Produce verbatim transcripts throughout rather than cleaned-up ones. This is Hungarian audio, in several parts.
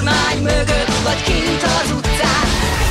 kormány mögött, vagy kint az utcán.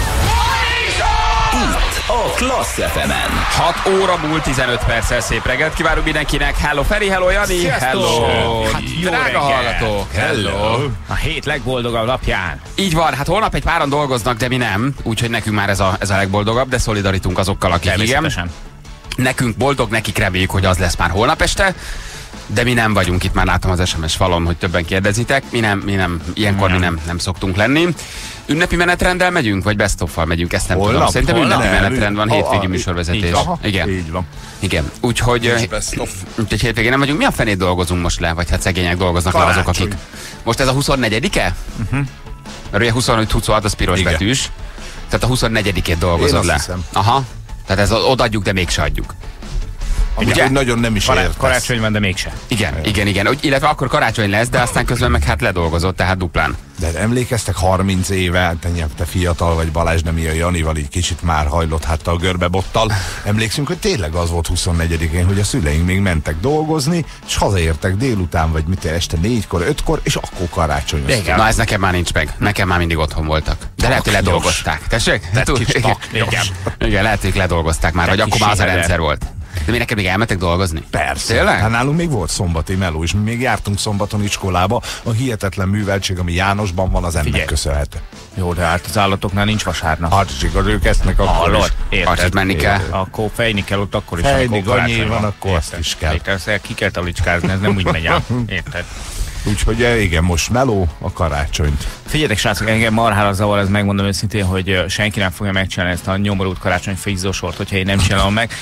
Itt a Klassz ef emen. hat óra múlt tizenöt perccel, szép reggelt kívánunk mindenkinek. Hello Feri, hello Jani. Sziasztok! Hello. Hát, Jó drága reggelt. hallgatók. Hello. A hét legboldogabb napján. Így van, hát holnap egy páran dolgoznak, de mi nem. Úgyhogy nekünk már ez a, ez a legboldogabb, de szolidarítunk azokkal, akik igen. Nekünk boldog, nekik reméljük, hogy az lesz már holnap este. De mi nem vagyunk itt, már látom az es em es falon, hogy többen kérdezitek. Mi nem, mi nem, ilyenkor nem. mi nem, nem szoktunk lenni. Ünnepi menetrenddel megyünk, vagy best of-val megyünk, ezt nem holnap, tudom. Szerintem holnap, ünnepi nem, menetrend van, hétvégi műsorvezetés. Így van. Igen. Így van. Igen. Úgyhogy úgyhogy hétvégén nem vagyunk. Mi a fenét dolgozunk most le? Vagy hát szegények dolgoznak le azok, akik... Most ez a huszonnegyedike? Uh-huh. Mert ugye huszonöt huszonhat az piros igen. betűs. Tehát a huszonnegyedikét dolgozod le. Hiszem. Aha. Tehát ez odaadjuk, de mégse adjuk. Ugye? Nagyon nem is értesz. Karácsony van, de mégse. Igen, igen, igen, igen. Illetve akkor karácsony lesz, de aztán közben meg hát ledolgozott, tehát duplán. De emlékeztek harminc éve, te, te fiatal vagy, Balázs, nem ilyen Janival így kicsit már hajlott háttal görbebottal. Emlékszünk, hogy tényleg az volt huszonnegyedikén, hogy a szüleink még mentek dolgozni, és hazaértek délután, vagy mit este négykor, ötkor, és akkor karácsonyoztak. Na ez nekem már nincs meg. Nekem már mindig otthon voltak. De lehet, hogy ledolgozták. Tessék? Igen. Igen, lehet, hogy ledolgozták már, vagy akkor már az a rendszer volt. De mi neked még elmentek dolgozni? Persze. Tényleg? Hát nálunk még volt szombati meló, és mi még jártunk szombaton iskolába. A hihetetlen műveltség, ami Jánosban van, az ennek köszönhető. Jó, de hát az állatoknál nincs vasárnap. Hát igaz, ők esznek akkor Hallod? is. Érted? menni kell. Akkor fejni kell ott akkor is. Fejni, amikor ganyé karácsony van, akkor azt is kell. Érted? Ki kell talicskázni, ez nem úgy megy ám. Érted? Úgyhogy igen, most meló a karácsonyt. Figyeljetek, srácok, engem marhára zavar, ez megmondom őszintén, hogy senki nem fogja megcsinálni ezt a nyomorult karácsony főizzósort, hogyha én nem csinálom meg.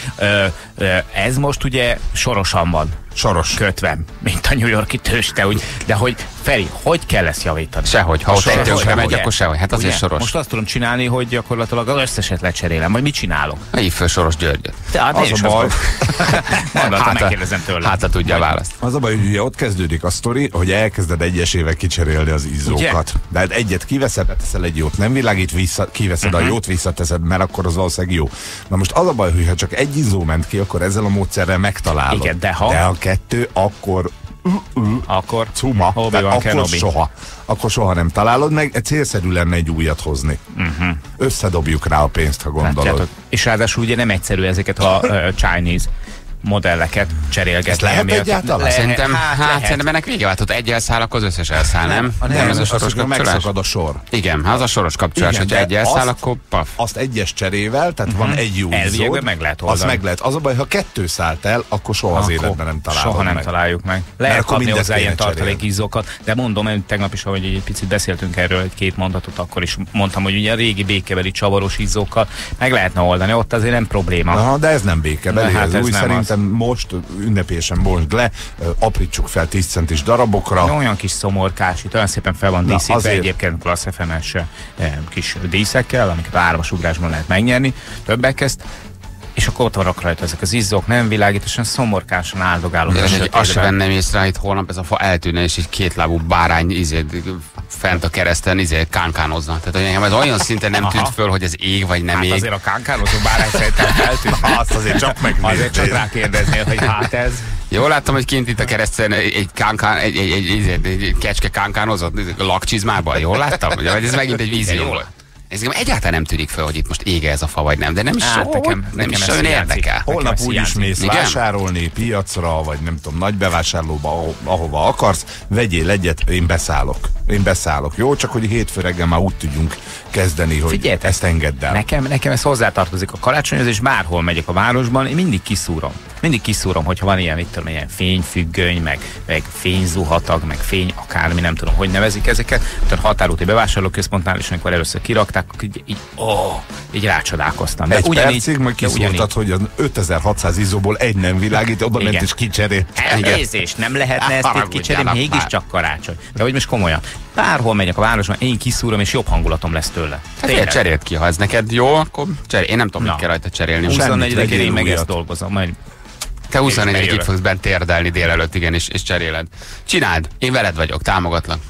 Ez most ugye sorosan van. Soros. Kötve, mint a New York-i tőzsde, úgy. De hogy Feri, hogy kell ezt javítani? Sehogy, ha ott egy tönkre megy, akkor sehogy. Hát azért soros. Most azt tudom csinálni, hogy gyakorlatilag az összeset lecserélem, vagy mit csinálok? Hívj föl Soros Györgyöt. Tehát az a baj. Hát megkérdezem tőle. Hát, tudja a választ. Az a baj, hogy ugye ott kezdődik a sztori, hogy elkezded egyesével kicserélni az izzókat. De hát egyet kiveszed, beteszel egy jót, nem világít, vissza, kiveszed uh-huh. a jót, visszateszed, mert akkor az valószínűleg jó. Na most az a baj, hogy ha csak egy izzó ment ki, akkor ezzel a módszerrel megtalálod. Igen, de ha, de ha kettő, akkor uh, uh, akkor cuma, akkor soha. Akkor soha nem találod meg, célszerű lenne egy újat hozni. Uh-huh. Összedobjuk rá a pénzt, ha gondolod. Látjátok, és ráadásul ugye nem egyszerű ezeket a uh, Chinese modelleket cserélgetni. Ezt lehet egyáltalán? Le, szerintem, hát, hát szerintem ennek vége vált, ott egy elszáll, akkor az összes elszáll, nem? Nem, nem ez a soros kapcsolás. Megszakad a sor. Igen, az a soros kapcsolás, hogyha egy elszáll, akkor paf. Azt egyes cserével, tehát uh-huh. van egy jó izzód, meg lehet oldani. Az meg lehet. Az a baj, ha kettő szállt el, akkor soha az életben nem találod Soha nem meg. találjuk meg. Lehet kapni hozzá ilyen tartalékizzókat, de mondom, én tegnap is, ahogy egy picit beszéltünk erről, egy-két mondatot, akkor is mondtam, hogy ugye a régi békebeli csavaros izzókkal meg lehetne oldani, ott azért nem probléma. Aha, de ez nem békebeli, hát ez új szerintem most ünnepélyesen bontsd le, aprítsuk fel tíz centis darabokra. Olyan kis szomorkás, itt olyan szépen fel van díszítve azért... egyébként Klassz ef em-es eh, kis díszekkel, amiket árvas ugrásban lehet megnyerni, többek közt. És akkor ott vannak rajta ezek az izzók, nem világítosan, szomorkásan áldogálok. Azt sem vennem észre, itt holnap ez a fa eltűnne, és egy kétlábú bárány izét, fent a kereszten izé, kánkánozna. Tehát nekem ez olyan szinten nem tűnt föl, hogy ez ég vagy nem hát ég. azért a kánkánozó bárány szerintem feltűnt. Azt azért csak megnéznél. Azért csak rákérdeznél, hogy hát ez... Jól láttam, hogy kint itt a kereszten egy, kánkán, egy, egy, egy, egy, egy kecske kánkánozott lakcsizmában. Jól láttam? Vagy ez megint egy vízió volt. Ez egyáltalán nem tűnik fel, hogy itt most ége ez a fa, vagy nem, de nem is hát, nekem, nem is olyan érdekel. Holnap úgy is mész vásárolni piacra, vagy nem tudom, nagy bevásárlóba, ahova akarsz, vegyél egyet, én beszállok. Én beszállok, jó? Csak hogy hétfő reggel már úgy tudjunk kezdeni, hogy figyeljetek, ezt engedd el. Nekem, nekem ez hozzátartozik a karácsonyozás, bárhol megyek a városban, én mindig kiszúrom. Mindig kiszúrom, hogyha van ilyen, mit tudom, ilyen fényfüggöny, meg, meg fényzuhatag, meg fény akármi, nem tudom, hogy nevezik ezeket. Tehát határúti bevásárlóközpontnál is, amikor először kirakták, akkor így, így, ó, így rácsodálkoztam. De egy ugyanígy, percig majd kiszúrtad, hogy az ötezer-hatszáz izzóból egy nem világít, oda ment és kicserél. Elnézést, nem lehetne ezt itt kicserélni, mégiscsak karácsony. De hogy most komolyan. Bárhol megyek a városban, én kiszúrom, és jobb hangulatom lesz tőle. Hát cserélt ki, ha ez neked jó, akkor cserél. Én nem tudom, mit kell rajta cserélni. huszonnegyedikén én meg ezt dolgozom, majd te huszonnégyig itt fogsz bent térdelni délelőtt, igen, és, és cseréled. Csináld, én veled vagyok, támogatlak.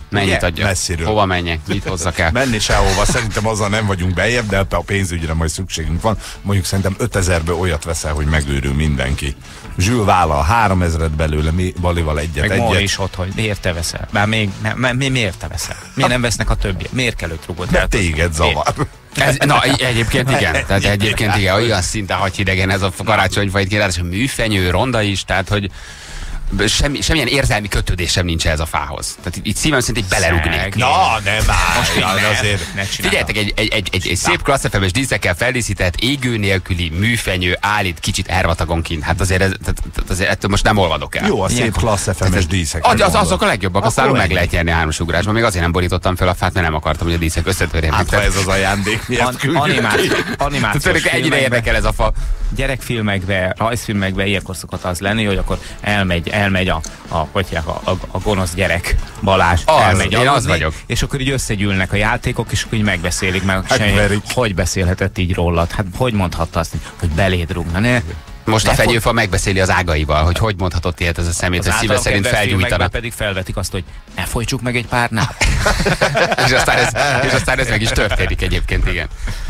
Mennyit adjak? Messziről. Hova menjek? Mit hozzak el? Menni sehova, szerintem azzal nem vagyunk bejebb, de a pénzügyre majd szükségünk van. Mondjuk szerintem ötezerből olyat veszel, hogy megőrül mindenki. Zsül vállal háromezret belőle, mi Balival egyet, meg egyet. Móri is ott, hogy miért te veszel? Bár még, mi, mi, miért te veszel? Miért nem vesznek a többiek? Miért kell őt rugod? De téged zavar. Ez, na, egyébként igen. Tehát egyébként igen, olyan szinten hagyhidegen ez a karácsonyfait kérdés, hogy műfenyő, ronda is, tehát hogy semmi, semmilyen érzelmi kötődés sem nincs ez a fához. Tehát itt szívem szerint így belerugnék. Na, nem már. Most így ne, azért. ne Figyeljetek, egy, egy, egy, egy, egy szép Class ef em-es díszekkel feldíszített, égő nélküli műfenyő állít kicsit ervatagon kint. Hát azért, ez, tehát, azért ettől most nem olvadok el. Jó, a szép Class ef em-es díszek. Az, az, azok a legjobbak, aztán meg lehet nyerni a hármas ugrásban. Még azért nem borítottam fel a fát, mert nem akartam, hogy a díszek összetörjenek. Hát, ha ez az ajándék, miért küldjük ki? Animációs ennyire érdekel ez a fa. Gyerekfilmekben, rajzfilmekben ilyenkor szokott az lenni, hogy akkor elmegy, elmegy a, a, hogy a, a, a gonosz gyerek Balázs, az, elmegy én aludni, az vagyok. és akkor így összegyűlnek a játékok, és akkor így megbeszélik meg, Hát hogy hogy beszélhetett így rólad, hát hogy mondhatta azt, hogy beléd rúgna, ne? Most a fenyőfa megbeszéli az ágaival, hogy hogy mondhatott ilyet ez a szemét, hogy szíve szerint felgyújtana. Pedig felvetik azt, hogy ne folytsuk meg egy párnál. és, aztán ez, és aztán ez meg is történik egyébként, igen.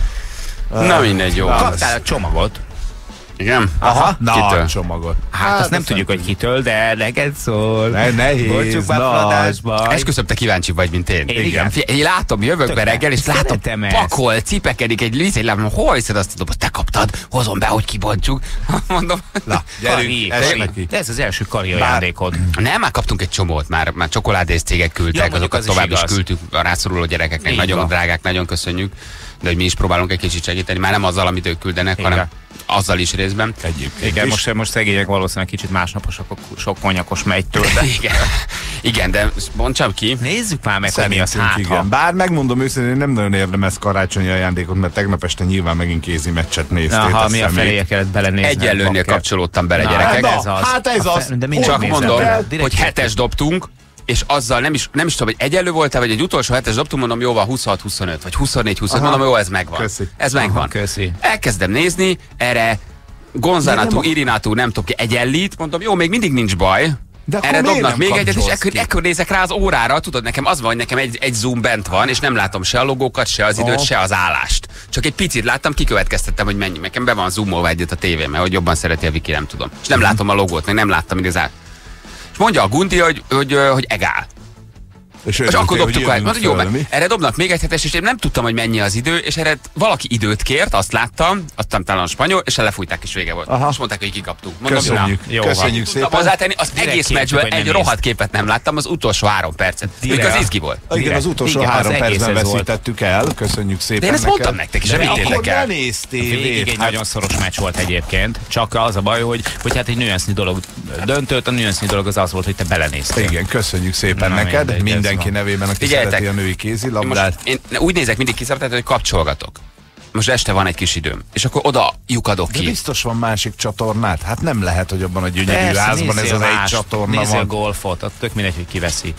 Na mindegy, jó. Kaptál a csomagot. Igen? Aha, na, Kitől? csomagot. Hát, hát azt nem tudjuk, hogy kitől, de neked szól. Ne, nehéz, Bocsuk már fladásba. Esküszöm, te kíváncsi vagy, mint én. Én igen. Figyelj, én látom, jövök be Tökre. reggel, és látom, Szeretem ezt. pakol, cipekedik egy víz, én látom, hol hiszed azt a dobozt, te kaptad, hozom be, hogy kibontsuk. Mondom, Na, gyerünk, Kari, ez Kari. neki. De ez az első Kari ajándékod. nem, már kaptunk egy csomót, már, már csokoládész cégek küldtek, Ja, azokat az is tovább is, igaz. küldtük a rászoruló gyerekeknek, Így nagyon van. drágák, nagyon köszönjük, de hogy mi is próbálunk egy kicsit segíteni, már nem azzal, amit ők küldenek, Igen. hanem azzal is részben. Egyébként Igen, is. most, most szegények valószínűleg kicsit másnaposak, sok konyakos megytől, de Igen. Igen, de bontsam ki. nézzük már meg, hogy mi az Szerintünk hát, igen. ha. Bár megmondom őszintén, nem nagyon érdemez karácsonyi ajándékot, mert tegnap este nyilván megint kézi meccset néztél. Aha, a mi a szemét. feléje kellett belenézni. Egyenlőnél bakker. kapcsolódtam bele, Na, gyerekek. na, ez az. hát ez A az. fe- de mindig Csak nézem mondom, bele. Direkt hogy hetes dobtunk, és azzal nem is, nem is tudom, hogy egyenlő voltál, vagy egy utolsó hetes dobtunk, mondom, jó van, huszonhat huszonöt, vagy huszonnégy huszonöt, mondom, jó, ez megvan. Köszi. Ez megvan. Aha, köszi. Elkezdem nézni, erre Gonzanátú, Irinátú, nem tudom ki, egyenlít, mondom, jó, még mindig nincs baj. De akkor Erre miért dobnak nem még egyet, és kapcsolsz ekkor, ki? ekkor nézek rá az órára, tudod, nekem az van, hogy nekem egy, egy zoom bent van, és nem látom se a logókat, se az időt, Aha. se az állást. Csak egy picit láttam, kikövetkeztettem, hogy mennyi. Nekem be van zoomolva egyet a tévén, mert hogy jobban szereti a Viki, nem tudom. És nem látom a logót, meg nem láttam igazán. És mondja a Gundi, hogy, hogy, hogy egál. És akkor dobtuk el, mondta, jó, mert erre dobnak még egy hetes, és én nem tudtam, hogy mennyi az idő, és erre valaki időt kért, azt láttam, aztán talán a spanyol, és lefújták, és vége volt. Aha. És mondták, hogy kikaptunk. Mondom, Köszönjük, na, jó köszönjük tudtam szépen. hozzátenni, az Direkt egész kértük, meccsből hogy egy nem rohadt képet nem láttam, az utolsó három percet. Még az izgi volt. Igen, az utolsó Igen, az három egész percben ez volt. veszítettük el, köszönjük szépen. De én ezt neked. mondtam nektek is, De hogy mit akkor érdekel. ne nézd Végig tévét. egy Hát, nagyon szoros meccs volt egyébként, csak az a baj, hogy, hogy hát egy nüansznyi dolog döntött, a nüansznyi dolog az az volt, hogy te belenéztél. igen, köszönjük szépen Na, neked, mindegy, ez mindenki van. nevében, aki Figyeljetek. szereti a női Én, kézilabdát. most, én úgy nézek mindig kiszabadát, hogy kapcsolgatok. Most este van egy kis időm, és akkor oda lyukadok De ki. biztos van másik csatornát? Hát nem lehet, hogy abban a gyönyörű házban ez az egy csatorna nézzél van. golfot, ott tök mindegy, hogy kiveszi.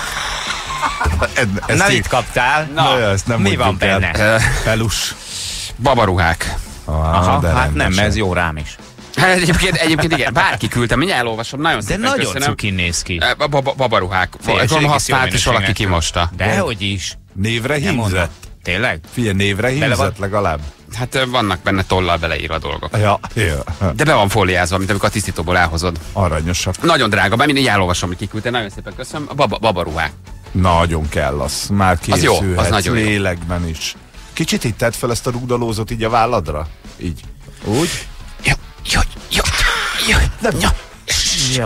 Ez, ez Na, így- mit kaptál? Na, ezt nem mi van mondjuk el. benne? Pelus. Babaruhák. Ah, Aha, de hát nem, rendesen. ez jó rám is. Hát egyébként, egyébként igen, bárki küldte, mindjárt elolvasom, nagyon De szépen nagyon köszönöm. cukin néz ki. Eh, ba- ba- Babaruhák. Félség Van is használt, jó és valaki minőségnek. kimosta. Dehogy is. Névre Nem mondom. hímzett? Tényleg? Figyelj, névre Bele hímzett van- legalább. Hát eh, vannak benne tollal beleírva dolgok. Ja, ja. De be van fóliázva, mint amikor a tisztítóból elhozod. Aranyosak. Nagyon drága, bár mindig elolvasom, hogy kiküldte. Nagyon szépen köszönöm. A baba, babaruhák. Nagyon kell az. Már Az jó, az készülhetsz nagyon jó. lélekben is. Kicsit itt tedd fel ezt a rugdalózót így a válladra? Így. Úgy? Jó, jó, jó, jó, jó. Ja.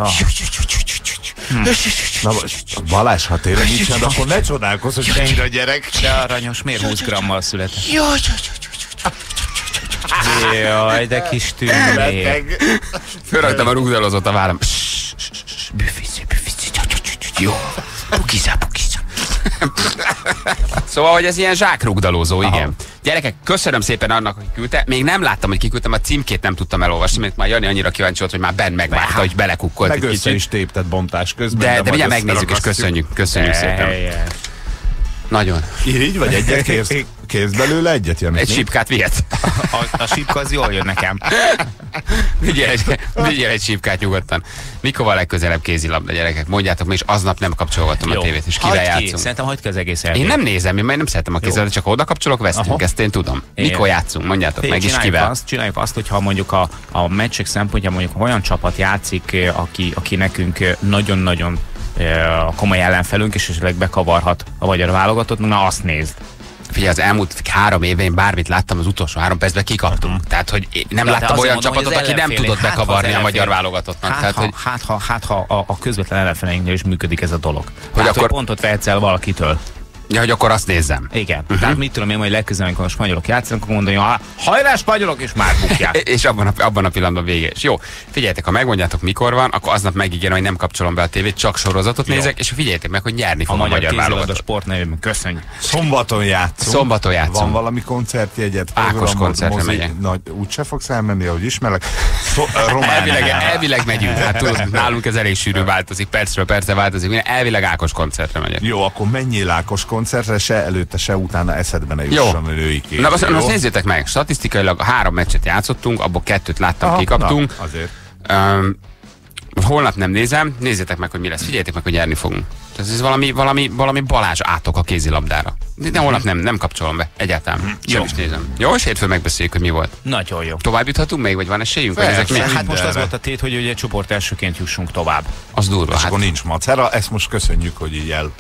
Na, Balázs, ha tényleg nincsen, akkor ne csodálkozz, hogy mennyire a gyerek. De aranyos, miért húsz grammal született? Jó, jó, jó, jó. Jaj, de kis tűnmér. Beteg. Fölraktam a rugdalozót a vállam. Büfici, büfici, jó. Pukiza, pukiza. Szóval, hogy ez ilyen zsákrugdalózó, igen. Gyerekek, köszönöm szépen annak, hogy küldte. Még nem láttam, hogy kiküldtem, a címkét nem tudtam elolvasni, mert már Jani annyira kíváncsi volt, hogy már benn megvágta, hogy belekukkolt Meg egy össze kicsit. is tépted bontás közben. De, de majd mindjárt megnézzük és összerakasztjuk. köszönjük. Köszönjük szépen. Nagyon. Irigy vagy egyet kérsz? Kérsz belőle egyet, Jani? Egy sípkát vihetsz. A, a sípka az jól jön nekem. Vigyél egy, vigyél egy sípkát nyugodtan. Mikor van legközelebb kézilabda, gyerekek? Mondjátok, mi is aznap nem kapcsolgatom a tévét, és kivel Hagyd ki. játszunk. Szerintem hagyd ki az egész Én elvét. nem nézem, én nem szeretem a kézilabdát, csak oda kapcsolok, vesztünk, Aha. ezt én tudom. Mikor játszunk? Mondjátok Fé, meg, és csináljuk kivel. azt, csináljuk azt, hogyha mondjuk a, a meccsek szempontjából mondjuk olyan csapat játszik, eh, aki, aki nekünk eh, nagyon-nagyon eh, komoly ellenfelünk, és esetleg bekavarhat a magyar válogatott, na azt nézd. Figyelj, az elmúlt három éve én bármit láttam, az utolsó három percben kikaptunk. Uh-huh. Tehát, hogy én nem De láttam azért olyan mondom, csapatot, hogy az aki nem ellenfél- tudott hát, ha az bekavarni a ellenfél- magyar válogatottnak. Hát, Tehát, ha, hogy hát, ha, hát, ha a, a közvetlen ellenfeleinknél is működik ez a dolog. Hogy, hát, akkor- hogy pontot vehetsz el valakitől. ja, hogy akkor azt nézzem. Igen. Uh-huh. Tehát mit tudom én, hogy legközelebb, amikor a spanyolok játszanak, akkor mondani, hogy hajrá spanyolok, és már bukják. És abban a, abban a pillanatban vége. És jó, figyeljetek, ha megmondjátok mikor van, akkor aznap megígérem, hogy nem kapcsolom be a tévét, csak sorozatot Jó. nézek, és figyeljetek meg, hogy nyerni A fog a, magyar magyar kézilabda válogatott. sport nevében. Köszönjük. Szombaton játszunk. Szombaton játszunk. Van valami koncertjegyet? Ákos programod, koncertre mozi- megyek. Nagy, úgyse fogsz elmenni, ahogy ismerlek. Szó, Elvileg, elvileg megyünk, hát tudod, nálunk ez elég sűrű változik, percről percre változik, minden elvileg Ákos koncertre megyek. Jó, akkor menjél Ákos koncertre, se előtte, se utána eszedbe ne Jó. jusson a női kép. Na most, jó? most nézzétek meg, statisztikailag három meccset játszottunk, abból kettőt láttam, Aha, kikaptunk. na, azért. Um, holnap nem nézem, nézzétek meg, hogy mi lesz. Figyeljétek meg, hogy nyerni fogunk. Tehát ez valami, valami, valami Balázs átok a kézilabdára. De, de holnap nem, nem kapcsolom be, egyáltalán. Sem is nézem. Jó, és hétfőn megbeszéljük, hogy mi volt. Nagyon jó. Tovább juthatunk még, vagy van esélyünk? Vagy Persze. ezek mi? Hát Hát most az mindenre. volt a tét, hogy ugye csoport elsőként jussunk tovább. Az durva. És Hát, akkor nincs macera, ezt most köszönjük, hogy így el.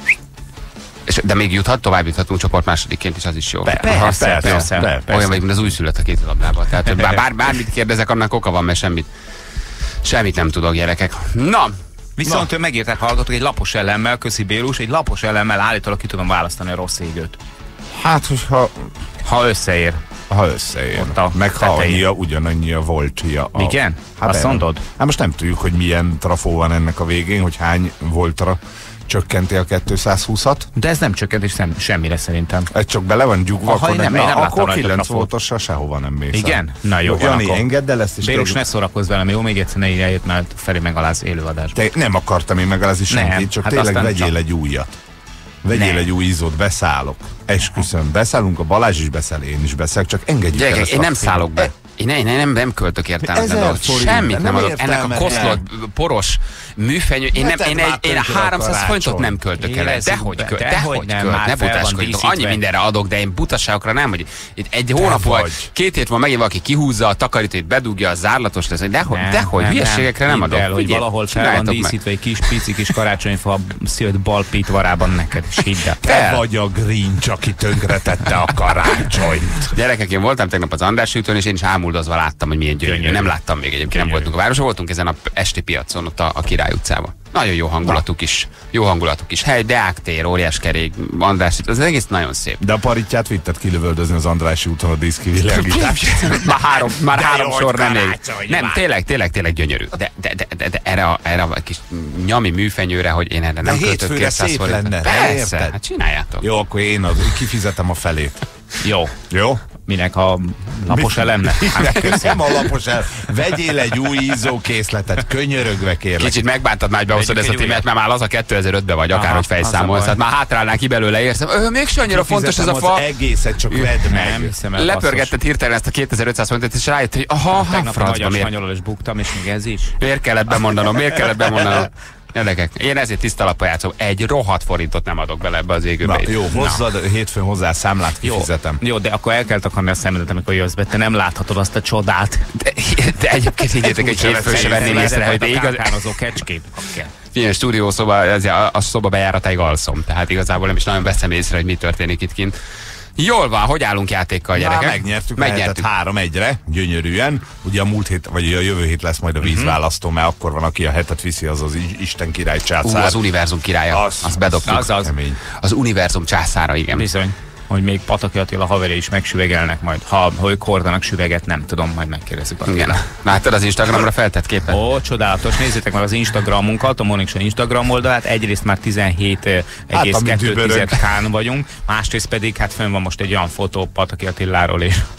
és, de még juthat, tovább juthatunk csoport másodikként is, az is jó. Persze, Aha, persze, persze, persze, persze. persze. Olyan vagy, mint az újszülött a kézilabdában. Tehát hogy bár, bár, bármit kérdezek, annak oka van, mert semmit, semmit nem tudok, gyerekek. Na, Viszont ő megírták hallgatók egy lapos elemmel, köszi Bélus, egy lapos elemmel állítólag ki tudom választani a rossz égőt. Hát, hogyha Ha összeér. ha összeér. Ott a Meg ha tetején. annyia, ugyanannyi a voltja. A... Igen? Azt persze. mondod? Hát most nem tudjuk, hogy milyen trafó van ennek a végén, hogy hány voltra csökkenti a kétszázhúszat. De ez nem csökkent, sem, semmire szerintem. Ez csak bele van gyugva, Aha, akkor én nem- nem, én nem na, láttam akkor rajta kilenc trafót. voltossal sehova nem mész. el. Igen? Na jó, van Jani, akkor. engedd el ezt, és Bélus, tényleg- ne szórakozz velem, jó? Még egyszer ne írjál jött, mert Feri megaláz élőadásban. Te nem akartam én megalázni Nem, senkit, csak hát tényleg aztán vegyél csak- egy újat. Vegyél Nem. egy új ízót, beszállok. Esküszöm, beszállunk, a Balázs is beszél, én is beszélek, csak engedjük el gyerekek, ezt én a nem film. szállok be. Én, ne- én nem, nem költök értelmetlen Ezer dolgot. forint, Semmit nem nem adok. Ennek a értelmetlen. koszlott, poros műfenyő. Én, Ne nem, tedd én, már egy, én tönkre a háromszáz karácsony. forintot nem költök el. Érezzük Dehogy be, költ, dehogy dehogy nem, költ, már ne fel van butáskodjatok. díszítve. Annyi mindenre adok, de én butaságokra nem, hogy itt egy hónap vagy. vagy, két hét van megint valaki kihúzza a takarítót, bedugja, az zárlatos lesz. Dehogy, dehogy, hülyeségekre nem Hidd adok. el, hogy Figyelj, valahol fel van csináljátok meg. díszítve egy kis pici kis karácsonyfa szült bal pitvarában neked is, hidd el. Te Fel. vagy a Grinch, aki tönkretette a karácsonyt. Gyerekek, én voltam tegnap az András úton, és én is ámuldozva láttam, hogy milyen gyönyörű. Gyönyörű. Nem láttam még egyébként, nem Gyönyörű. voltunk a városban, voltunk ezen a esti piacon, ott a, a Király utcában. Nagyon jó hangulatuk is, jó hangulatuk is. Hely, Deák tér, óriás kerék, András, az egész nagyon szép. De a paritját vitted kilövöldözni az Andrássy úton a diszkivilágítás. Már három, már De három jó, sor hogy nem még. karácsony Nem, van. tényleg, tényleg, tényleg gyönyörű. De, de, de, de, de erre, a, erre a kis nyami műfenyőre, hogy én erre nem költök hétfőre kétszáz szép forintot. lenne, Persze, érted? hát csináljátok. Jó, akkor én az, kifizetem a felét. Jó. Jó? Minek a lapos elemnek? Hát, Nem a lapos el. Vegyél egy új ízókészletet, könyörögve kérlek. Kicsit megbántad már, hogy behoztad ezt a Vegyük egy témát, mert már az a kétezer-ötben vagy, akárhogy Aha, fejszámolsz. az a Tehát már hátrálnál ki belőle, érzem. Ö, mégse annyira fontos ez a Kifizetem fa. az egészet, csak vedd meg. nem hiszem el. Lepörgetted hirtelen ezt a kétezer-ötszáz forintot, és rájött, hogy aha, hát Tegnap a francba, magyar miért, spanyolról is buktam, és még ez is. miért kellett bemondanom, miért kellett bemondanom. Gyerekek, én ezért tiszta lappal játszom. Egy rohadt forintot nem adok bele ebbe az égőbe. Na, jó, hozzad hétfőn hozzá a számlát, Jó, kifizetem. jó, de akkor el kell takarni a szemedet, amikor jössz be. Te nem láthatod azt a csodát. De, de egyébként higgyétek, hogy hétfőn se venném észre, hogy a igaz, kárkánozó kecskét. Okay. ilyen stúdiószoba, ez a, a szoba bejáratáig alszom. Tehát igazából nem is nagyon veszem észre, hogy mi történik itt kint. Jól van, hogy állunk játékkal, Na, gyerekek? megnyertük, megnyertük. megnyertük. három egyre, gyönyörűen. Ugye a múlt hét, vagy a jövő hét lesz majd a vízválasztó, mert akkor van, aki a hetet viszi, az az I- Isten király Ú, császár. az univerzum királya, Az- azt bedobtuk. az az. Kemény. Az univerzum császára, igen. Bizony, hogy még Pataki Attila haverja is megsüvegelnek majd. Ha, ha ők hordanak süveget, nem tudom, majd megkérdezzük. Igen. Láttad az Instagramra feltett képet? Ó, csodálatos, nézzétek meg az Instagramunkat, a Morning Show Instagram oldalát, egyrészt már tizenhét egész ami dübörög. kettő kán vagyunk, másrészt pedig hát fönn van most egy olyan fotó Pataki Attiláról és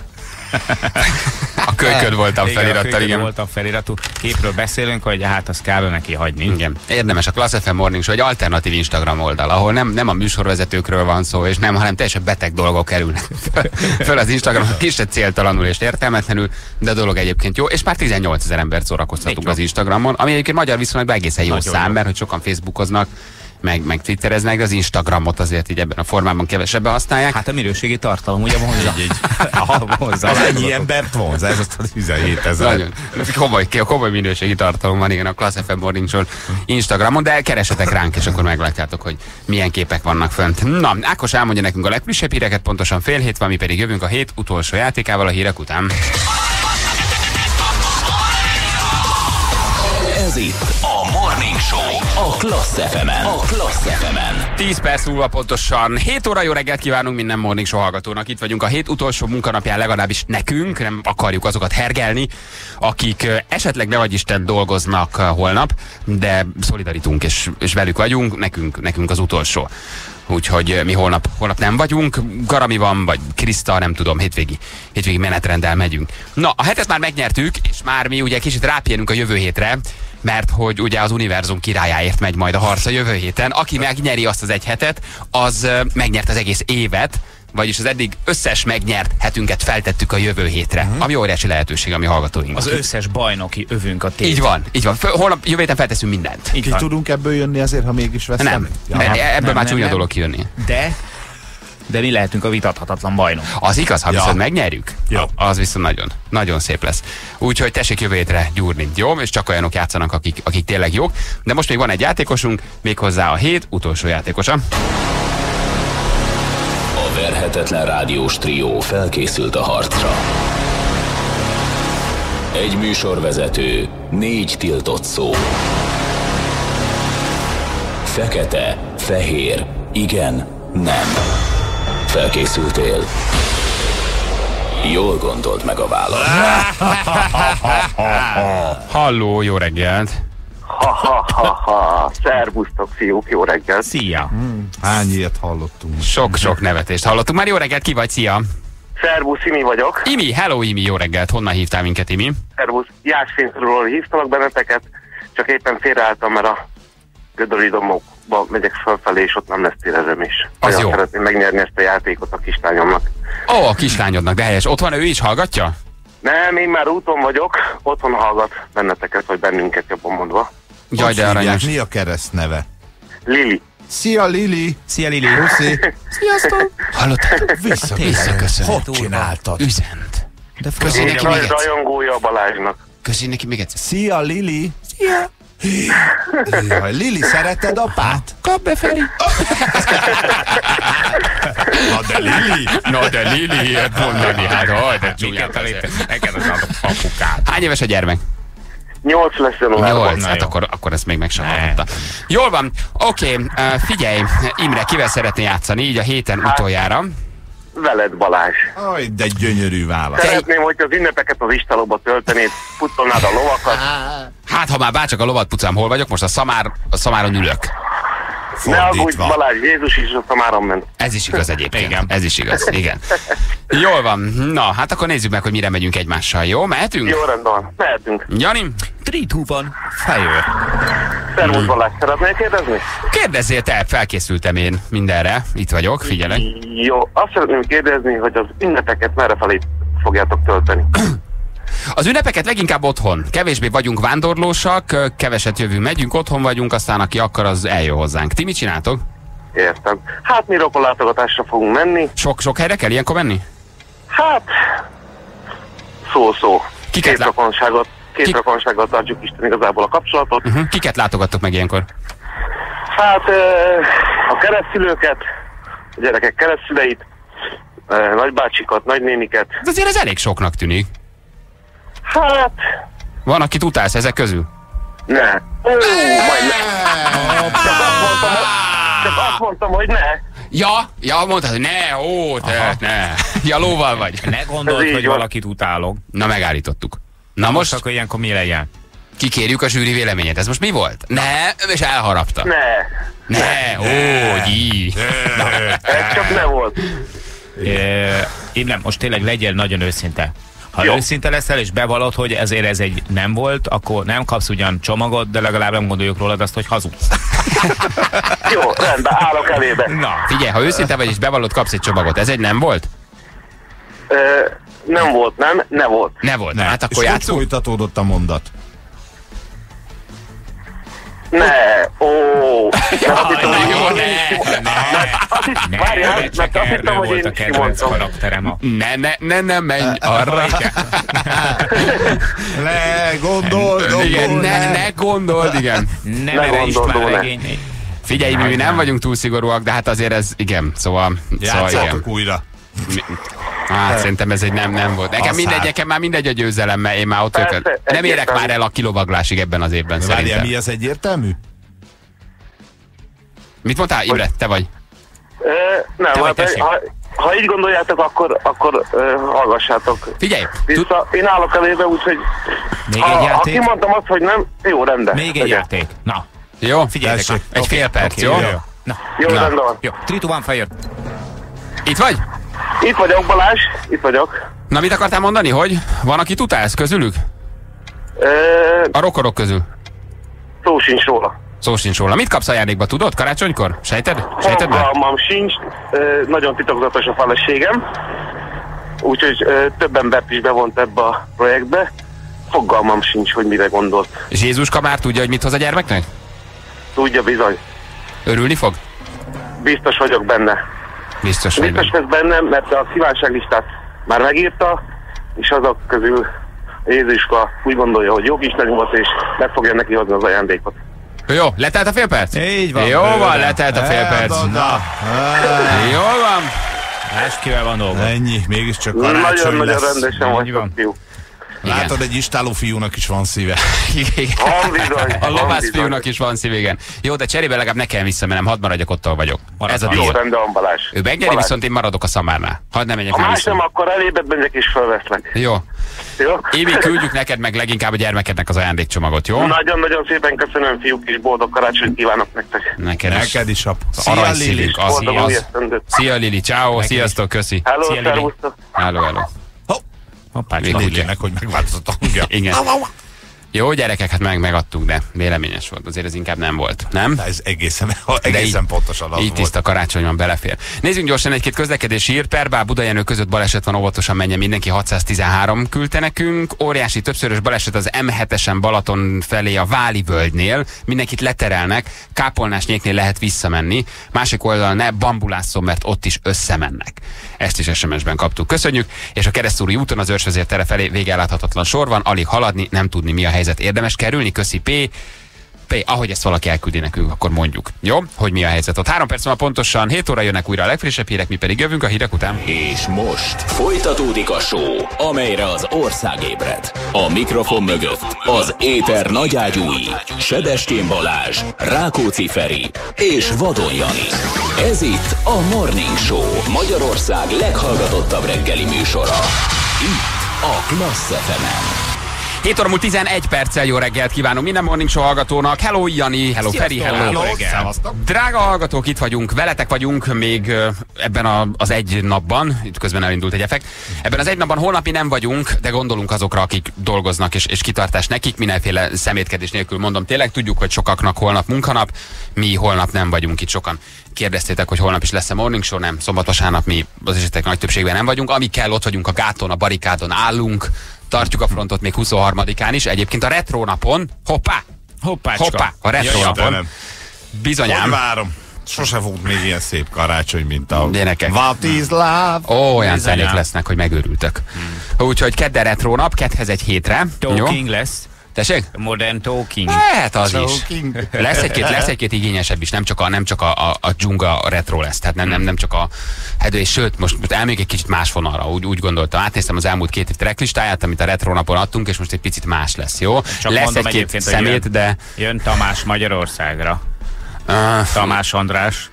A kölyköd voltam felirattal, igen. voltam feliratú. Képről beszélünk, hogy hát azt kell neki hagyni. Igen. Érdemes a Class ef em Morning Show egy alternatív Instagram oldal, ahol nem, nem a műsorvezetőkről van szó, és nem, hanem teljesen beteg dolgok kerülnek föl az Instagramon, kicsit céltalanul és értelmetlenül, de a dolog egyébként jó, és már tizennyolcezer embert szórakoztatunk az Instagramon, ami egyébként magyar viszonylatban egészen jó Nagyon szám, jó. mert hogy sokan Facebookoznak, meg, meg twittereznek, de az Instagramot azért így ebben a formában kevesebben használják. Hát a minőségi tartalom ugye vonza. Aha, vonza. Az ennyi embert vonz, ez az tizenhétezer. Nagyon komoly, komoly minőségi tartalom van, igen, a Class ef em Morning Show Instagramon, de keresetek ránk, és akkor meglátjátok, hogy milyen képek vannak fönt. Na, Ákos elmondja nekünk a legfrissebb híreket, pontosan fél hét van, mi pedig jövünk a hét utolsó játékával a hírek után. Ez itt a Morning Show a Class ef em-en. A Class ef em-en. tíz perc múlva pontosan hét óra, jó reggelt kívánunk minden Morning Show hallgatónak. Itt vagyunk a hét utolsó munkanapján, legalábbis nekünk, nem akarjuk azokat hergelni, akik ö, esetleg ne Isten dolgoznak ö, holnap, de szolidarítunk és, és velük vagyunk, nekünk, nekünk az utolsó. Úgyhogy ö, mi holnap, holnap nem vagyunk, Garami van, vagy Kriszta, nem tudom, hétvégi, hétvégi menetrenddel megyünk. Na, a hetet már megnyertük, és már mi ugye kicsit rápihenünk a jövő hétre, mert hogy ugye az univerzum királyáért megy majd a harc a jövő héten. Aki megnyeri azt az egy hetet, az ö, megnyert az egész évet, vagyis az eddig összes megnyert hetünket feltettük a jövő hétre, uh-huh. ami óriási lehetőség, ami hallgatóink. Az összes bajnoki övünk a tét. Így van, így van. Föl, holnap jövő héten felteszünk mindent. Ki tudunk ebből jönni azért, ha mégis veszem? Nem, Ja, e- ebből nem, már nem, csúnya nem. dolog kijönni. De, de mi lehetünk a vitathatatlan bajnok. Az igaz, ha Ja. viszont megnyerjük, Ja. az viszont nagyon, nagyon szép lesz. Úgyhogy tessék jövő hétre gyúrni, jó? És csak olyanok játszanak, akik, akik tényleg jók. De most még van egy játékosunk, méghozzá a hét utolsó játékosa. A verhetetlen rádiós trió felkészült a harcra. Egy műsorvezető, négy tiltott szó. Fekete, fehér, igen, nem. Felkészültél? Jól gondold meg a választ. Halló, jó reggelt! Ha-ha-ha-ha, szervusztok fiúk, jó reggel. Szia! Hány ilyet hallottunk? Sok-sok nevetést hallottunk. Már jó reggelt, ki vagy, szia! Szervusz, Imi vagyok. Imi, hello Imi, jó reggelt, honnan hívtál minket, Imi? Szervusz, Jászfényről hívtalak benneteket, csak éppen félreálltam, mert a Gödöli dombokba megyek felfelé, és ott nem lesz térezemés. Az Nagyon jó. szeretném megnyerni ezt a játékot a kislányomnak. Ó, a kislányodnak, de helyes. Ott van ő is, hallgatja? Nem, én már úton vagyok, otthon hallgat benneteket, vagy bennünket jobban mondva. Jaj, Hogy de hívják? aranyos. Mi a kereszt neve? Lili. Szia, Lili! Szia Lili! Puszi! Sziasztok! Hallottad? Vissza, Visszaköszön. Hogy csináltad? Üzent. De Köszi Én neki még nagy egyszer. rajongója a Balázsnak. Köszi neki még egyszer. Szia, Lili! Szia! Jaj, Lili, szereted apát? Kap be, Feri! Na de Lili! Na de Lili, ilyet mondani, hát haj, de csúnyán Miket beszél. elé- neked az apukát. Hány éves a gyermek? Nyolc lesz januárban. Nyolc, hát jó. akkor, akkor ezt még megsavarotta. Jól van, oké, okay, figyelj, Imre, kivel szeretné játszani így a héten Hát- utoljára? Veled, Balázs. Aj, de gyönyörű válasz. Szeretném, hogy az ünnepeket az istálóba töltenéd, puttolnád a lovakat. Hát, ha már bárcsak a lovat pucám, hol vagyok, most a, szamár, a szamáron ülök. Ne aggódj, Fordítva. Balázs, Jézus is a szamáron ment. Ez is igaz egyébként. Igen. Ez is igaz, igen. Jól van, na, hát akkor nézzük meg, hogy mire megyünk egymással, jó? Mehetünk? Jó, rendben van. Mehetünk. Jani, három, kettő, van, fire. Szervusz, Balázs, szeretnél kérdezni? kérdezzél te, felkészültem én mindenre. Itt vagyok, figyelek. Jó, azt szeretném kérdezni, hogy az ünnepeket merre felé fogjátok tölteni? Az ünnepeket leginkább otthon. Kevésbé vagyunk vándorlósak, keveset jövünk, megyünk, otthon vagyunk, aztán aki akar, az eljön hozzánk. Ti mit csináltok? Értem. Hát mi rokonlátogatásra fogunk menni. Sok, sok helyre kell ilyenkor menni? Hát, szó-szó. Kiket Két lá- rokonságot, két Ki- rokonsággal tartjuk Isten igazából a kapcsolatot. Uh-huh. Kiket látogattok meg ilyenkor? Hát ö, a keresztülőket, a gyerekek keresztüleit, ö, nagybácsikat, nagynéniket. De azért ez elég soknak tűnik. Hát, Van, akit utálsz ezek közül? ne. Ó, majd ne. Csak azt mondtam, hogy, csak azt mondtam, hogy ne. Ja, ja, mondtad, hogy ne, ó, te, ne. Ja, lóval vagy. Ne Ez gondold, így hogy van. valakit utálok. Na, megállítottuk. Na Most most akkor ilyenkor mi legyen? kikérjük a zsűri véleményét. Ez most mi volt? Ne, és elharapta. Ne. Ne, ó, gyí. Ez csak ne volt. E, Én nem, most tényleg legyél nagyon őszinte. Ha Jó. őszinte leszel és bevallod, hogy ezért ez egy nem volt, akkor nem kapsz ugyan csomagot, de legalább nem gondoljuk rólad azt, hogy hazudsz. Jó, rendben, állok elébe. Na, Figyelj, ha őszinte vagy és bevallod, kapsz egy csomagot. Ez egy nem volt? Ö, nem volt, nem? Ne volt. Ne volt. Ne. Hát akkor és hogy játszunk. folytatódott a mondat? Ne, ó. Mert azt hittem, hogy jó, én ne, is- ne. Azt hittem- ne, Várjál, ne, csak mert azt hittem, erről hogy volt én a is kedvenc kimondtam. karakterem a... Ne, ne, ne, ne, menj arra. Le, gondol, gondol. Igen, ne, ne gondold, igen. Nem Ne erre István gondold, ne. regény. Figyelj, mi, mi nem vagyunk túl szigorúak, de hát azért ez, igen, szóval, szóval igen. Játszátok újra. Mi- Hát szerintem ez egy nem, nem volt. Nekem Az mindegy, hát. nekem már mindegy a győzelem, mert én már ott Persze, vagyok. Nem érek egyértelmű. már el a kilovaglásig ebben az évben Várjál, szerintem. mi az egyértelmű? Mit mondtál, Imre? Te vagy? Ö, nem, Te vagy, hát, tessék. ha, ha így gondoljátok, akkor, akkor ö, hallgassátok. Figyelj, tud, Vissza, én állok elébe, úgyhogy Még ha, egy ha játék? kimondtam azt, hogy nem, jó, rendben. Még egy Legyen. játék. Na, jó? figyeljetek. Tessék. na. Egy fél perc, oké, jó? Na, Jó, Na. rendben van. jó. három, kettő, egy, fire. Itt vagy? Itt vagyok, Balázs, itt vagyok. Na, mit akartál mondani, hogy? Van, aki tutálsz közülük? Ö, A rokorok közül. szó sincs róla. Szó sincs róla. Mit kapsz ajándékba, tudod? Karácsonykor? Sejted? Sejted már? Fogalmam sincs, ö, nagyon titokzatos a feleségem, úgyhogy ö, több embert is bevont ebbe a projektbe. Fogalmam sincs, hogy mire gondolt. És Jézuska már tudja, hogy mit hoz a gyermeknek? Tudja bizony. Örülni fog? Biztos vagyok benne. Biztos vagy Biztos benne. lesz bennem, mert a kívánságlistát már megírta, és azok közül Jézuska úgy gondolja, hogy jó kis nagy volt, és meg fogja neki hozni az ajándékot. Jó, letelt a fél perc? Így van. Jó van, bőven. letelt a fél perc. Na, Jó van. Láss, kivel van dolga. ennyi, mégiscsak karácsony Nagyon-nagyon lesz. rendesen Így vagytok, van. fiú. Látod, egy istáló fiúnak is van szíve. Igen. Van bizony, A van lovász bizony. fiúnak is van szív, igen. Jó, de cserébe legalább ne kell visszamennem, hadd maradjak ott, ahol vagyok. Ez a Maradj. Jó, díj. rendben van, Balázs. Ő megnyeri, Balázs. viszont én maradok a Szamárnál. Hadd nem menjek Ha már más vissza. nem, akkor elébe megyek és felveszlek. Jó. Jó? Évi, küldjük neked meg leginkább a gyermekednek az ajándékcsomagot, jó? Nagyon-nagyon szépen köszönöm, fiúk, és boldog karácsonyt kívánok nektek. Neked is. Neked is, apu. Az aranyszívünk, az, Boldog új az. esztendőt. Szia Lili, ciao, Neked is. sziasztok, köszi. Hello, Szia, Lili. szervusztok. Hello, hello. Hoppá, Még csak. úgy. Lilének, hogy megváltozott a hangja. Igen. Jó, gyerekek, hát meg megadtuk, de véleményes volt. Azért ez inkább nem volt, nem? De ez egészen, De egészen így- pontosan az Így volt. tiszta karácsonyban belefér. Nézzünk gyorsan egy-két közlekedési hírt. Perbál, Budajenő között baleset van, óvatosan menjen mindenki, hatszáztizenhárom küldte nekünk. Óriási többszörös baleset az em hetesen Balaton felé a Váli völgynél. Mindenkit leterelnek, Kápolnásnyéknél lehet visszamenni. Másik oldalon ne bambulásszon, mert ott is összemennek. Ezt is es em es-ben kaptuk. Köszönjük. És a Keresztúri úton az Őrsvezér tere felé végálláthatatlan sor van, alig haladni, nem tudni mi a helyzet. Érdemes kerülni, köszi P. P, ahogy ezt valaki elküldi nekünk, akkor mondjuk. Jó? Hogy mi a helyzet ott. Három perc múlva pontosan hét óra jönnek újra a legfrissebb hírek, mi pedig jövünk a hírek után. És most folytatódik a show, amelyre az ország ébred. A mikrofon mögött az éter nagyágyúi, Sebestyén Balázs, Rákóczi Feri és Vadon Jani. Ez itt a Morning Show, Magyarország leghallgatottabb reggeli műsora. Itt a Klassz ef emen. hét óra múlt tizenegy perccel jó reggelt kívánunk minden Morning Show hallgatónak. Hello Jani, hello Feri, hello. Drága hallgatók, itt vagyunk, veletek vagyunk még ö, ebben a, az egy napban, itt közben elindult egy effekt. Ebben az egy napban holnapi nem vagyunk, de gondolunk azokra, akik dolgoznak és, és kitartás nekik, mindenféle szemétkedés nélkül mondom. Tényleg tudjuk, hogy sokaknak holnap munkanap, mi holnap nem vagyunk itt sokan. Kérdeztétek, hogy holnap is lesz a Morning Show, nem, szombat-vasárnap mi az esetek nagy többségben nem vagyunk. Ami kell, ott vagyunk a gáton, a barikádon állunk, tartjuk a frontot még huszonharmadikán is. Egyébként a retro napon, hoppá, Hoppácska. hoppá, a retro Jaj, napon, Istenem. bizonyám. Hogy várom. Sose volt még ilyen szép karácsony, mint a Gyerekek. What is love? Ó, olyan Bizonyám. zenék lesznek, hogy megőrültök. Hmm. Úgyhogy kedden retro nap, kedhez egy hétre. Jó? Talking lesz. Tessék? Modern talking. Hát az is. Talking. Lesz egy-két, lesz egy-két igényesebb is, nem csak a, nem csak a, a, a dzsunga retro lesz, tehát nem, nem, nem csak a hedő, és sőt, most, most elmegyek egy kicsit más vonalra, úgy, úgy gondoltam. Átnéztem az elmúlt két év tracklistáját, amit a retro napon adtunk, és most egy picit más lesz, jó? Csak lesz mondom egy-két egyébként, hogy szemét, jön. de... Jön Tamás Magyarországra. Uh, Tamás András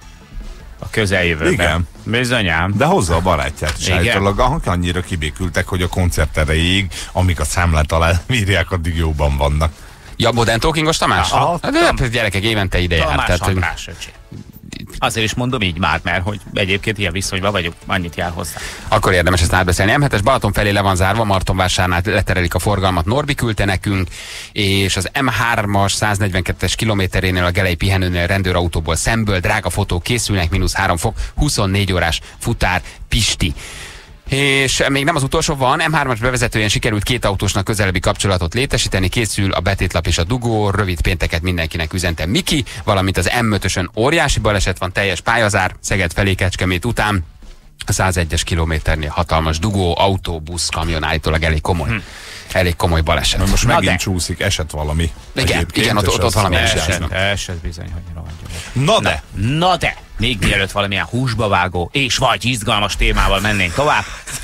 a közeljövőben. Igen. Bizonyám. De hozza a barátját is. Igen. Állítólag annyira kibékültek, hogy a koncert erejéig, amíg a számlát alá írják, addig jóban vannak. ja, Modern Talkingos Tamás? Aha, Hát, de gyerekek évente ide jár. Tamás Tehát, hogy- András, öcsém. Azért is mondom így már, mert hogy egyébként ilyen viszonyban vagyok, annyit jár hozzá. Akkor érdemes ezt átbeszélni. em hetes Balaton felé le van zárva, Martonvásárnál leterelik a forgalmat, Norbi küldte nekünk, és az em hármas száznegyvenkettes kilométerénél a Gelei pihenőnél rendőrautóból szemből drága fotók készülnek, mínusz három fok, huszonnégy órás futár, Pisti. És még nem az utolsó van, em hármas bevezetőjén sikerült két autósnak közelebbi kapcsolatot létesíteni, készül a betétlap és a dugó, rövid pénteket mindenkinek üzentem Miki, valamint az em ötösön óriási baleset van, teljes pályazár, Szeged felé Kecskemét után, a százegyes kilométernél hatalmas dugó, autóbusz, kamion állítólag elég komoly. Hm. Elég komoly baleset. Na most Na megint de. csúszik, esett valami. Igen, igen, ott, ott, ott valami esett. Esett bizony, hogy rohadjon. Na de! Na de! Még mielőtt valamilyen húsba vágó és vagy izgalmas témával mennénk tovább.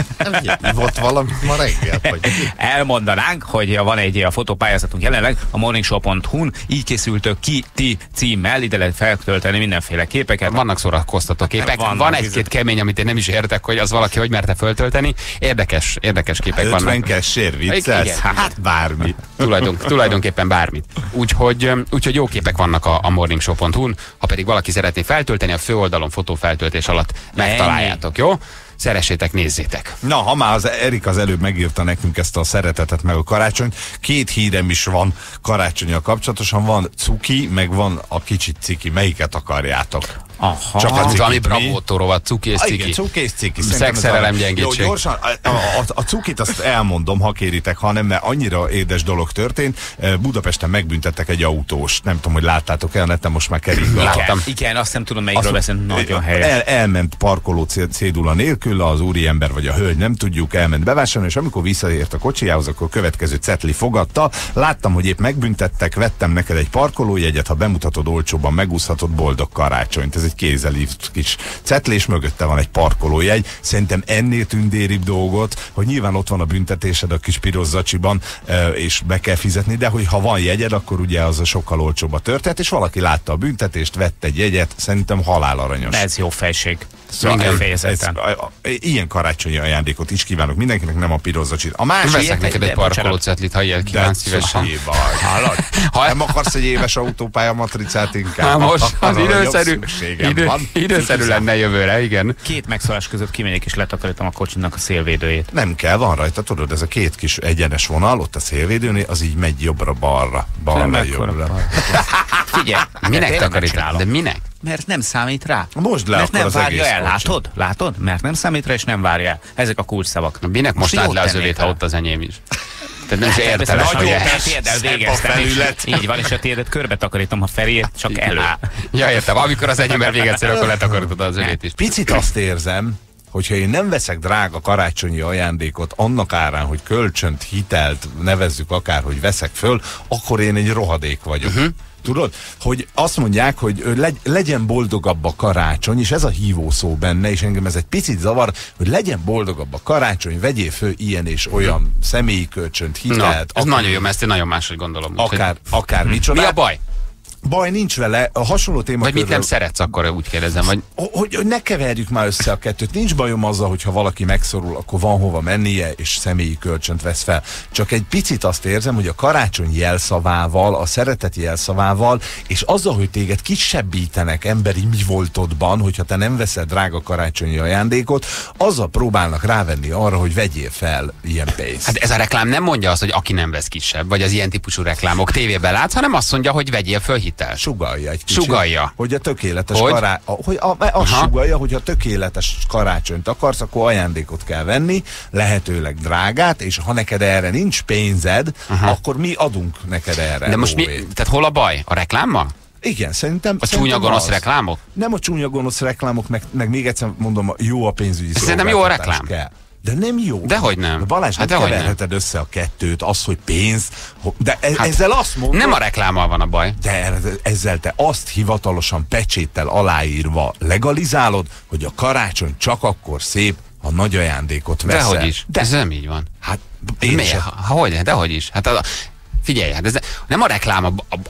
Volt valami ma reggel, hogy... Elmondanánk, hogy van egy a fotópályázatunk jelenleg a morningshow pont hu-n, így készültök ki ti címmel, ide lehet feltölteni mindenféle képeket. Vannak szórakoztató képek, Vannak, van egy-két kemény, amit én nem is értek, hogy az valaki hogy merte föltölteni. Érdekes, érdekes képek vannak. ötvenkes sér vicces? Hát bármi. Tulajdon, tulajdonképpen bármit. Úgyhogy, úgyhogy jó képek vannak a, a morningshow pont hu-n, ha pedig valaki szeretné feltölteni, a főoldalon fotófeltöltés alatt megtaláljátok, jó? Szeressétek, nézzétek. Na, ha már az Erik az előbb megírta nekünk ezt a szeretetet meg a karácsonyt, két hírem is van karácsonnyal kapcsolatosan, van cuki, meg van a kicsit ciki. Melyiket akarjátok? Aha. Csak a valami bravótó rovat, cuki és ciki. Igen, cuki és ciki. Szexszerelem gyengétség. Jó, gyorsan, a, a, a cukit azt elmondom, ha kéritek, ha nem, mert annyira édes dolog történt. Budapesten megbüntettek egy autós. Nem tudom, hogy láttátok el, netem most már kerik. Láttam. Igen, azt nem tudom, melyikről beszélni, nagyon helyes. El, elment parkoló cédula nélkül, az úriember vagy a hölgy, nem tudjuk, elment bevásárolni, és amikor visszaért a kocsijához, akkor következő cetli fogadta. Láttam, hogy épp megbüntettek, vettem neked egy parkolójegyet, ha bemutatod olcsóban, megúszhatod, boldog karácsonyt. Ez egy kézzelírt kis cetli, és mögötte van egy parkolójegy. Szerintem ennél tündéribb dolgot, hogy nyilván ott van a büntetésed a kis piros zacsiban, és be kell fizetni, de hogy ha van jegyed, akkor ugye az sokkal olcsóbb a történet, és valaki látta a büntetést, vett egy jegyet, szerintem halálaranyos. Ez jó fejség. Szóval ez, ez, ilyen karácsonyi ajándékot is kívánok mindenkinek, nem a piros zacsit. A másik... Veszek neked egy parkolócetlit, ha ilyet kívánsz szívesen. Hallod? Ha nem akarsz egy éves autópálya matricát inkább. Ha most az időszerű, idő, van. időszerű lenne jövőre, igen. Két megszólás között kimegyek és letakarítom a kocsinak a szélvédőjét. Nem kell, van rajta, tudod, ez a két kis egyenes vonal, ott a szélvédőnél, az így megy jobbra-balra. Balra-jobbra. Figyelj, minek takarítál? De minek? Mert nem számít rá. Most le Mert nem az várja el, kocsi. látod? Látod? Mert nem számít rá és nem várja el. Ezek a kulcsszavak. Na, minek most állt le az övét, ha ott az enyém is? Tehát nem is értelmes, hogy ez. Térdel végeztem, és így van, és a térdet körbe takarítom, ha felé, csak elő. Ja, értem, amikor az enyémmel véget akkor letakarítod az övét is. Picit azt érzem, hogyha én nem veszek drága karácsonyi ajándékot annak árán, hogy kölcsönt, hitelt, nevezzük akár, hogy veszek föl, akkor én egy rohadék vagyok. Uh-huh. Tudod, hogy azt mondják, hogy legy, legyen boldogabb a karácsony, és ez a hívó szó benne, és engem ez egy picit zavar, hogy legyen boldogabb a karácsony, vegyél föl ilyen és olyan személyi kölcsönt, hitelt. Na, ez akár, nagyon jó, mert ezt én nagyon máshogy gondolom. Akár, akár micsoda. Mi a baj? Baj nincs vele, a hasonló téma. Vagy mit nem szeretsz, akkor úgy kérdezem, vagy... Hogy, hogy ne keverjük már össze a kettőt. Nincs bajom azzal, hogyha valaki megszorul, akkor van hova mennie, és személyi kölcsönt vesz fel. Csak egy picit azt érzem, hogy a karácsony jelszavával, a szeretet jelszavával, és azzal, hogy téged kisebbítenek emberi mi voltodban, hogyha te nem veszed drága karácsonyi ajándékot, azzal próbálnak rávenni arra, hogy vegyél fel ilyen pénzt. Hát ez a reklám nem mondja azt, hogy aki nem vesz kisebb, vagy az ilyen típusú reklámok tévében látsz, hanem azt mondja, hogy vegyél föl hitel. Sugalja egy kicsit. Sugalja. Hogy a tökéletes hogy? kará... Hogy a, azt sugalja, hogy a tökéletes karácsonyt akarsz, akkor ajándékot kell venni, lehetőleg drágát, és ha neked erre nincs pénzed, aha, akkor mi adunk neked erre. De most mi, tehát hol a baj? A reklámmal? Igen, szerintem... A csúnya gonosz reklámok? Nem a csúnya gonosz reklámok, meg, meg még egyszer mondom, jó a pénzügyi szerintem jó a reklám. Kell. De nem jó. Dehogy nem. De Balázs, hát nem keverheted nem. össze a kettőt, az, hogy pénz, de e hát ezzel azt mondod... Nem a reklámmal van a baj. De ezzel te azt hivatalosan pecséttel aláírva legalizálod, hogy a karácsony csak akkor szép, ha nagy ajándékot veszel. Dehogy is. De ez nem így van. Hát én miért? Ha, hogy? Dehogy is. Hát a, figyelj, hát ez nem a reklám a, a, a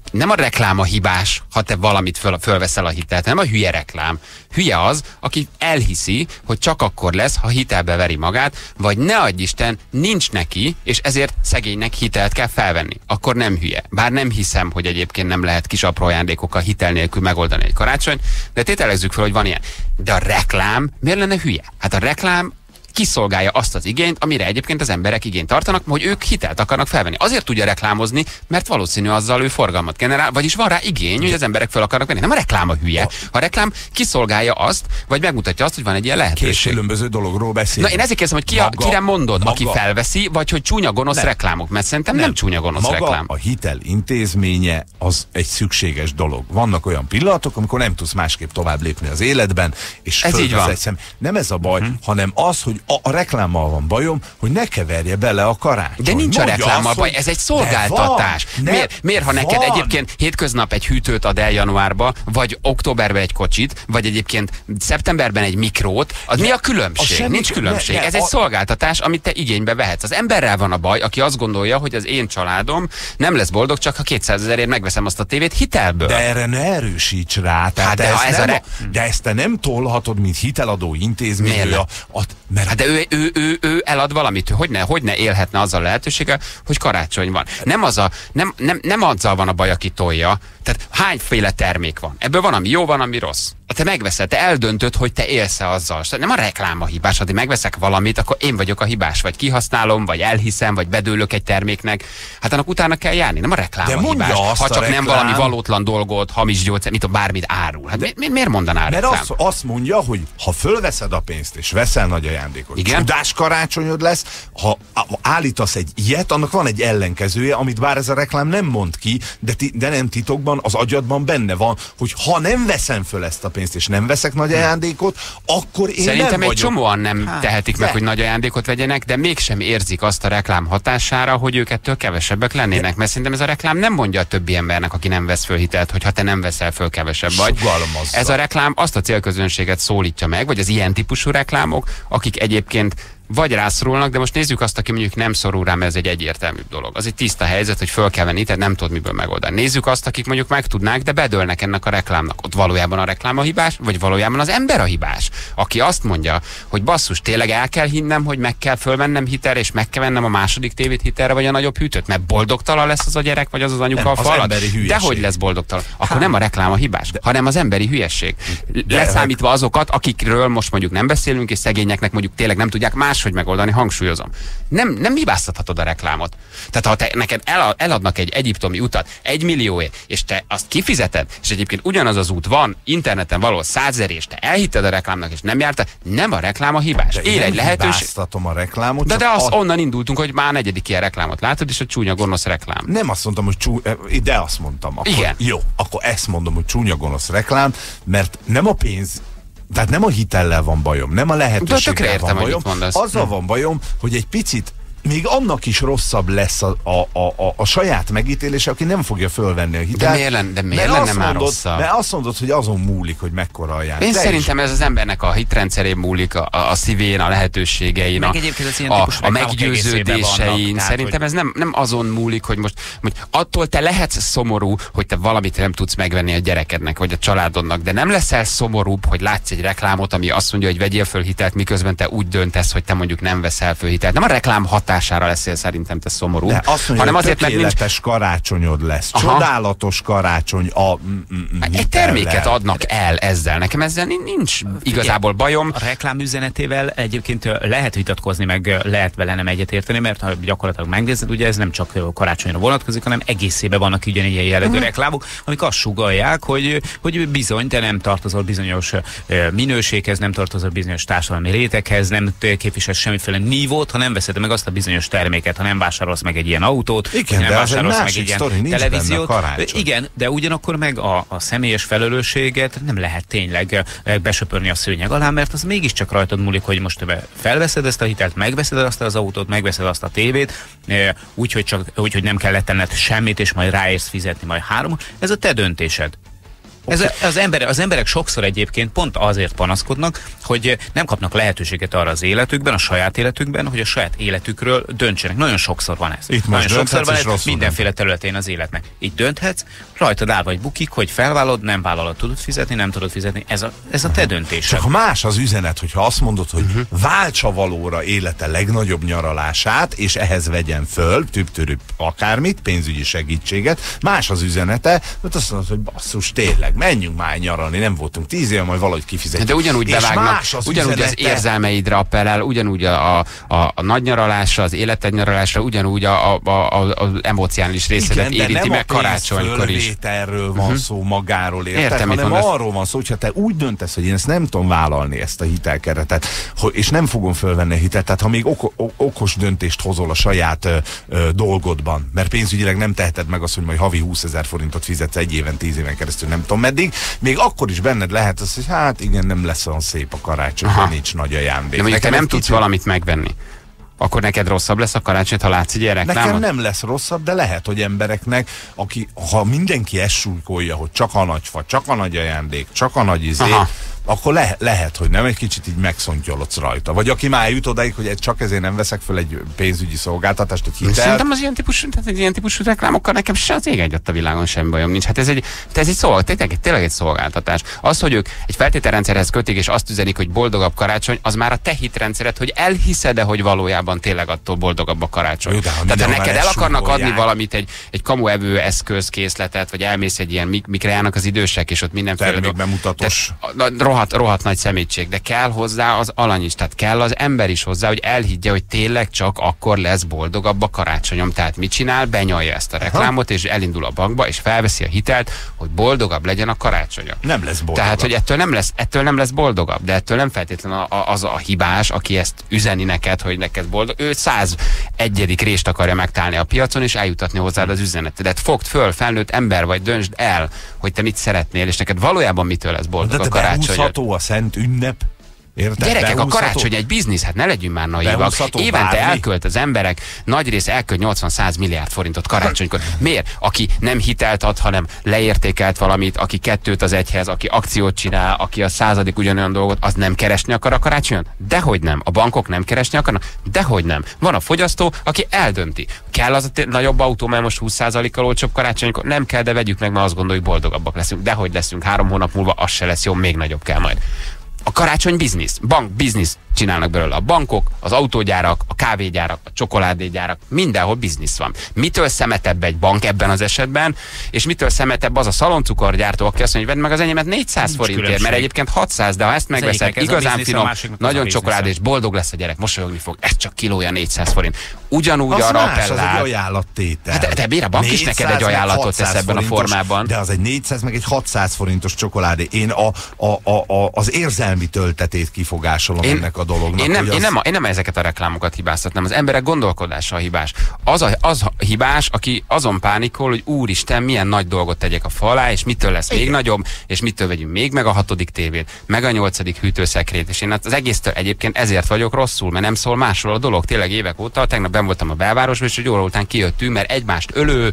nem a reklám a hibás, ha te valamit föl, fölveszel a hitelt, nem a hülye reklám. Hülye az, aki elhiszi, hogy csak akkor lesz, ha hitelbe veri magát, vagy ne adj Isten, nincs neki, és ezért szegénynek hitelt kell felvenni. Akkor nem hülye. Bár nem hiszem, hogy egyébként nem lehet kis apró ajándékokkal hitel nélkül megoldani egy karácsonyt, de tételezzük fel, hogy van ilyen. De a reklám miért lenne hülye? Hát a reklám kiszolgálja azt az igényt, amire egyébként az emberek igényt tartanak, hogy ők hitelt akarnak felvenni. Azért tudja reklámozni, mert valószínű azzal ő forgalmat generál, vagyis van rá igény, hogy az emberek fel akarnak venni. Nem a reklám a hülye. A reklám kiszolgálja azt, vagy megmutatja azt, hogy van egy ilyen lehetőség. Két különböző dologról beszélünk. Na én ezért kérdezem, hogy ki a, kire mondod, maga, aki felveszi, vagy hogy csúnya gonosz nem. reklámok, mert szerintem nem, nem csúnya gonosz maga reklám. A hitel intézménye az egy szükséges dolog. Vannak olyan pillanatok, amikor nem tudsz másképp tovább lépni az életben, és ez így van. Szem. Nem ez a baj, hmm. hanem az, hogy a, a reklámmal van bajom, hogy ne keverje bele a karácsony. De nincs mondja a reklámmal baj, ez egy szolgáltatás. Van, ne, miért, miért, ha neked van. egyébként hétköznap egy hűtőt ad el januárba, vagy októberben egy kocsit, vagy egyébként szeptemberben egy mikrót, az de mi a különbség? A nincs különbség. Ne, ne, ez egy a... szolgáltatás, amit te igénybe vehetsz. Az emberrel van a baj, aki azt gondolja, hogy az én családom nem lesz boldog, csak ha kétszázezerért megveszem azt a tévét hitelből. De erre ne erősíts rá. Tehát hát de, ezt ez nem, re... de ezt te nem tolhatod, mint hiteladó intézmény. A, a, mert... hát de ő, ő, ő, ő elad valamit, hogy ne, hogy ne élhetne azzal a lehetőséggel, hogy karácsony van. Nem, az a, nem, nem, nem azzal van a baj, aki tolja. Tehát hányféle termék van? Ebből van, ami jó, van, ami rossz. Te megveszed, te eldöntöd, hogy te élsz-e azzal. Nem a reklám a hibás, ha én megveszek valamit, akkor én vagyok a hibás, vagy kihasználom, vagy elhiszem, vagy bedőlök egy terméknek. Hát annak utána kell járni, nem a reklám de a hibás. Ha csak reklám... nem valami valótlan dolgot, hamis gyógyszer, mit a bármit árul. Hát de, mi, miért mondaná a reklám? Mert azt, azt mondja, hogy ha fölveszed a pénzt és veszel nagy ajándékot, csodás karácsonyod lesz, ha állítasz egy ilyet, annak van egy ellenkezője, amit bár ez a reklám nem mond ki, de, ti, de nem titokban, az agyadban benne van, hogy ha nem veszem föl ezt a pénzt és nem veszek nagy ajándékot, akkor én Szerintem nem egy vagyok. csomóan nem hát, tehetik meg, de. hogy nagy ajándékot vegyenek, de mégsem érzik azt a reklám hatására, hogy ők ettől kevesebbek lennének, de. mert szerintem ez a reklám nem mondja a többi embernek, aki nem vesz föl hitelt, hogy ha te nem veszel föl, kevesebb vagy. Sugalmazza. Ez a reklám azt a célközönséget szólítja meg, vagy az ilyen típusú reklámok, akik egyébként vagy rászorulnak, de most nézzük azt, aki mondjuk nem szorul rá, mert ez egy egyértelmű dolog. Az egy tiszta helyzet, hogy föl kell venni, tehát nem tudod miből megoldani. Nézzük azt, akik mondjuk meg tudnák, de bedőlnek ennek a reklámnak. Ott valójában a reklám a hibás, vagy valójában az ember a hibás, aki azt mondja, hogy basszus, tényleg el kell hinnem, hogy meg kell fölvennem hitelre, és meg kell vennem a második tévét hitelre, vagy a nagyobb hűtőt, mert boldogtalan lesz az a gyerek, vagy az az anyuka a falat. De hogy lesz boldogtalan? Akkor Há. nem a reklám a hibás, de. hanem az emberi hülyesség. De leszámítva azokat, akikről most mondjuk nem beszélünk, és szegényeknek mondjuk tényleg nem tudják más hogy megoldani, hangsúlyozom. Nem, nem hibáztathatod a reklámot. Tehát ha te, neked el, eladnak egy egyiptomi utat egy millióért, és te azt kifizeted, és egyébként ugyanaz az út van interneten való százezer, és te elhitted a reklámnak, és nem jártál, nem a reklám a hibás. De Él egy lehetőség. Hibáztatom a reklámot. De, de az, a... onnan indultunk, hogy már negyedik ilyen reklámot látod, és a csúnya gonosz reklám. Nem azt mondtam, hogy csú... de azt mondtam. Akkor, igen. Jó, akkor ezt mondom, hogy csúnya gonosz reklám, mert nem a pénz, tehát nem a hitellel van bajom, nem a lehetőséggel van bajom. Azzal van bajom, hogy egy picit még annak is rosszabb lesz a, a, a, a, a saját megítélése, aki nem fogja fölvenni a hitelt. De miért lenne, de miért lenne már mondod, rosszabb? mert azt mondod, hogy azon múlik, hogy mekkora a jár. Én de szerintem is. Ez az embernek a hitrendszerén múlik, a, a szívén, a lehetőségein, a, a, a meggyőződésein. Vannak, szerintem hogy... ez nem, nem azon múlik, hogy most hogy attól te lehetsz szomorú, hogy te valamit nem tudsz megvenni a gyerekednek, vagy a családodnak, de nem leszel szomorúbb, hogy látsz egy reklámot, ami azt mondja, hogy vegyél föl hitelt, miközben te úgy döntesz, hogy te mondjuk nem veszel föl hitelt. Nem a reklám hatására leszel szerintem te szomorú. De azt mondja, hanem azért, mert nincs... karácsonyod lesz. Aha. Csodálatos karácsony a... Mm, mm, egy terméket adnak el ezzel. Nekem ezzel nincs igazából bajom. A reklám üzenetével egyébként lehet vitatkozni, meg lehet vele nem egyetérteni, mert ha gyakorlatilag megnézed, ugye ez nem csak karácsonyra vonatkozik, hanem egészében vannak ugyanilyen jellegű uh-huh. reklámok, amik azt sugallják, hogy, hogy bizony, te nem tartozol bizonyos minőséghez, nem tartozol bizonyos társadalmi réteghez, nem képviselsz semmiféle nívót, ha nem veszed meg azt a bizonyos terméket, ha nem vásárolsz meg egy ilyen autót, igen, nem de vásárolsz meg egy ilyen televíziót. Igen, de ugyanakkor meg a, a személyes felelősséget nem lehet tényleg besöpörni a szőnyeg alá, mert az mégiscsak rajtad múlik, hogy most te felveszed ezt a hitelt, megveszed azt az autót, megveszed azt a tévét, úgyhogy csak úgyhogy nem kell tenned semmit, és majd ráérsz fizetni majd három. Ez a te döntésed. Ez az, ember, az emberek sokszor egyébként pont azért panaszkodnak, hogy nem kapnak lehetőséget arra az életükben, a saját életükben, hogy a saját életükről döntsenek. Nagyon sokszor van ez. Itt Nagyon sokszor van ez mindenféle nem. területén az életnek. Itt dönthetsz, rajtad áll vagy bukik, hogy felvállalod, nem vállalod, tudod fizetni, nem tudod fizetni. Ez a, ez a te döntésed. Csak ha más az üzenet, hogyha azt mondod, hogy uh-huh. váltsa valóra élete legnagyobb nyaralását, és ehhez vegyen föl, tüp-törüp akármit, pénzügyi segítséget, más az üzenete, mert azt mondod, hogy basszus, tényleg, menjünk már nyaralni, nem voltunk tíz éve, majd valahogy kifizetjük. De ugyanúgy bevágnak, az ugyanúgy üzenete... az érzelmeidre appellál, ugyanúgy a, a, a, a nagy nyaralásra, az életed nyaralásra, ugyanúgy a, a, a, a emocionális részedet igen, érinti meg karácsonykor is. Erről van uh-huh. szó magáról, érted? Értem, hanem mondasz. arról van szó, hogyha te úgy döntesz, hogy én ezt nem tudom vállalni, ezt a hitelkeretet, és nem fogom fölvenni a hitelt, tehát ha még oko, okos döntést hozol a saját ö, ö, dolgodban, mert pénzügyileg nem teheted meg azt, hogy majd havi húszezer forintot fizetsz egy éven, tíz éven keresztül, nem tudom meddig, még akkor is benned lehet az, hogy hát igen, nem lesz olyan szép a karácsony, ha nincs nagy ajándék. De mondjuk te nem tudsz kicsit... valamit megvenni. Akkor neked rosszabb lesz a karácsony, ha látsz egy ilyen reklámot? Nekem nem lesz rosszabb, de lehet, hogy embereknek, aki, ha mindenki ezt súlykolja, hogy csak a nagy fa, csak a nagy ajándék, csak a nagy izé, aha. akkor le, lehet, hogy nem, egy kicsit így megszontyolodsz rajta. Vagy aki már eljut odáig, hogy csak ezért nem veszek föl egy pénzügyi szolgáltatást, egy hitelt. Szerintem az ilyen típusú, tehát egy ilyen típusú reklámokkal nekem se az ég egyet a világon sem bajom nincs. Hát ez egy, ez egy szolgáltatás, tényleg egy szolgáltatás. Az, hogy ők egy feltételrendszerhez kötik, és azt üzenik, hogy boldogabb karácsony, az már a te hitrendszered, hogy elhiszed-e, hogy valójában tényleg attól boldogabb a karácsony. Jó, ha tehát ha neked el akarnak adni valamit, egy, egy kamuevő eszközkészletet, vagy elmész egy ilyen, mik, mikre járnak az idősek, és ott mindenféle termékbemutatós. Rohadt, rohadt nagy szemétség, de kell hozzá az alany is, tehát kell az ember is hozzá, hogy elhiggye, hogy tényleg csak akkor lesz boldogabb a karácsonyom. Tehát mit csinál? Benyalja ezt a reklámot, és elindul a bankba, és felveszi a hitelt, hogy boldogabb legyen a karácsonya. Nem lesz boldogabb. Tehát, hogy ettől nem lesz, ettől nem lesz boldogabb, de ettől nem feltétlenül az a hibás, aki ezt üzeni neked, hogy neked boldog. Ő száz egyedik rést akarja megtalálni a piacon, és eljutatni hozzád az üzenetedet. Fogd föl, felnőtt ember vagy, döntsd el, hogy te mit szeretnél, és neked valójában mitől lesz boldog a karácsony. A szent ünnep. Érted? Gyerekek, behúzható? A karácsony egy biznisz, hát ne legyünk már naívak. Évente bármi? Elkölt az emberek, nagy rész elkölt nyolcvan-száz milliárd forintot karácsonykor. Miért? Aki nem hitelt ad, hanem leértékelt valamit, aki kettőt az egyhez, aki akciót csinál, aki a századik ugyanolyan dolgot, az nem keresni akar a karácsonyon? Dehogy nem. A bankok nem keresni akarnak? Dehogy nem. Van a fogyasztó, aki eldönti. Kell az a nagyobb autó, mert most húsz százalékkal olcsóbb karácsonykor? Nem kell, de vegyük meg, mert azt gondoljuk, boldogabbak leszünk. Dehogy leszünk. Három hónap múlva az se lesz jó, még nagyobb kell majd. A karácsony biznisz, bank biznisz csinálnak belőle a bankok, az autógyárak, a kávégyárak, a csokoládégyárak, mindenhol biznisz van. Mitől szemetebb egy bank ebben az esetben, és mitől szemetebb az a szaloncukorgyártó, aki azt mondja, hogy vedd meg az enyémet négyszáz forintért, mert egyébként hatszáz, de ha ezt megveszed, igazán finom, nagyon csokoládés, boldog lesz a gyerek, mosolyogni fog, ez csak kilója négyszáz forint. Ugyanúgy arra appellál. Az egy ajánlattétel. Hát de miért a bank is neked egy ajánlatot tesz ebben a formában? De az egy négyszáz meg egy hatszáz forintos csokoládé. Én a, a, a, a, az érzelmi töltetét kifogásolom én, ennek a dolognak. Én nem, az... én, nem, én nem ezeket a reklámokat hibáztatnám, az emberek gondolkodása a hibás. Az a, az a hibás, aki azon pánikol, hogy úristen, milyen nagy dolgot tegyek a fa alá, és mitől lesz még nagyobb, és mitől vegyünk még meg a hatodik tévét, meg a nyolcadik hűtőszekrét. És én az egésztől egyébként ezért vagyok rosszul, mert nem szól másról a dolog. Tényleg évek óta, tegnap benn voltam a belvárosban, és egy óra után kijöttünk, mert egymást ölő,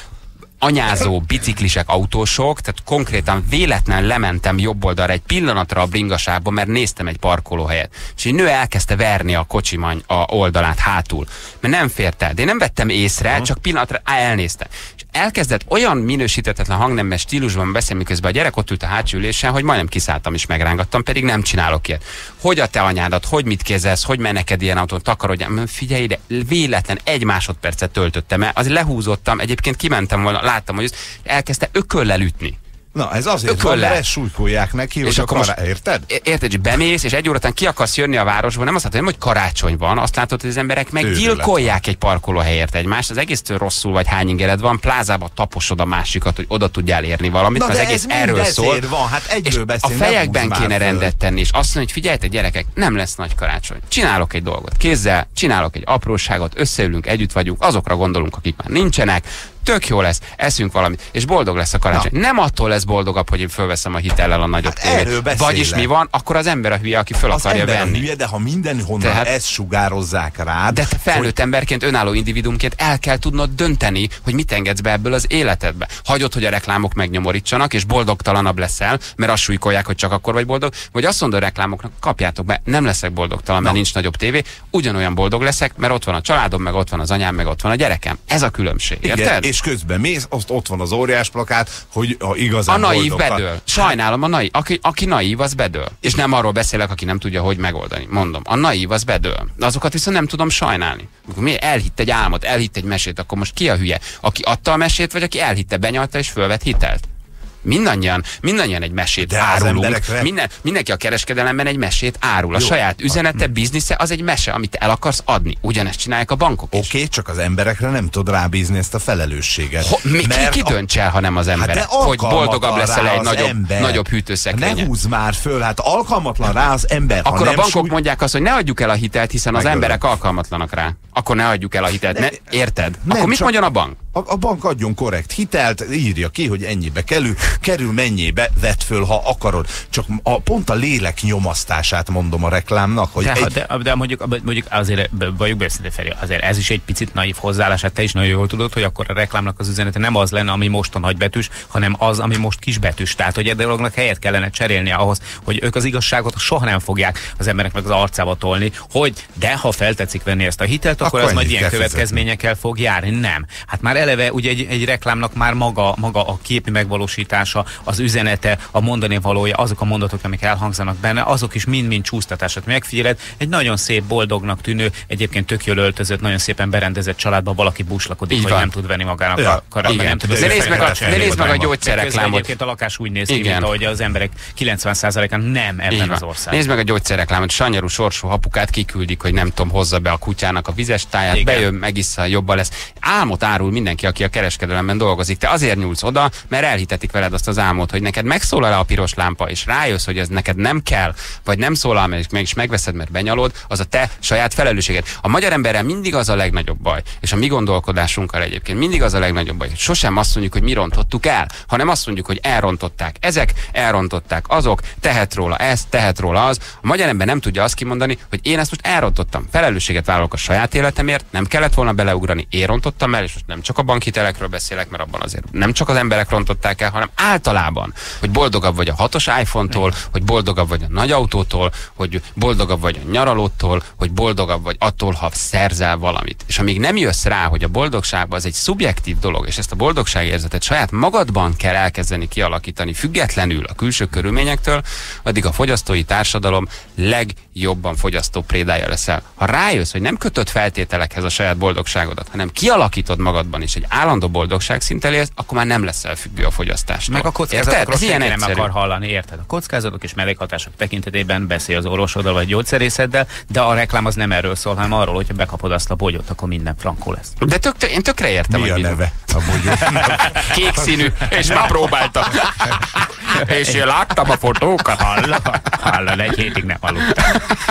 anyázó biciklisek, autósok, tehát konkrétan véletlen lementem jobb oldalra egy pillanatra a bringaságba, mert néztem egy parkolóhelyet. És egy nő elkezdte verni a kocsimany a oldalát hátul, mert nem fért el. De én nem vettem észre, uh-huh. csak pillanatra elnéztem. És elkezdett olyan minősítetetlen hangnemben, stílusban beszélni, miközben a gyerek ott ült a hátsó ülésen, hogy majdnem kiszálltam és megrángattam, pedig nem csinálok ilyet. Hogy a te anyádat, hogy mit kézelsz, hogy menj neked ilyen autón, takarodjál. Figyelj ide, véletlen egy másodpercet töltöttem el, az lehúzottam, egyébként kimentem volna, láttam, hogy elkezdte ököllel ütni. Na, ez azért van, mert ezt súlykolják neki, és akkor most, érted? Érted, hogy bemész, és egy óra után ki akarsz jönni a városba, nem azt látod, hogy karácsony van, azt látod, hogy az emberek meggyilkolják egy parkolóhelyért egymást, az egésztől rosszul vagy hány ingered van, plázába taposod a másikat, hogy oda tudjál érni valamit, na, az egész erről szól. Van, hát egyből beszél, a fejekben kéne rendet tenni, és azt mondani, hogy figyeljetek gyerekek, nem lesz nagy karácsony. Csinálok egy dolgot kézzel, csinálok egy apróságot, összeülünk, együtt vagyunk, azokra gondolunk, akik már nincsenek, tök jó lesz, eszünk valamit, és boldog lesz a karácsony. Na. Nem attól lesz boldogabb, hogy én fölveszem a hitellel a nagyobb hát tévét. Vagyis mi van, akkor az ember a hülye, aki föl az akarja ember venni. A hülye, de ha mindenhonnan Tehát, ezt sugározzák rád. De te felnőtt hogy... emberként, önálló individumként el kell tudnod dönteni, hogy mit engedsz be ebből az életedbe. Hagyod, hogy a reklámok megnyomorítsanak, és boldogtalanabb leszel, mert azt súlykolják, hogy csak akkor vagy boldog, vagy azt mondod a reklámoknak, kapjátok be, nem leszek boldogtalan, mert no. nincs nagyobb tévé, ugyanolyan boldog leszek, mert ott van a családom, meg ott van az anyám, meg ott van a gyerekem. Ez a különbség. Igen, érted? És közben mész, azt ott van az óriás plakát, hogy a igazán a naív boldogtal... bedől. Sajnálom, a naív, aki, aki naív, az bedől. És nem arról beszélek, aki nem tudja, hogy megoldani. Mondom, a naív az bedől. Azokat viszont nem tudom sajnálni. Mi elhitt egy álmot, elhitt egy mesét, akkor most ki a hülye? Aki adta a mesét, vagy aki elhitte, benyalta és fölvett hitelt? Mindannyian, mindannyian egy mesét de árulunk. Emberekre... Minden, mindenki a kereskedelemben egy mesét árul. A Jó. saját üzenete, biznisze az egy mese, amit el akarsz adni. Ugyanezt csinálják a bankok is. Oké, okay, csak az emberekre nem tud rábízni ezt a felelősséget. Ho, mi, ki, ki dönts el, ha nem az emberek? Hát hogy boldogabb leszel egy nagyobb, nagyobb hűtőszekrényen? Ne húzz már föl, hát alkalmatlan rá az ember. Akkor a bankok súly... mondják azt, hogy ne adjuk el a hitelt, hiszen az Megölöm. emberek alkalmatlanak rá. Akkor ne adjuk el a hitelt. Ne, érted? Nem, akkor mit mondjon a bank? A, a bank adjon korrekt hitelt, írja ki, hogy ennyibe kerül, kerül mennyibe, vedd föl, ha akarod. Csak a, pont a lélek nyomasztását mondom a reklámnak, hogy de, egy... de, de mondjuk, mondjuk azért vagyok beszélni, Feri, azért ez is egy picit naív hozzáállás, hát te is nagyon jól tudod, hogy akkor a reklámnak az üzenete nem az lenne, ami most a nagybetűs, hanem az, ami most kisbetűs. Tehát, hogy egy dolognak helyet kellene cserélni ahhoz, hogy ők az igazságot soha nem fogják az embereknek az arcába tolni, hogy de ha feltetszik venni ezt a hitelt, akkor, akkor az majd ilyen következményekkel fog járni. Nem. Hát már eleve ugye egy, egy reklámnak már maga, maga a képi megvalósítása, az üzenete, a mondani valója, azok a mondatok, amik elhangzanak benne, azok is mind-mind csúsztatását megfigyeled. Egy nagyon szép, boldognak tűnő, egyébként tök jól öltözött, nagyon szépen berendezett családban valaki búslakodik, így hogy van. nem tud venni magának ja, a karácsony. Nem tud de nézd meg a, nézd meg a gyógyszerreklámot. Egyébként a lakás úgy néz ki, mint ahogy az emberek kilencven százalékán nem ebben az országban. Nézd meg a gyógyszerreklámot, sanyarú sorsú apukát kiküldik, hogy nem tudom, hozza be a kutyának a vizes táját, igen. Bejön, megissza, jobban lesz. Álmot árul mindenki, aki a kereskedelemben dolgozik. Te azért nyúlsz oda, mert elhitetik veled azt az álmot, hogy neked megszólal a piros lámpa, és rájössz, hogy ez neked nem kell, vagy nem szólal meg, és meg is megveszed, mert benyalod, az a te saját felelősséged. A magyar emberrel mindig az a legnagyobb baj, és a mi gondolkodásunkkal egyébként mindig az a legnagyobb baj, hogy sosem azt mondjuk, hogy mi rontottuk el, hanem azt mondjuk, hogy elrontották ezek, elrontották azok, tehet róla ez, tehet róla az. A magyar ember nem tudja azt kimondani, hogy én ezt most elrontottam. Felelősséget vállalok a saját életemért, nem kellett volna beleugrani, én rontottam el, és most nem csak a bankhitelekről beszélek, mert abban azért nem csak az emberek rontották el, hanem általában, hogy boldogabb vagy a hatos iPhone-tól, hogy boldogabb vagy a nagy autótól, hogy boldogabb vagy a nyaralótól, hogy boldogabb vagy attól, ha szerzel valamit. És amíg nem jössz rá, hogy a boldogságban az egy szubjektív dolog, és ezt a boldogságérzetet saját magadban kell elkezdeni kialakítani, függetlenül a külső körülményektől, addig a fogyasztói társadalom legjobban fogyasztó prédája leszel. Ha rájössz, hogy nem kötött feltételekhez a saját boldogságodat, hanem kialakítod magadban is egy állandó boldogság szinten élsz, akkor már nem leszel függő a fogyasztástól. Meg a kockázatokról senki nem akar hallani, érted? A kockázatok és mellékhatások tekintetében beszél az orvosoddal vagy gyógyszerészeddel, de a reklám az nem erről szól, hanem arról, hogyha bekapod azt a bogyót, akkor minden frankó lesz. De tök, tök, én tökre értem, mi hogy a neve a bogyónak? Kék színű, és már próbáltam. És én láttam a fotókat. Hallod? Hallod, egy hétig nem aludtam.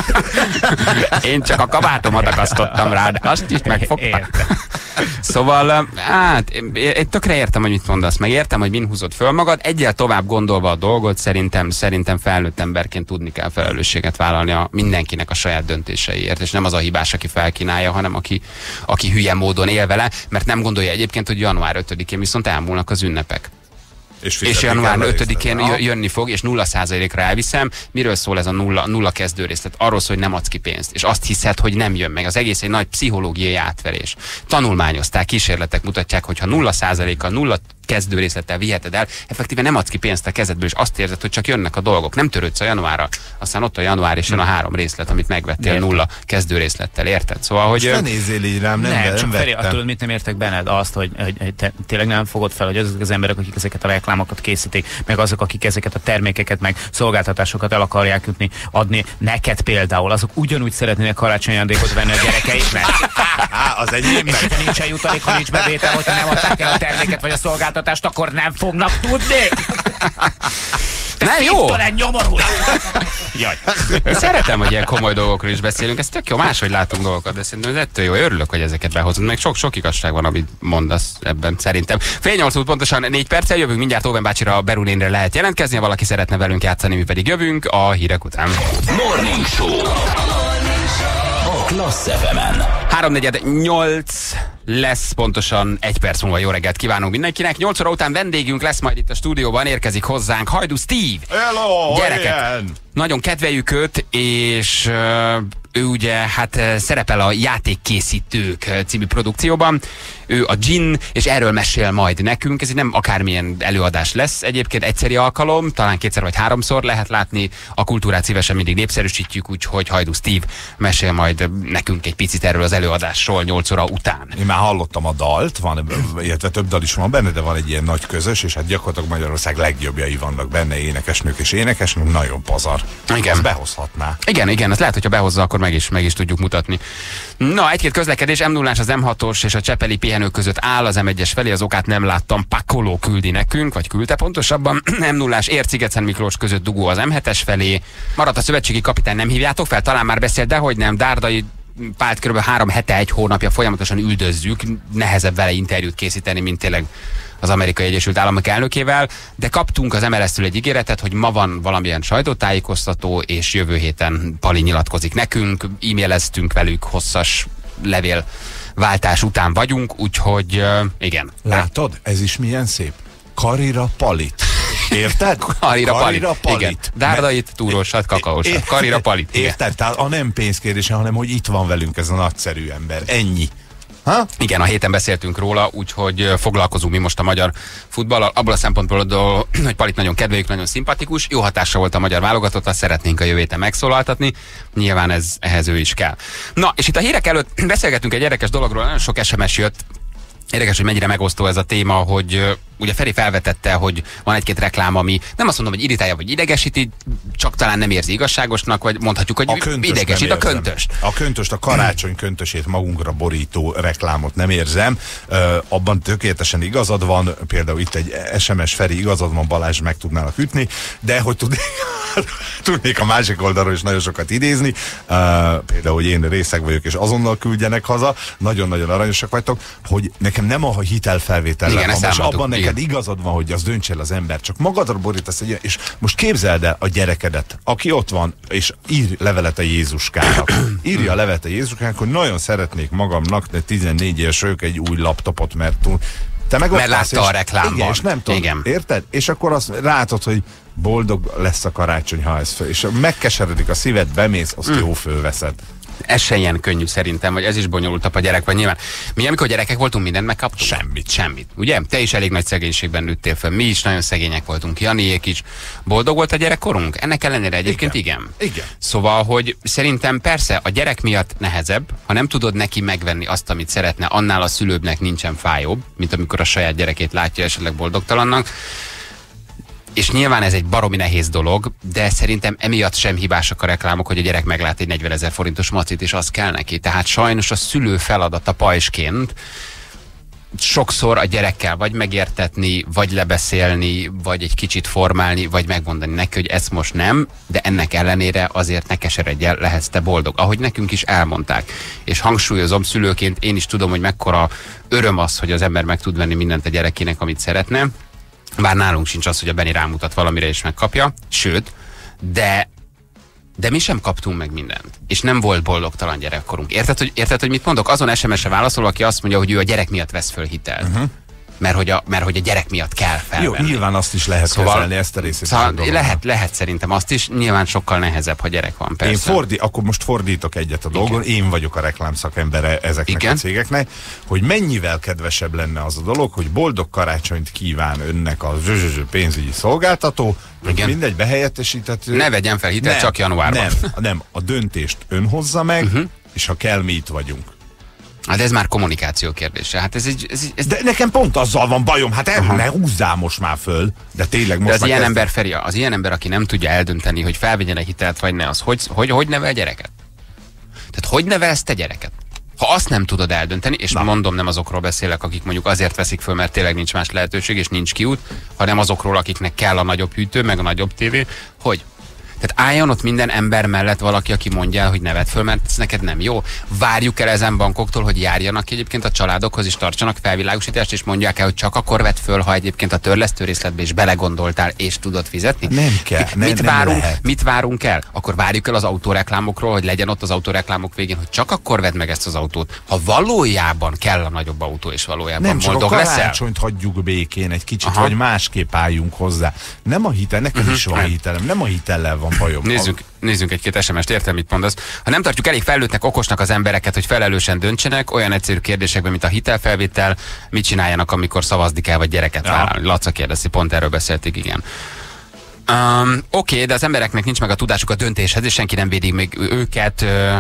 Én csak a kabátomat akasztottam rá, de azt is megfogtak. Szóval, hát, én, én tökre értem, hogy mit mondasz, meg értem, hogy min húzod föl magad. Egyel tovább gondolva a dolgot, szerintem, szerintem felnőtt emberként tudni kell felelősséget vállalni a mindenkinek a saját döntéseiért, és nem az a hibás, aki felkínálja, hanem aki, aki hülye módon él vele, mert nem gondolja egyébként, hogy január ötödikén viszont elmúlnak az ünnepek. És, és január ötödikén jönni fog, és nulla százalékra elviszem. Miről szól ez a nulla, nulla kezdőrészlet? Arról szól, hogy nem adsz ki pénzt. És azt hiszed, hogy nem jön meg. Az egész egy nagy pszichológiai átverés. Tanulmányozták, kísérletek mutatják, hogy ha nulla százalékkal, nulla kezdőrészlettel viheted el, effektíve nem adsz ki pénzt a kezedből, és azt érzed, hogy csak jönnek a dolgok. Nem törődsz a januárra. Aztán ott a január, és jön a három részlet, amit megvettél értem. Nulla kezdőrészlettel, érted? Szóval, hogy... Ne nézzél így rám, nem, nem, nem csak Feri, vettem. tudod, mit nem értek benned? Azt, hogy, hogy te tényleg nem fogod fel, hogy azok az emberek, akik ezeket a reklámokat készítik, meg azok, akik ezeket a termékeket, meg szolgáltatásokat el akarják jutni, adni, neked például, azok ugyanúgy szeretnének karácsonyi ajándékot venni a gyerekeiknek. Az enyémnek. Ha nincsen jutalék, ha nincs bevétel, hogyha nem adták el a terméket vagy a szolgáltatást, akkor nem fognak tudni. Nem jó? Jaj. Szeretem, hogy ilyen komoly dolgokról is beszélünk, ez tök jó, máshogy látunk dolgokat, de szerintem ez ettől jó, örülök, hogy ezeket behozunk, meg sok, sok igazság van, amit mondasz ebben szerintem. Fél nyolc út pontosan négy perccel, jövünk mindjárt Óven bácsira, a Berunénre lehet jelentkezni, ha valaki szeretne velünk játszani, mi pedig jövünk a hírek után. Morning Show a Klassz ef emen. háromnegyed nyolc lesz pontosan egy perc múlva. Jó reggelt kívánunk mindenkinek. nyolc óra után vendégünk lesz majd itt a stúdióban, érkezik hozzánk Hajdú Steve. Hello, gyerekek. igen. Nagyon kedveljük őt, és uh, ő ugye hát uh, szerepel a Játékkészítők uh, című produkcióban. Ő a Gin, és erről mesél majd nekünk. Ez egy nem akármilyen előadás lesz. Egyébként egyszeri alkalom, talán kétszer vagy háromszor lehet látni. A kultúrát szívesen mindig népszerűsítjük, úgyhogy Hajdú Steve mesél majd nekünk egy picit erről az előadásról nyolc óra után. Én már hallottam a dalt, van, illetve több dal is van benne, de van egy ilyen nagy közös, és hát gyakorlatilag Magyarország legjobbjai vannak benne, énekesnők és énekesnők, nagyon pazar. Igen. Azt behozhatná. Igen, igen, azt lehet, hogyha behozza, akkor meg is, meg is tudjuk mutatni. Na, egy-két közlekedés, em nullás az em hatos és a Csepeli pihenők között áll, az em egyes felé, az okát nem láttam, Pakoló küldi nekünk, vagy küldte pontosabban. em nullás Érciget-Szent Miklós között dugó az em hetes felé. Maradt a szövetségi kapitány, nem hívjátok fel, talán már beszélt, de hogy nem, Dárdai Pált kb. három hete, egy hónapja folyamatosan üldözzük, nehezebb vele interjút készíteni, mint tényleg az Amerikai Egyesült Államok elnökével, de kaptunk az em el es-től egy ígéretet, hogy ma van valamilyen sajtótájékoztató, és jövő héten Pali nyilatkozik nekünk, e-maileztünk velük, hosszas levélváltás után vagyunk, úgyhogy uh, igen. Látod? Ez is milyen szép. Karira Palit. Érted? Karira, Karira Palit. Igen. Dárdait, túrósat, kakaósat. Karira Palit. Igen. Érted? Tehát a nem pénzkérdése, hanem hogy itt van velünk ez a nagyszerű ember. Ennyi. Ha? Igen, a héten beszéltünk róla, úgyhogy foglalkozunk mi most a magyar futballal. Abból a szempontból, hogy Palit nagyon kedveljük, nagyon szimpatikus, jó hatása volt a magyar válogatottal, szeretnénk a jövő héten megszólaltatni. Nyilván ez, ehhez ő is kell. Na, és itt a hírek előtt beszélgetünk egy érdekes dologról, nagyon sok es em es jött. Érdekes, hogy mennyire megosztó ez a téma, hogy uh, ugye Feri felvetette, hogy van egy-két reklám, ami nem azt mondom, hogy irritálja vagy idegesíti, csak talán nem érzi igazságosnak, vagy mondhatjuk, hogy a idegesít a köntöst. A köntöst, a karácsony köntösét magunkra borító reklámot nem érzem. Uh, abban tökéletesen igazad van, például itt egy es em es Feri, igazad van, Balázs, meg tudnálak ütni, de hogy tudnék, tudnék a másik oldalról is nagyon sokat idézni, uh, például, hogy én részeg vagyok, és azonnal küldjenek haza, nagyon-nagyon aranyosak vagytok, hogy nekem nem a hitelfelvétel, igen, most abban igen. Neked igazad van, hogy az döntse el az ember, csak magadra borítasz egy, és most képzeld el a gyerekedet, aki ott van, és ír levelet a Jézuskának. Írja a levelet a Jézuskának, hogy nagyon szeretnék magamnak, de tizennégy éves vagyok, egy új laptopot, mert túl. Te meg mert látta a reklámban. Igen, és nem tudom, igen. Érted? És akkor azt látod, hogy boldog lesz a karácsony, ha ez föl, és megkeseredik a szíved, bemész, azt mm. jó fölveszed. Ez se ilyen könnyű szerintem, vagy ez is bonyolultabb a gyerek, vagy nyilván. Mi, amikor gyerekek voltunk, mindent megkaptunk? Semmit. Semmit. Ugye? Te is elég nagy szegénységben nőttél fel. Mi is nagyon szegények voltunk. Janiék is. Boldog volt a gyerekkorunk? Ennek ellenére egyébként igen. Igen. igen. Szóval, hogy szerintem persze a gyerek miatt nehezebb, ha nem tudod neki megvenni azt, amit szeretne, annál a szülőbbnek nincsen fájóbb, mint amikor a saját gyerekét látja esetleg boldogtalannak. És nyilván ez egy baromi nehéz dolog, de szerintem emiatt sem hibásak a reklámok, hogy a gyerek meglát egy negyvenezer forintos macit, és az kell neki. Tehát sajnos a szülő feladata pajsként sokszor a gyerekkel vagy megértetni, vagy lebeszélni, vagy egy kicsit formálni, vagy megmondani neki, hogy ez most nem, de ennek ellenére azért ne keseredj el, lehetsz te boldog. Ahogy nekünk is elmondták. És hangsúlyozom, szülőként én is tudom, hogy mekkora öröm az, hogy az ember meg tud venni mindent a gyerekének, amit szeretne. Bár nálunk sincs az, hogy a Benni rámutat valamire és megkapja, sőt, de, de mi sem kaptunk meg mindent. És nem volt boldogtalan gyerekkorunk. Érted, hogy, érted, hogy mit mondok? Azon es em es-re válaszol, aki azt mondja, hogy ő a gyerek miatt vesz föl hitelt. Uh-huh. Mert hogy, a, mert hogy a gyerek miatt kell felvenni. Jó, nyilván azt is lehet szóval, kezelni, ezt a részét. Szóval lehet, lehet szerintem azt is, nyilván sokkal nehezebb, ha gyerek van, persze. Én fordi, akkor most fordítok egyet a dolgon, igen. Én vagyok a reklámszakembere ezeknek igen. a cégeknek, hogy mennyivel kedvesebb lenne az a dolog, hogy boldog karácsonyt kíván önnek a zsuzsuzsú pénzügyi szolgáltató, igen. mindegy behelyettesített. Ne vegyen fel hitelt nem, csak januárban. Nem, nem, a döntést ön hozza meg, uh-huh. és ha kell, mi itt vagyunk. Hát ez már kommunikáció kérdése. Hát ez, egy, ez, ez... De nekem pont azzal van bajom, hát el, ne húzzál most már föl, de tényleg most de az ilyen kezd... ember, Feri, az ilyen ember, aki nem tudja eldönteni, hogy felvegyen egy hitelt vagy ne, az hogy, hogy, hogy nevel gyereket? Tehát hogy nevelsz te gyereket? Ha azt nem tudod eldönteni, és Na. mondom, nem azokról beszélek, akik mondjuk azért veszik föl, mert tényleg nincs más lehetőség, és nincs kiút, hanem azokról, akiknek kell a nagyobb hűtő, meg a nagyobb tévé, hogy tehát álljon ott minden ember mellett valaki, aki mondja, hogy ne vedd föl, mert ez neked nem jó. Várjuk el ezen bankoktól, hogy járjanak ki egyébként a családokhoz, és tartsanak felvilágosítást, és mondják el, hogy csak akkor vedd föl, ha egyébként a törlesztő részletbe is belegondoltál, és tudod fizetni. Nem kell, Mit, ne, mit, nem várunk, lehet. mit várunk el? Akkor várjuk el az autóreklámokról, hogy legyen ott az autóreklámok végén, hogy csak akkor vedd meg ezt az autót. Ha valójában kell a nagyobb autó, és valójában Nem csak a boldog leszel. karácsonyt hagyjuk békén egy kicsit, Aha. vagy másképp álljunk hozzá. Nem a hitel, nekem Mhm. is van hitelem, nem a hitellel van bajom. Nézzünk, nézzünk egy-két es em est, értem, mit mondasz. Ha nem tartjuk elég felnőttnek, okosnak az embereket, hogy felelősen döntsenek, olyan egyszerű kérdésekben, mint a hitelfelvétel, mit csináljanak, amikor szavazni kell, vagy gyereket Ja. vállalni. Laca kérdezi, pont erről beszéltük, igen. Um, Oké, okay, de az embereknek nincs meg a tudásuk a döntéshez, és senki nem védi még őket, ö,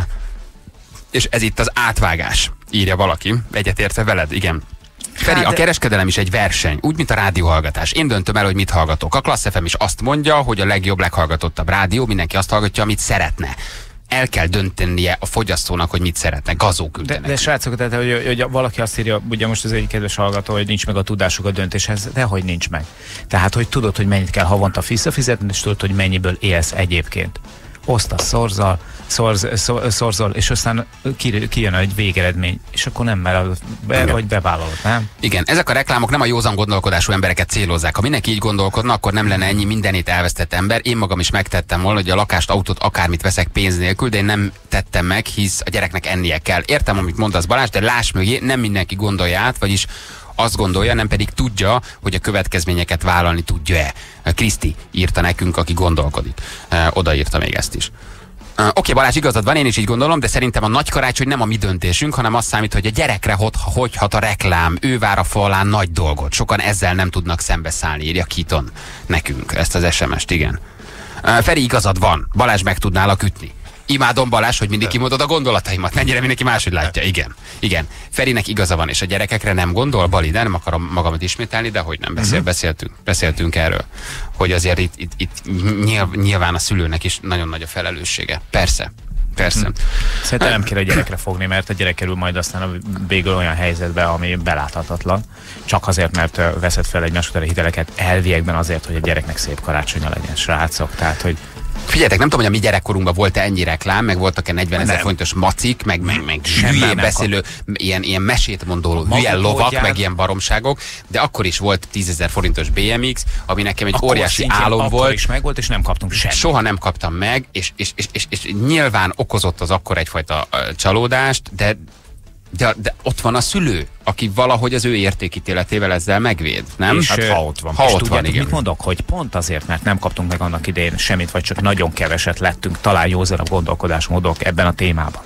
és ez itt az átvágás, írja valaki. Egyetértve veled? Igen. Feri, a kereskedelem is egy verseny, úgy, mint a rádióhallgatás. Én döntöm el, hogy mit hallgatok. A Klassz ef em is azt mondja, hogy a legjobb, leghallgatottabb rádió, mindenki azt hallgatja, amit szeretne. El kell döntenie a fogyasztónak, hogy mit szeretne. Gazó De, küldenek. de srácok, tehát, hogy, hogy valaki azt írja, ugye most az egy kedves hallgató, hogy nincs meg a tudásuk a döntéshez, de hogy nincs meg. Tehát, hogy tudod, hogy mennyit kell havonta visszafizetni, és tudod, hogy mennyiből élsz egyébként. Osztasz, szorzal, szorz, szor, szorzol, és aztán ki, kijön egy végeredmény, és akkor nem, mert be, vagy bevállalod, nem? Igen, ezek a reklámok nem a józan gondolkodású embereket célozzák. Ha mindenki így gondolkodna, akkor nem lenne ennyi mindenét elvesztett ember. Én magam is megtettem volna, hogy a lakást, autót, akármit veszek pénz nélkül, de én nem tettem meg, hisz a gyereknek ennie kell. Értem, amit mondasz, Balázs, de láss mögé, nem mindenki gondolja át, vagyis azt gondolja, nem pedig tudja, hogy a következményeket vállalni tudja-e. Kriszti írta nekünk, aki gondolkodik. Oda írta még ezt is. Uh, Oké, okay, Balázs, igazad van, én is így gondolom, de szerintem a nagy karácsony nem a mi döntésünk, hanem azt számít, hogy a gyerekre hogy, hogy hat a reklám, ő vár a falán nagy dolgot. Sokan ezzel nem tudnak szembeszállni, írja Kiton nekünk ezt az es em est, igen. Uh, Feri, igazad van, Balázs meg tudnálak ütni. Imádom, Balázs, hogy mindig kimondod a gondolataimat. Mennyire mindenki máshogy látja. Igen. Igen. Ferinek igaza van, és a gyerekekre nem gondol, Bali, de nem akarom magamat ismételni, de hogy nem beszél, uh-huh. beszéltünk, beszéltünk erről. Hogy azért itt, itt, itt nyilván a szülőnek is nagyon nagy a felelőssége. Persze. Persze. Hm. Szerintem nem kéne a gyerekre fogni, mert a gyerek kerül majd aztán a végül olyan helyzetbe, ami beláthatatlan. Csak azért, mert veszed fel egymás után a hiteleket elviekben azért, hogy a gyereknek szép karácsonya legyen, srácok. Tehát, hogy figyeljetek, nem tudom, hogy a mi gyerekkorunkban volt-e ennyi reklám, meg voltak-e negyvenezer forintos macik, meg, meg, meg hülyén beszélő, ilyen, ilyen mesét mondó hülye lovak, módján, meg ilyen baromságok, de akkor is volt tízezer forintos bé em iksz, ami nekem egy akkor óriási álom akkor volt. is megvolt, és nem kaptunk semmit. Soha nem kaptam meg, és, és, és, és, és nyilván okozott az akkor egyfajta uh, csalódást, de De, de ott van a szülő, aki valahogy az ő értékítéletével ezzel megvéd, nem? És, hát, ha ott van. Ha és ott tudjátok, van, igen. mit mondok, hogy pont azért, mert nem kaptunk meg annak idején semmit, vagy csak nagyon keveset lettünk talán józanabb gondolkodásmódok ebben a témában.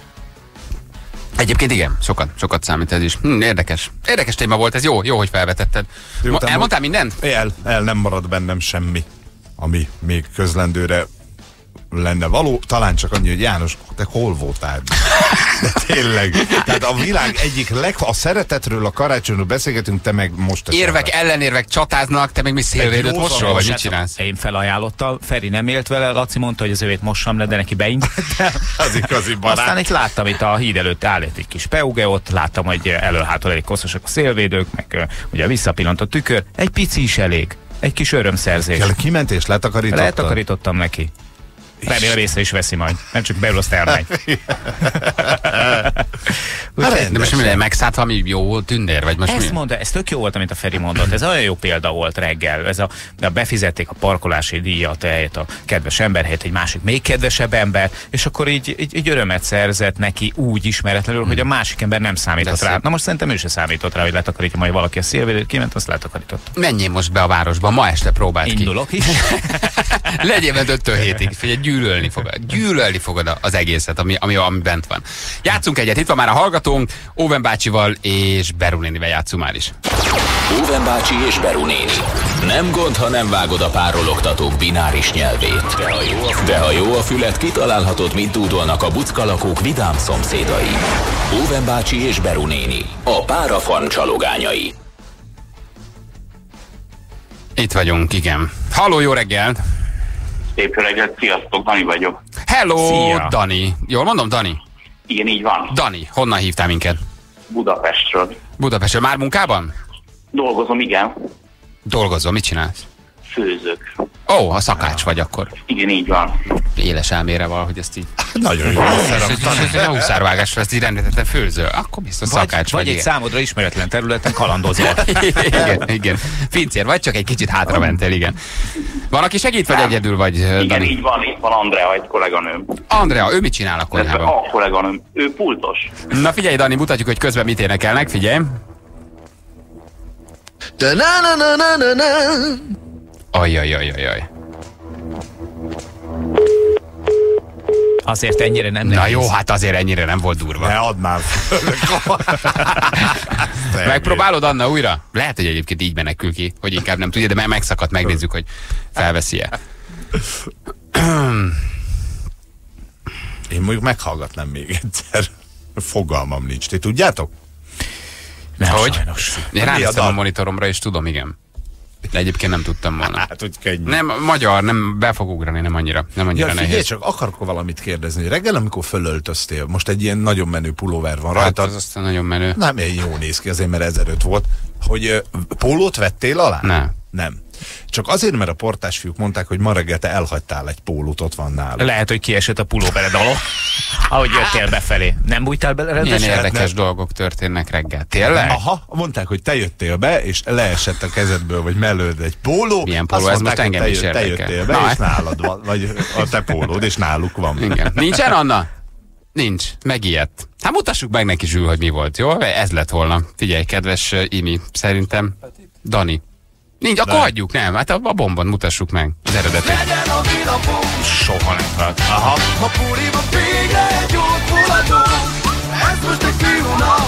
Egyébként igen, sokat, sokat számít ez is. Hm, érdekes. Érdekes téma volt ez, jó, jó, hogy felvetetted. Jó, Ma, te elmondtál mindent? El, el nem marad bennem semmi, ami még közlendőre lenne való. Talán csak annyi, hogy János, te hol voltál? De tényleg. Tehát a világ egyik leg... A szeretetről, a karácsonyról beszélgetünk, te meg most... Érvek, ellenérvek csatáznak, te még mi szélvédőt mosol, vagy mit csinálsz? Én felajánlottam, Feri nem élt vele, Laci mondta, hogy az övét mossam le, de neki beingedtem. Az igazi barát. Aztán itt láttam, itt a híd előtt áll egy kis peugeot, láttam, hogy elől-hátul elég koszosak a szélvédők, meg ugye visszapillantott tükör. Egy pici is elég. Egy kis örömszerzés. Kell, kiment és letakarítottad? Letakarítottam neki. Remélem észre is veszi majd. Nem csak beül, azt elmegy. Hát, de most mi megszállt valami jó tündér, vagy most ezt mi? mondta, ez tök jó volt, amit a Feri mondott. Ez olyan jó példa volt reggel. Ez a, a befizették a parkolási díjat helyett a kedves ember helyett egy másik még kedvesebb ember, és akkor így, így, így örömet szerzett neki úgy ismeretlenül, hmm. hogy a másik ember nem számított rá. Na most szerintem ő se számított rá, hogy letakarítja majd valaki a szélvédőt, kiment, azt letakarított. Menjél most be a városba, ma este próbáld ki. Indulok is. Legyél bent öttől hétig, figyelj, gyűlölni fogod, gyűlölni fogod az egészet, ami, ami, ami bent van. Játszunk egyet, itt van már a hallgatónk, Óven bácsival és Beru nénivel játszunk már is. Óven bácsi és Beru néni. Nem gond, ha nem vágod a párologtatók bináris nyelvét. De ha jó a, De ha jó a fület, kitalálhatod, mit dúdolnak a buckalakók vidám szomszédai. Óven bácsi és Beru néni. A párafarm csalogányai. Itt vagyunk, igen. Halló, jó reggelt! Szép reggelt, sziasztok, Dani vagyok. Hello, Szia. Dani. Jól mondom, Dani? Igen, így van. Dani, honnan hívtál minket? Budapestről. Budapestről. Már munkában? Dolgozom, igen. Dolgozom, mit csinálsz? Főzök. Ó, oh, a szakács vagy akkor. Igen, így van. Éles elmére valahogy ezt így... Nagyon jó. A huszárvágásra ezt így rendetetlen főző. Akkor biztos Vagy, szakács vagy. vagy egy számodra ismeretlen területen kalandozol. Igen, igen. Fincér vagy, csak egy kicsit hátra mentél, igen. Van, aki segít, vagy egyedül vagy, Igen, Dani? így van, itt van Andrea, egy kolléganőm. Andrea, ő mit csinál a konyhában? A kolléganőm, ő pultos. Na figyelj, Dani, mutatjuk, hogy közben mit énekelnek, figyelj. Ajajajajaj. Azért ennyire nem Na nehéz. jó, hát azért ennyire nem volt durva. Ne add már. Megpróbálod, Anna, újra? Lehet, hogy egyébként így menekül ki, hogy inkább nem tudja, de meg megszakadt, megnézzük, hogy felveszi-e. Én mondjuk meghallgatnám még egyszer. Fogalmam nincs. Ti tudjátok? Nem, Hogy? sajnos. Én Mi a ránéztem dal? a monitoromra, és tudom, igen. De egyébként nem tudtam volna. Hát, hogy könnyű. Nem, magyar, nem, be fog ugrani, nem annyira, nem annyira Ja, figyelj, nehéz. csak akarok valamit kérdezni. Reggel, amikor fölöltöztél, most egy ilyen nagyon menő pulóver van Hát rajta. az aztán nagyon menő. Nem, ilyen jó néz ki, azért, mert ezeröt volt. Hogy ö, pólót vettél alá? Nem. Nem. Csak azért, mert a portásfiúk mondták, hogy ma reggel te elhagytál egy pólót, ott van nálad. Lehet, hogy kiesett a pulóvered alól, ahogy jöttél befelé. Nem bújtál bele Milyen rendesen? érdekes nem. dolgok történnek reggel. Tényleg? Aha, mondták, hogy te jöttél be, és leesett a kezedből, vagy mellőd egy póló. Milyen póló? Azt Ez mondták, most hogy engem te, is jö- te érdekel. jöttél be, Na, és nálad van, vagy a te pólód, és náluk van. Igen. Nincsen, Anna? Nincs. Megijedt. Hát mutassuk meg neki, Zsül, hogy mi volt, jó? Ez lett volna. Figyelj, kedves uh, Imi, szerintem Dani. Nincs, akkor hagyjuk, nem? Hát a, a bombon mutassuk meg az eredetet. Legyen a vilapom, Soha nem halt. Aha. ha puliba végre egy óvulatom. Ez most egy fiúnap,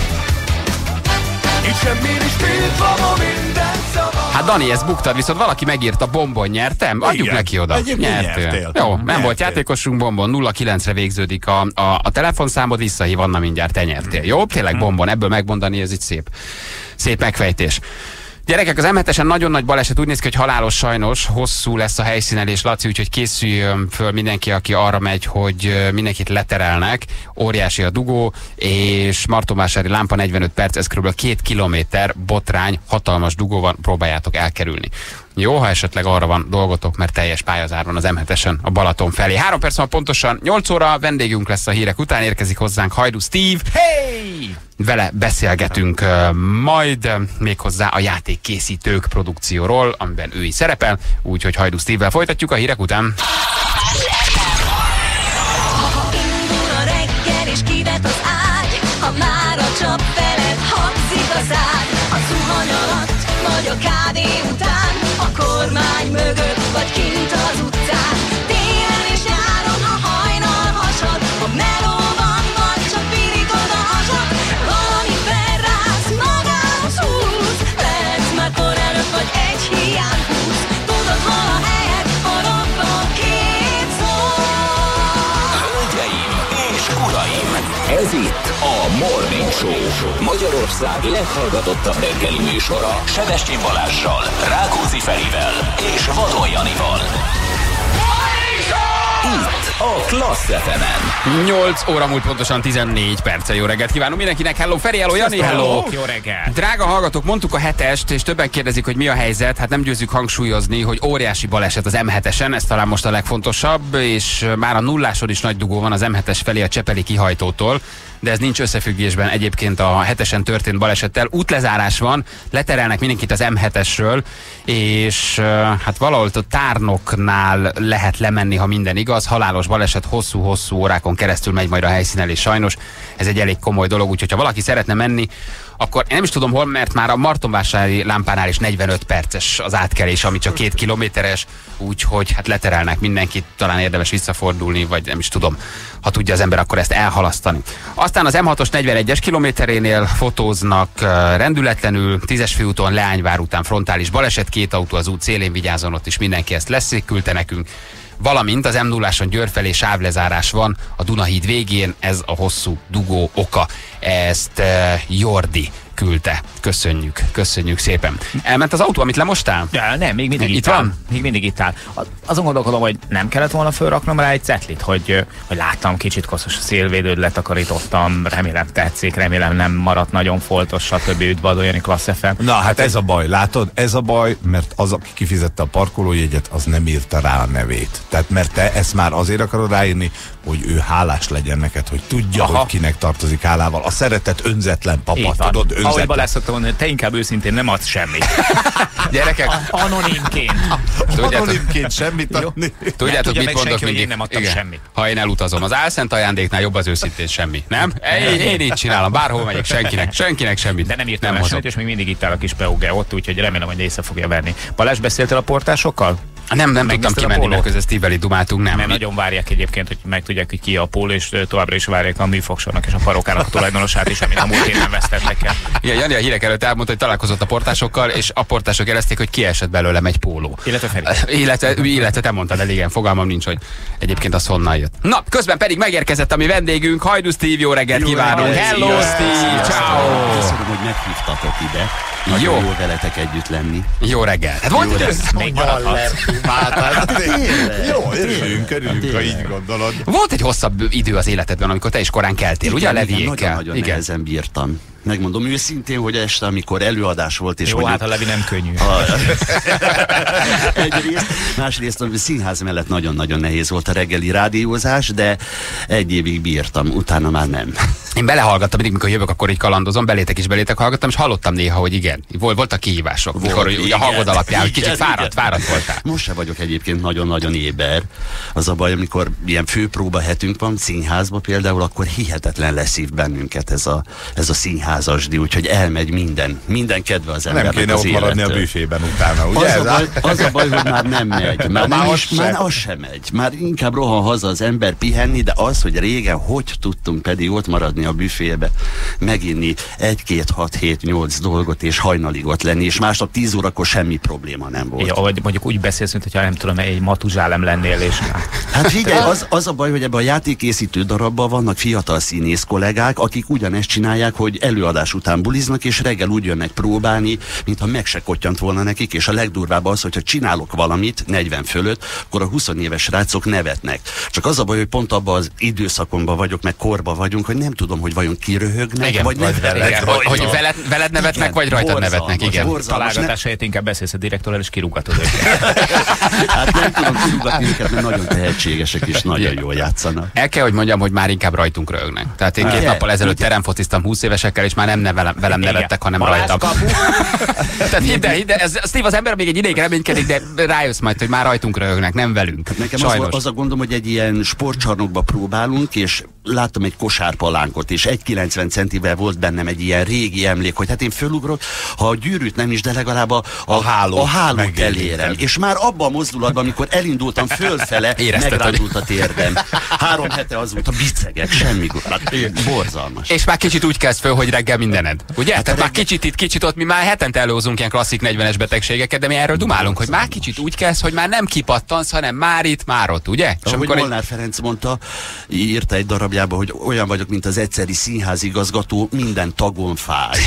itt semmi is tiltva, ma minden szava. Hát Dani, ezt buktad, viszont valaki megírta, bombon nyertem. Adjuk Igen. neki oda. Egyébként nyertél. Jó, nem Nyertél. volt játékosunk, bombon nulla kilencre végződik a, a, a telefonszámod, visszahív, Anna mindjárt te nyertél. Jó, tényleg bombon, ebből megmondani, ez itt szép. Szép megfejtés. Gyerekek, az em hetesen nagyon nagy baleset, úgy néz ki, hogy halálos sajnos, hosszú lesz a helyszínelés, Laci, úgyhogy készüljön föl mindenki, aki arra megy, hogy mindenkit leterelnek. Óriási a dugó, és Martonvásári lámpa negyvenöt perc, ez kb. két kilométer botrány, hatalmas dugó van, próbáljátok elkerülni. Jó, ha esetleg arra van dolgotok, mert teljes pályazár van az em hetesen a Balaton felé. Három perc van pontosan, nyolc óra, vendégünk lesz a hírek után, érkezik hozzánk Hajdú Steve. Hey! Vele beszélgetünk uh, majd uh, méghozzá a játékkészítők produkcióról, amiben ő is szerepel, úgyhogy Hajdú Steve-vel folytatjuk a hírek után. Ha indul a reggel és kivet az ágy, ha már a csap felett hangzik a zád, a zuhany alatt vagy a kávé után, a kormány mögött vagy kint az utcán, télen és nyáron a hajnal hasad, a melóban vagy csak pirítod a hasad, valami felrász, magához húz, lehetsz már kor előtt vagy egy hiány húz, tudod hol a helyed, a robban két szó. Hölgyeim és uraim, ez itt a Morning Show, Magyarország leghallgatottabb reggeli műsora, Sebestyén Balázssal, Rákóczi Ferivel és Vadon Janival. Itt a Klassz ef emen. nyolc óra múlt pontosan tizennégy perce. Jó reggelt kívánunk mindenkinek. Hello Feri, hello Jani, hello. Jó reggel. Drága hallgatók, mondtuk a hetest, és többen kérdezik, hogy mi a helyzet. Hát nem győzzük hangsúlyozni, hogy óriási baleset az em hetesen, ez talán most a legfontosabb, és már a nulláson is nagy dugó van az em hetes felé a Csepeli kihajtótól, de ez nincs összefüggésben egyébként a hetesen történt balesettel. Útlezárás van, leterelnek mindenkit az em hetesről, és hát valahol a Tárnoknál lehet lemenni, ha minden igaz. Halálos baleset, hosszú-hosszú órákon keresztül megy majd a helyszínelés sajnos. Ez egy elég komoly dolog, úgyhogy ha valaki szeretne menni, akkor én nem is tudom hol, mert már a Martonvásári lámpánál is negyvenöt perces az átkelés, ami csak két kilométeres, úgyhogy hát leterelnek mindenkit, talán érdemes visszafordulni, vagy nem is tudom, ha tudja az ember, akkor ezt elhalasztani. Aztán az em hatos negyvenegyes kilométerénél fotóznak uh, rendületlenül, tízes főúton Leányvár után frontális baleset, két autó az út szélén, vigyázzon, ott is mindenki ezt leszékülte nekünk. Valamint az em nulláson Győr felé sávlezárás van a Dunahíd végén, ez a hosszú dugó oka. Ezt uh, Jordi küldte. Köszönjük, köszönjük szépen. Elment az autó, amit lemostál? Ja, nem, még mindig itt, Itt áll. van? Még mindig itt áll. Azon gondolkodom, hogy nem kellett volna fölraknom rá egy cetlit, hogy, hogy láttam, kicsit koszos a szélvédőt, letakarítottam, remélem tetszik, remélem nem maradt nagyon foltos, stb. Üdvadoljon, Klassz ef em. Na hát ez a baj, látod? Ez a baj, mert az, aki kifizette a parkolójegyet, az nem írta rá a nevét. Tehát mert te ezt már azért akarod ráírni, hogy ő hálás legyen neked, hogy tudja, Aha. hogy kinek tartozik hálával. A szeretet önzetlen papa, tudod, önzetlen. Ahogy Balázs szokta mondani, te inkább őszintén nem adsz semmit. Gyerekek, Anonimként. Anonimként semmit adni. Tudjátok, mit mondok senki, mindig? Én nem adtam Igen. semmit. Ha én elutazom, az álszent ajándéknál jobb az őszintén semmi. Nem? Én, én így csinálom, bárhol megyek, senkinek, senkinek semmit. De nem írtam nem el semmit, és még mindig itt áll a kis Peuge ott, úgyhogy remélem, hogy észre fogja venni. Balázs, beszéltél a portásokkal? Nem, nem tudtam kimenni, mert közben Steve-vel dumáltunk, nem. Mert nagyon várják egyébként, hogy megtudják, hogy ki a póló, és továbbra is várják a műfogsornak és a parókának a tulajdonosát is, amit a múlt héten vesztettek el. Igen, Jani a hírek előtt elmondta, hogy találkozott a portásokkal, és a portások jelezték, hogy kiesett belőlem egy póló. Illetve Feri. Illetve, illetve te mondtad el, igen, fogalmam nincs, hogy egyébként az honnan jött. Na, közben pedig megérkezett a mi vendégünk, Hajdú Steve, jó reggelt jó kívánunk! reggelt. Hello Steve, ciao! Köszönöm, hogy meghívtatok ide. Nagyon Jó. jó veletek együtt lenni. Jó reggel. Hát volt idő? Még maradhat. Jó, örülünk, örülünk, ha így gondolod. Volt egy hosszabb idő az életedben, amikor te is korán keltél, ugye a leviékkel? Nagyon-nagyon nehezen bírtam. Megmondom őszintén, hogy este, amikor előadás volt, és Jó, mondjuk, hát a Levi nem könnyű. A, egyrészt, másrészt a színház mellett nagyon-nagyon nehéz volt a reggeli rádiózás, de egy évig bírtam, utána már nem. Én belehallgattam, mindig, mikor jövök, akkor így kalandozom, belétek is belétek hallgattam, és hallottam néha, hogy igen, volt, voltak kihívások, volt, mikor igen, a hangod alapján, hogy kicsit igen, fáradt, igen. fáradt voltál. Most se vagyok egyébként nagyon-nagyon éber. Az a baj, amikor ilyen főpróba hetünk van, színházba például, akkor hihetetlen leszív bennünket ez a, ez a színházasdi, úgyhogy elmegy minden, minden kedve az embernek. Nem kéne az ott maradni a büfében utána, ugye? Az a, baj, az a baj, hogy már nem megy. Már, már, nem az is, már az sem megy. Már inkább rohan haza az ember pihenni, de az, hogy régen hogy tudtunk pedig ott maradni a büfébe, meginni egy-két, hat, hét, nyolc dolgot, és hajnalig ott lenni, és másnap tíz órakor semmi probléma nem volt. Ja, vagy mondjuk úgy beszélsz, mintha nem tudom, egy matuzsálem lennél, és... Hát figyelj, az, az a baj, hogy ebben a játékkészítő darabban vannak fiatal színész kollégák, akik ugyanezt csinálják, hogy előadás után buliznak, és reggel úgy jönnek próbálni, mintha meg se kottyant volna nekik, és a legdurvább az, hogyha csinálok valamit negyven fölött, akkor a húsz éves srácok nevetnek. Csak az a baj, hogy pont abban az időszakomban vagyok, meg korban vagyunk, hogy nem tudom, hogy vajon kiröhögnek, igen, vagy vagy veled, nevetnek. hogy, hogy veled, veled nevetnek, igen, vagy rajtad nevetnek, igen. Találgatás helyett inkább beszélsz a direktorral, és kirúgatod őket. Hát nem tudom kirúgatni őket, mert nagyon tehetségesek, és nagyon jól játszanak. El kell, hogy mondjam, hogy már inkább rajtunk röhögnek. Tehát én két igen, nappal ezelőtt teremfociztam húsz évesekkel, és már nem ne velem, velem nevettek, hanem rajtam. Tehát hidd el, hidd el, ez, Steve, az ember még egy ideig reménykedik, de rájössz majd, hogy már rajtunk röhögnek, nem velünk. Nekem az, az a gondom, hogy egy ilyen sportcsarnokba próbálunk, és láttam egy kosárpalánkot, és egy kilencven centivel volt bennem egy ilyen régi emlék, hogy hát én fölugrok, ha a gyűrűt nem is, de legalább a, a, a hálót, a hálót elérem. És már abban a mozdulatban, amikor elindultam fölfele, megrándult a térdem. Három hete az volt a bicegek, semmi hát, borzalmas. És már kicsit úgy kezd föl, hogy reggel mindened. Ugye? Hát tehát már kicsit itt, kicsit ott, mi már hetente előhozunk ilyen klasszik negyvenes betegségeket, de mi erről dumálunk, hogy már kicsit úgy kezd, hogy már nem kipattansz, hanem már itt, már ott, ugye? És ahogy Molnár egy... Ferenc mondta, írta egy darabjába, hogy olyan vagyok, mint az egyszeri színházigazgató, minden tagon fáj.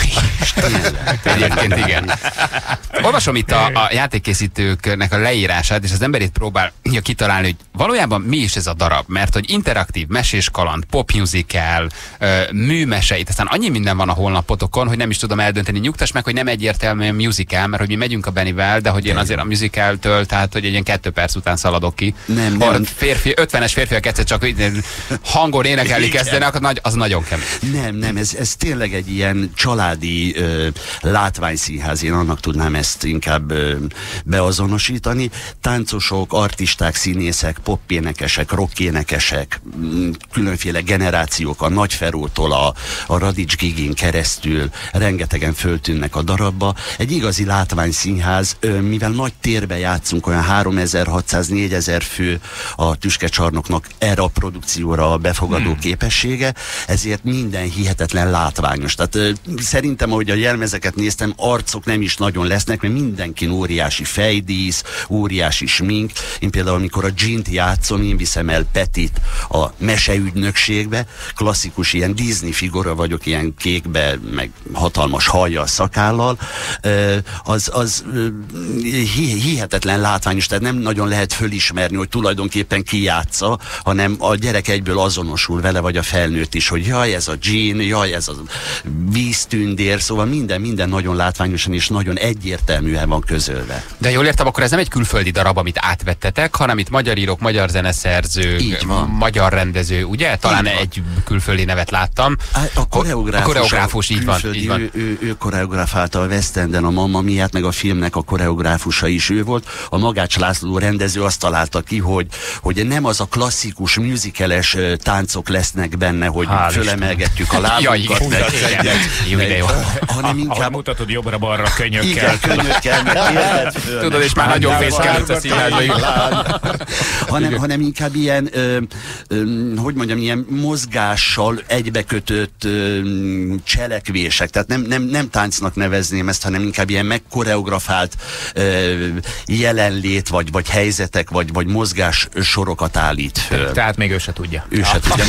Egyébként igen. Olvasom itt a, a játékkészítőknek a leírását, és az ember itt próbálja kitalálni, hogy valójában mi is ez a darab, mert hogy interaktív, mesés kaland, pop musical, műmese, itt aztán annyi minden van a honlapotokon, hogy nem is tudom eldönteni. Nyugtass meg, hogy nem egyértelműen musical, mert hogy mi megyünk a Bennivel, de hogy én azért a musicaltől, tehát hogy egy ilyen kettő perc után szaladok ki. Nem, nem. Férfi, ötvenes férfiak egyszer csak hangon énekelni kezdenek, az nagyon kemény. Nem, nem, ez, ez tényleg egy ilyen családi ö, látványszínház, én annak tudnám ezt inkább ö, beazonosítani. Táncosok, artisták, színészek, popénekesek, rockénekesek, különféle generációk, a Nagy Ferótól a, a Radics Gigin keresztül rengetegen föltűnnek a darabba. Egy igazi látványszínház, ö, mivel nagy térbe játszunk, olyan háromezer-hatszáz-négyezer fő a Tüskecsarnoknak erre a produkcióra a befogadó hmm. képessége, ezért minden hihetetlen látványos. Tehát ö, szerintem, ahogy a jelmezeket néztem, arcok nem is nagyon lesznek, mert mert mindenkin óriási fejdísz, óriási smink. Én például, amikor a Gint játszom, én viszem el Petit a meseügynökségbe, klasszikus ilyen Disney figura vagyok, ilyen kékbe, meg hatalmas hajjal, szakállal, az, az hihetetlen látványos, tehát nem nagyon lehet fölismerni, hogy tulajdonképpen ki játsza, hanem a gyerek egyből azonosul vele, vagy a felnőtt is, hogy jaj, ez a Jean, jaj, ez a víztündér, szóval minden, minden nagyon látványosan és nagyon egyértelműen van közölve. De jól értem, akkor ez nem egy külföldi darab, amit átvettetek, hanem itt magyar írók, magyar zeneszerző, magyar rendező, ugye? Talán egy külföldi nevet láttam. A koreográfus, a koreográfus így van. Így van. Ő, ő, ő koreografálta a West Enden a Mamma Miát, meg a filmnek a koreográfusa is ő volt. A Magács László rendező azt találta ki, hogy, hogy nem az a klasszikus musicales táncok lesznek benne, hogy Hál fölemelgetjük a lábunkat, meg, meg, jó, hanem inkább... Ahogy mutatod jobbra-balra könyökkel. Igen, könyökkel, meg föl, tudod, és már nagyon fészkelődsz a színházba. hanem, hanem inkább ilyen, ö, ö, hogy mondjam, ilyen mozgással egybekötött ö, cselekvések, tehát nem, nem, nem táncnak nevezném ezt, hanem inkább ilyen megkoreografált ö, jelenlét, vagy, vagy helyzetek, vagy, vagy mozgás sorokat állít föl. Tehát még ő se tudja. Ő se tudja.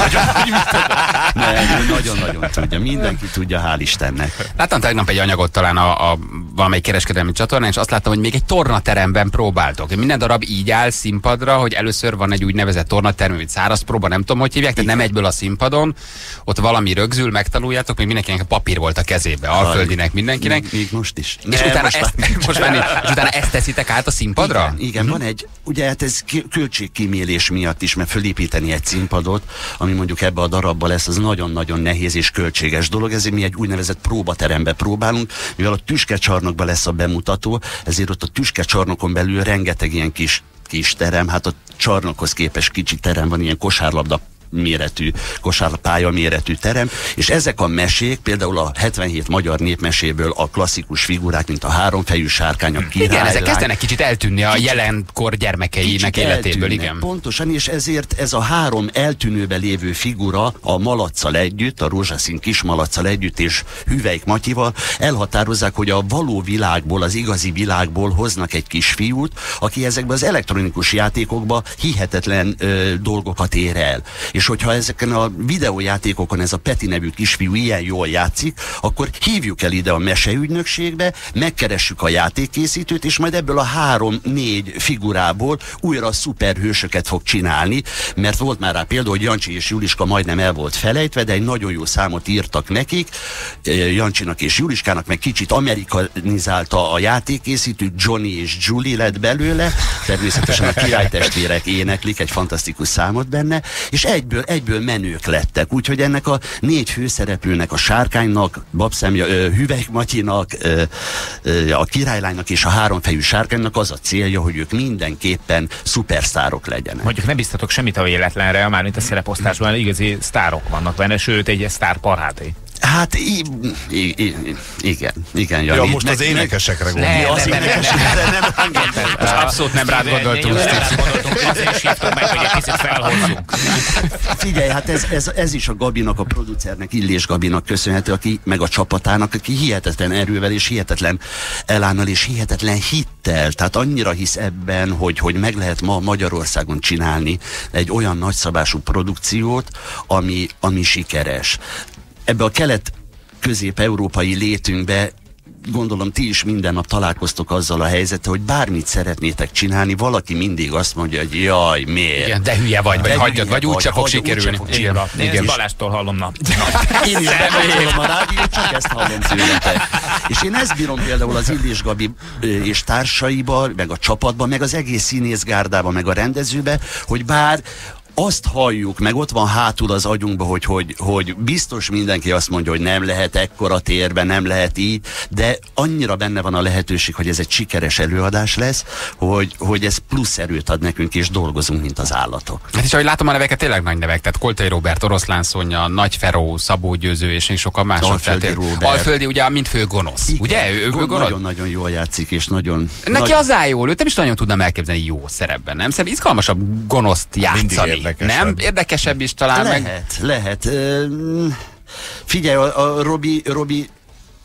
Nagyon-nagyon tudja. Mindenki tudja, hál' Istennek. Láttam tegnap egy anyagot talán a, a valamelyik kereskedelmi csatornán, és azt láttam, hogy még egy tornateremben próbáltok. Minden darab így áll színpadra, hogy először van egy úgynevezett tornaterem, vagy száraz próba, nem tudom, hogy hívják, tehát nem egyből a színpadon, ott valami rögzül, megtanuljátok, még mindenkinek a papír volt a kezébe, Alföldinek, mindenkinek. Még most is. És utána, most ezt, most menni, és utána ezt teszitek át a színpadra? Igen, igen hm. van egy, ugye hát ez költségkímélés miatt is, mert fölépíteni egy színpadot, ami mondjuk ebbe a darabba lesz, az nagyon-nagyon nehéz és költséges dolog, ezért mi egy úgynevezett próbaterembe próbálunk, mivel a tüskecsarnokban lesz a bemutató, ezért ott a tüskecsarnokon belül rengeteg ilyen kis, kis terem, hát a csarnokhoz képest kicsi terem van, ilyen kosárlabda méretű, kosárpálya méretű terem, és ezek a mesék, például a hetvenhét magyar népmeséből a klasszikus figurák, mint a háromfejű sárkány, a királylány. Igen, ezek kezdenek kicsit eltűnni a jelenkor gyermekeinek életéből, igen. Pontosan, és ezért ez a három eltűnőbe lévő figura a Malacccal együtt, a rózsaszín kis Malacccal együtt és Hüvelyk Matyival elhatározzák, hogy a való világból, az igazi világból hoznak egy kisfiút, aki ezekben az elektronikus játékokban hihetetlen ö, dolgokat ér el. És hogyha ezeken a videójátékokon ez a Peti nevű kisfiú ilyen jól játszik, akkor hívjuk el ide a meseügynökségbe, megkeressük a játékkészítőt, és majd ebből a három-négy figurából újra szuperhősöket fog csinálni, mert volt már rá példa, hogy Jancsi és Juliska majdnem el volt felejtve, de egy nagyon jó számot írtak nekik, Jancsinak és Juliskának, meg kicsit amerikanizálta a játékkészítő, Johnny és Julie lett belőle, természetesen a királytestvérek éneklik egy fantasztikus számot benne, és egyből, egyből menők lettek. Úgyhogy ennek a négy főszereplőnek, a sárkánynak, Babszemja, Hüvelyk Matyinak, ö, ö, a királylánynak és a háromfejű sárkánynak az a célja, hogy ők mindenképpen szupersztárok legyenek. Mondjuk nem biztatok semmit a véletlenre, mármint a szereposztásban igazi sztárok vannak benne, sőt egy sztár parádé. Hát i, i, i, igen, igen, Jani. Ja, most meg, az énekesekre gondolom. Az énekesekre nem, most abszolút nem rád gondoltunk. Azért is hívtam meg, hogy egy kicsit felhozzunk. Figyelj, hát ez, ez, ez is a Gabinak, a producernek, Illés Gabinak köszönhető, aki, meg a csapatának, aki hihetetlen erővel és hihetetlen elánnal és hihetetlen hittel, tehát annyira hisz ebben, hogy, hogy meg lehet ma Magyarországon csinálni egy olyan nagyszabású produkciót, ami, ami sikeres. Ebbe a kelet-közép-európai létünkbe gondolom ti is minden nap találkoztok azzal a helyzettel, hogy bármit szeretnétek csinálni, valaki mindig azt mondja, hogy jaj, miért? Igen, de hülye vagy, vagy hagyjad, vagy úgyse fog sikerülni. Igen, én Balástól hallom nap. Én is bekapcsolom a rádiót, csak ezt hallom tőletek. És én ezt bírom például az Illés Gabi és társaiba, meg a csapatba, meg az egész színészgárdába, meg a rendezőbe, hogy bár azt halljuk, meg ott van hátul az agyunkban, hogy, hogy, hogy biztos mindenki azt mondja, hogy nem lehet ekkora térben, nem lehet így, de annyira benne van a lehetőség, hogy ez egy sikeres előadás lesz, hogy, hogy ez plusz erőt ad nekünk, és dolgozunk, mint az állatok. Hát és ahogy látom a neveket, tényleg nagy nevek, tehát Koltai Róbert, Oroszlán Szonya, Nagy Feró, Szabó Győző, és még sokan mások. Alföldi Róbert. Alföldi, ugye, mint fő gonosz. Igen, ugye? Ő, ő gonosz? Nagyon-nagyon jól játszik, és nagyon... Neki nagy... az áll jól, őt nem is nagyon tudnám elképzelni jó szerepben, nem? Szerintem izgalmasabb gonoszt játszani. Érdekesebb. Nem? Érdekesebb is talán lehet, meg. Lehet, lehet. Figyelj, a, a Robi, Robi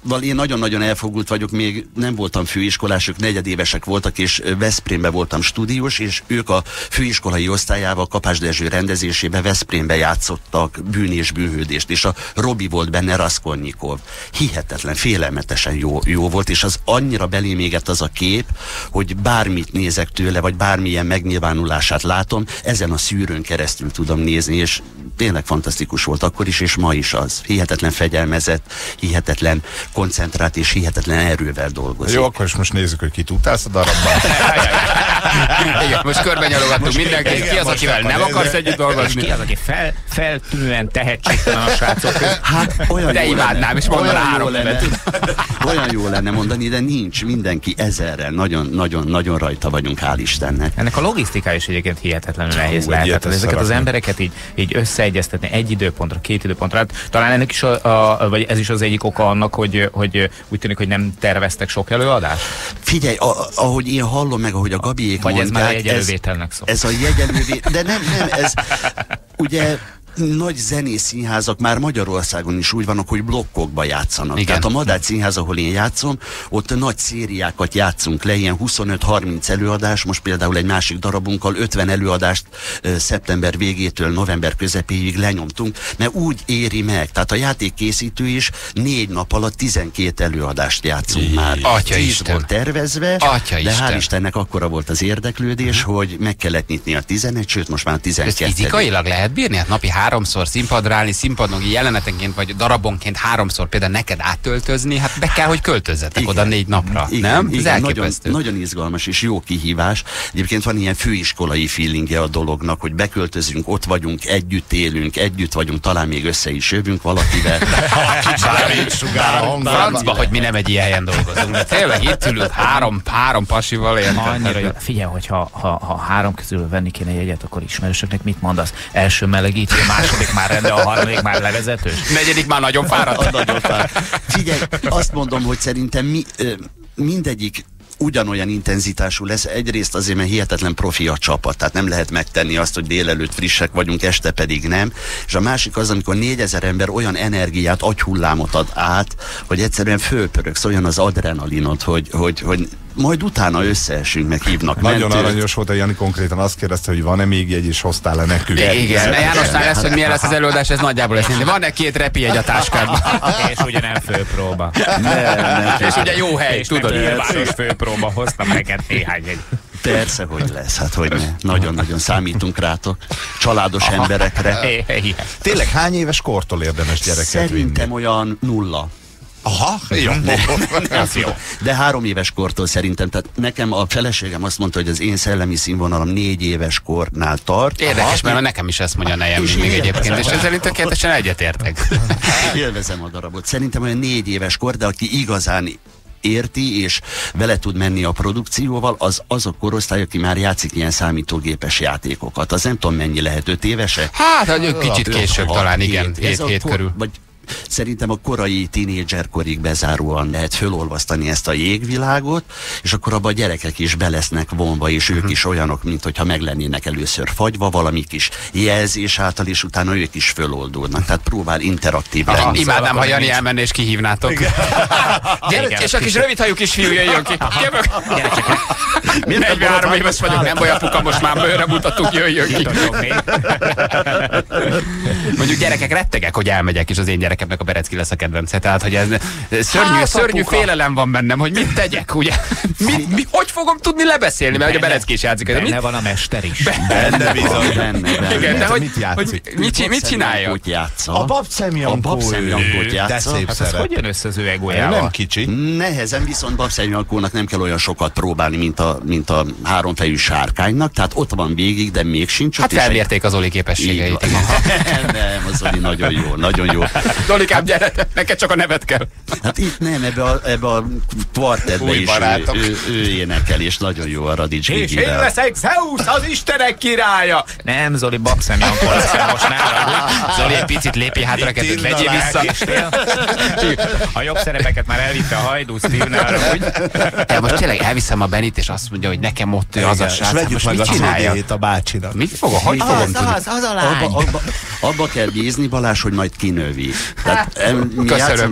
én nagyon-nagyon elfogult vagyok, még nem voltam főiskolás, ők negyedévesek voltak, és Veszprémbe voltam stúdiós, és ők a főiskolai osztályával Kapás Dezső rendezésébe Veszprémbe játszottak Bűn és bűnhődést, és a Robi volt benne, Raskolnikov. Hihetetlen, félelmetesen jó, jó volt, és az annyira belém égett az a kép, hogy bármit nézek tőle, vagy bármilyen megnyilvánulását látom, ezen a szűrőn keresztül tudom nézni, és tényleg fantasztikus volt akkor is, és ma is az. Hihetetlen fegyelmezett, hihetetlen koncentrált és hihetetlen erővel dolgozik. Jó, akkor is most nézzük, hogy kit utálsz a darabban. Igen, most körbenyalogattunk mindenkit. Ki az, akivel nem akarsz együtt dolgozni? Ki az, aki fel, feltűnően tehetségtelen a srácok között? Hát olyan de jó imádnám, lenne, és mondaná három lenne, olyan jó lenne mondani, de nincs, mindenki ezerrel, nagyon-nagyon rajta vagyunk, hál' Istennek. Ennek a logisztikája is egyébként hihetetlenül nehéz lehet. Tehát ezeket az embereket így, így összeegyeztetni egy időpontra, két időpontra. Hát, talán ennek is a, a, vagy ez is az egyik oka annak, hogy, hogy úgy tűnik, hogy nem terveztek sok előadást? Figyelj, a, ahogy én hallom meg, ahogy a Gabiék vagy mondják, ez már a jegyelővételnek szó. Ez a jegyelővétel, de nem, nem, ez ugye nagy zenészínházak már Magyarországon is úgy vannak, hogy blokkokba játszanak. Igen. Tehát a Madách Színház, ahol én játszom, ott nagy szériákat játszunk le, ilyen huszonöt-harminc előadás, most például egy másik darabunkkal ötven előadást uh, szeptember végétől november közepéig lenyomtunk, mert úgy éri meg. Tehát a játékkészítő is négy nap alatt tizenkét előadást játszunk Jé. már. Atya Isten. Volt tervezve, Atya de Isten. hál' Istennek akkora volt az érdeklődés, uh-huh. hogy meg kellett nyitni a tizenegy, sőt most már a tizenkettő. Ez fizikailag lehet bírni? Hát napi háromszor színpadra állni, színpadon jelenetenként vagy darabonként háromszor például neked áttöltözni, hát be kell, hogy költözzetek igen, oda négy napra, igen, nem? Igen, Ez nagyon, nagyon izgalmas és jó kihívás. Egyébként van ilyen főiskolai feelingje a dolognak, hogy beköltözünk, ott vagyunk, együtt élünk, együtt vagyunk, talán még össze is jövünk valakivel. Francba, hogy mi nem egy ilyen helyen dolgozunk, de tényleg itt ülünk három, három pasival. Annyira jó. Figyelj, hogyha ha, ha három közül venni kéne jegyet, akkor ismerősöknek mit mondasz? Első melegítő, második már rende, a harmadik már levezetős. Negyedik már nagyon fáradt. Nagyon fáradt. Figyelj, azt mondom, hogy szerintem mi, mindegyik ugyanolyan intenzitású lesz. Egyrészt azért, mert hihetetlen profi a csapat, tehát nem lehet megtenni azt, hogy délelőtt frissek vagyunk, este pedig nem. És a másik az, amikor négyezer ember olyan energiát, agyhullámot ad át, hogy egyszerűen fölpöröksz, olyan az adrenalinot, hogy, hogy, hogy majd utána összeesünk, meg hívnak Nagyon mentőt. aranyos volt, hogy Jani konkrétan azt kérdezte, hogy van-e még jegy, és hoztál-e nekünk. Igen, Jánosnál lesz, hogy milyen lesz az előadás, ez nagyjából lesz. Van-e két repjegy a táskádban? És ugye nem főpróba. Nem, nem. És ugye jó hely, és tudod. Nyilvános főpróba, hoztam neked néhány egy. Persze, hogy lesz, hát hogy ne. Nagyon-nagyon számítunk rátok. Családos emberekre. Tényleg hány éves kortól érdemes gyereket Szerintem vinni? olyan nulla. Aha, jó. jó. De három éves kortól szerintem, tehát nekem a feleségem azt mondta, hogy az én szellemi színvonalam négy éves kornál tart. Érdekes, mert nekem is ezt mondja a nejem még egyébként, és ezzel tökéletesen egyetértek. Élvezem a darabot. Szerintem olyan négy éves kor, de aki igazán érti, és vele tud menni a produkcióval, az az a korosztály, aki már játszik ilyen számítógépes játékokat. Az nem tudom mennyi lehet, öt évese? Hát, egy kicsit később talán, igen, hét körül. Vagy szerintem a korai tínédzserkorig bezáróan lehet fölolvasztani ezt a jégvilágot, és akkor abban a gyerekek is be lesznek vonva, és ők is olyanok, mint hogyha meg lennének először fagyva, valami kis jelzés által, és utána ők is föloldódnak. Tehát próbál interaktív Aha, lenni. imádnám, ha Jani elmenne és kihívnátok. Gyerek, és a kis rövidhajú kisfiú jöjjön ki. negyvenhárom éves vagyok, nem baj apuka, most már bőre mutatunk, jöjjön ki. Mondjuk gyerekek, rettegek, hogy elmegyek, és az én gyerekemnek a Berecki lesz a kedvence. Tehát, hogy ez szörnyű, hát, szörnyű félelem van bennem, hogy mit tegyek, ugye? Mi, mi, hogy fogom tudni lebeszélni, mert benne, ugye a Berecki is játszik. Benne mit? van a mester is. Benne bizony. Benne, benne. Igen, de hogy, mit játszik? hogy mit, mit csinálja? Játsza. A babszemjankót játsza. Hát hogy jön össze az ő egójával? Nem kicsi. Nehezen, viszont babszemjankónak nem kell olyan sokat próbálni, mint a, mint a háromfejű sárkánynak, tehát ott van végig, de még sincs. Hát felmérték az Oli képességeit. Nem, az Oli nagyon jó, nagyon jó. Zolikám, gyere, neked csak a nevet kell. Hát itt nem, ebbe a, ebbe a kvartetbe is ő, ő, ő énekel, és nagyon jó a Radics És én leszek Zeus, az istenek királya! Nem, Zoli, babszem Jankó leszel most nála. Zoli, egy picit lépj hátra, kettőt legyél vissza. A jobb szerepeket már elvitte a Hajdú Steve-nál, úgy. De most tényleg elviszem a Benit, és azt mondja, hogy nekem ott ő az a srác. Vegyük Most meg mit a csinálja? a bácsinak. Mit fogom? Hogy az, fogom tudni? Az, az a lány. Abba, abba, abba kell bízni, Balázs, hogy majd kinövi. Tehát, em, mi Köszönöm. játszunk,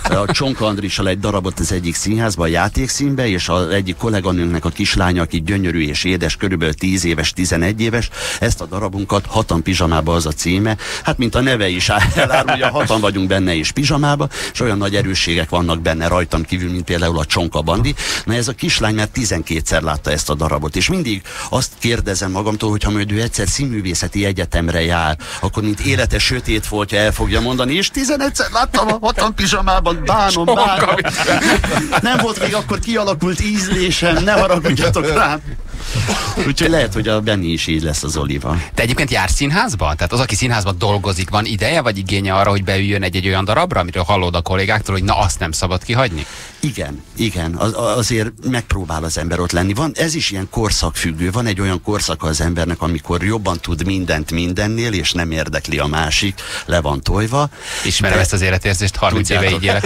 a Csonka Andrissal egy darabot az egyik színházban, a játékszínbe, és az egyik kolléganőnknek a kislánya, aki gyönyörű és édes, körülbelül tíz éves, tizenegy éves, ezt a darabunkat Hatan pizsamába az a címe. Hát, mint a neve is elárulja, hatan vagyunk benne és pizsamába, és olyan nagy erősségek vannak benne rajtam kívül, mint például a Csonka Bandi. Na ez a kislány már tizenkétszer látta ezt a darabot, és mindig azt kérdezem magamtól, hogy ha majd ő egyszer színművészeti egyetemre jár, akkor mint élete sötét foltja el fogja mondani, és tizenegyszer láttam a Hatan pizsamában, bánom, bánom. Nem volt még akkor kialakult ízlésem, ne haragudjatok rám. Úgyhogy lehet, hogy a Benni is így lesz az Olival. Te egyébként jársz színházba? Tehát az, aki színházban dolgozik, van ideje, vagy igénye arra, hogy beüljön egy-egy olyan darabra, amiről hallod a kollégáktól, hogy na azt nem szabad kihagyni? Igen, igen, az, azért megpróbál az ember ott lenni. Van, ez is ilyen korszakfüggő, van egy olyan korszaka az embernek, amikor jobban tud mindent mindennél, és nem érdekli a másik, le van tojva. Ismerem de... ezt az életérzést, harminc éve így élek.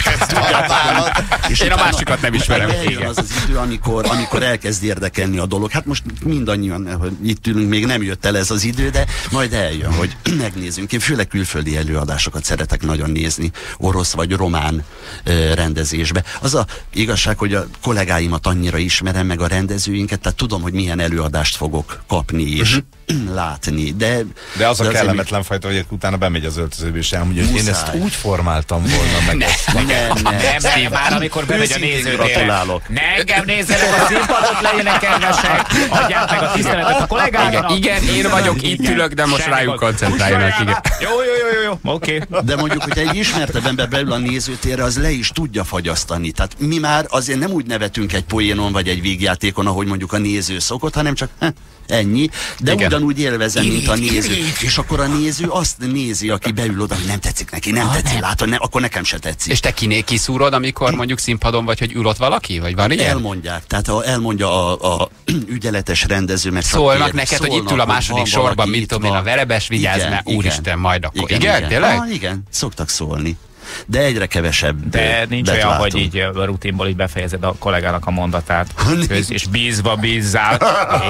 És én a másikat nem ismerem. Eljön az az idő, amikor, amikor elkezd érdekelni a dolog. Hát most mindannyian, hogy itt ülünk, még nem jött el ez az idő, de majd eljön, hogy megnézzünk. Én főleg külföldi előadásokat szeretek nagyon nézni, orosz vagy román ö, rendezésbe. Az a igazság, hogy a kollégáimat annyira ismerem, meg a rendezőinket, tehát tudom, hogy milyen előadást fogok kapni és uh-huh. látni. De, de az de a kellemetlen fajta, hogy utána bemegy az öltözőbe, és elmondja, hogy én ezt úgy formáltam volna meg. Nem, ezt. nem, nem, nem, nem, már amikor bemegy a nézőtérre. Ne engem nézzenek a színpadot, legyenek kedvesek, adják meg a tiszteletet a kollégának. Igen, igen, én vagyok, itt ülök, de most rájuk koncentráljanak. Jó, jó, jó, jó, jó, oké. De mondjuk, hogy egy ismertebb ember belül a nézőtérre, az le is tudja fagyasztani. Tehát mi már azért nem úgy nevetünk egy poénon vagy egy vígjátékon, ahogy mondjuk a néző szokott, hanem csak heh, ennyi, de igen. Ugyanúgy élvezem, mint a néző. És akkor a néző azt nézi, aki beül oda, hogy nem tetszik neki, nem ah, tetszik, látod, nem, akkor nekem se tetszik. És te kiné kiszúrod, amikor mondjuk színpadon vagy, hogy ül ott valaki? Vagy van ilyen? Elmondják, tehát ha elmondja a, a ügyeletes rendező, meg szólnak neked, szólnak, hogy itt ül a második sorban, mit tudom én, a Verebes, vigyázz, mert úristen, majd akkor. Igen, igen, igen, tényleg? Ah, igen, szoktak szólni. De egyre kevesebb. De nincs olyan, látunk. Hogy így a rutinból így befejezed a kollégának a mondatát, köz, és bízva bízzál.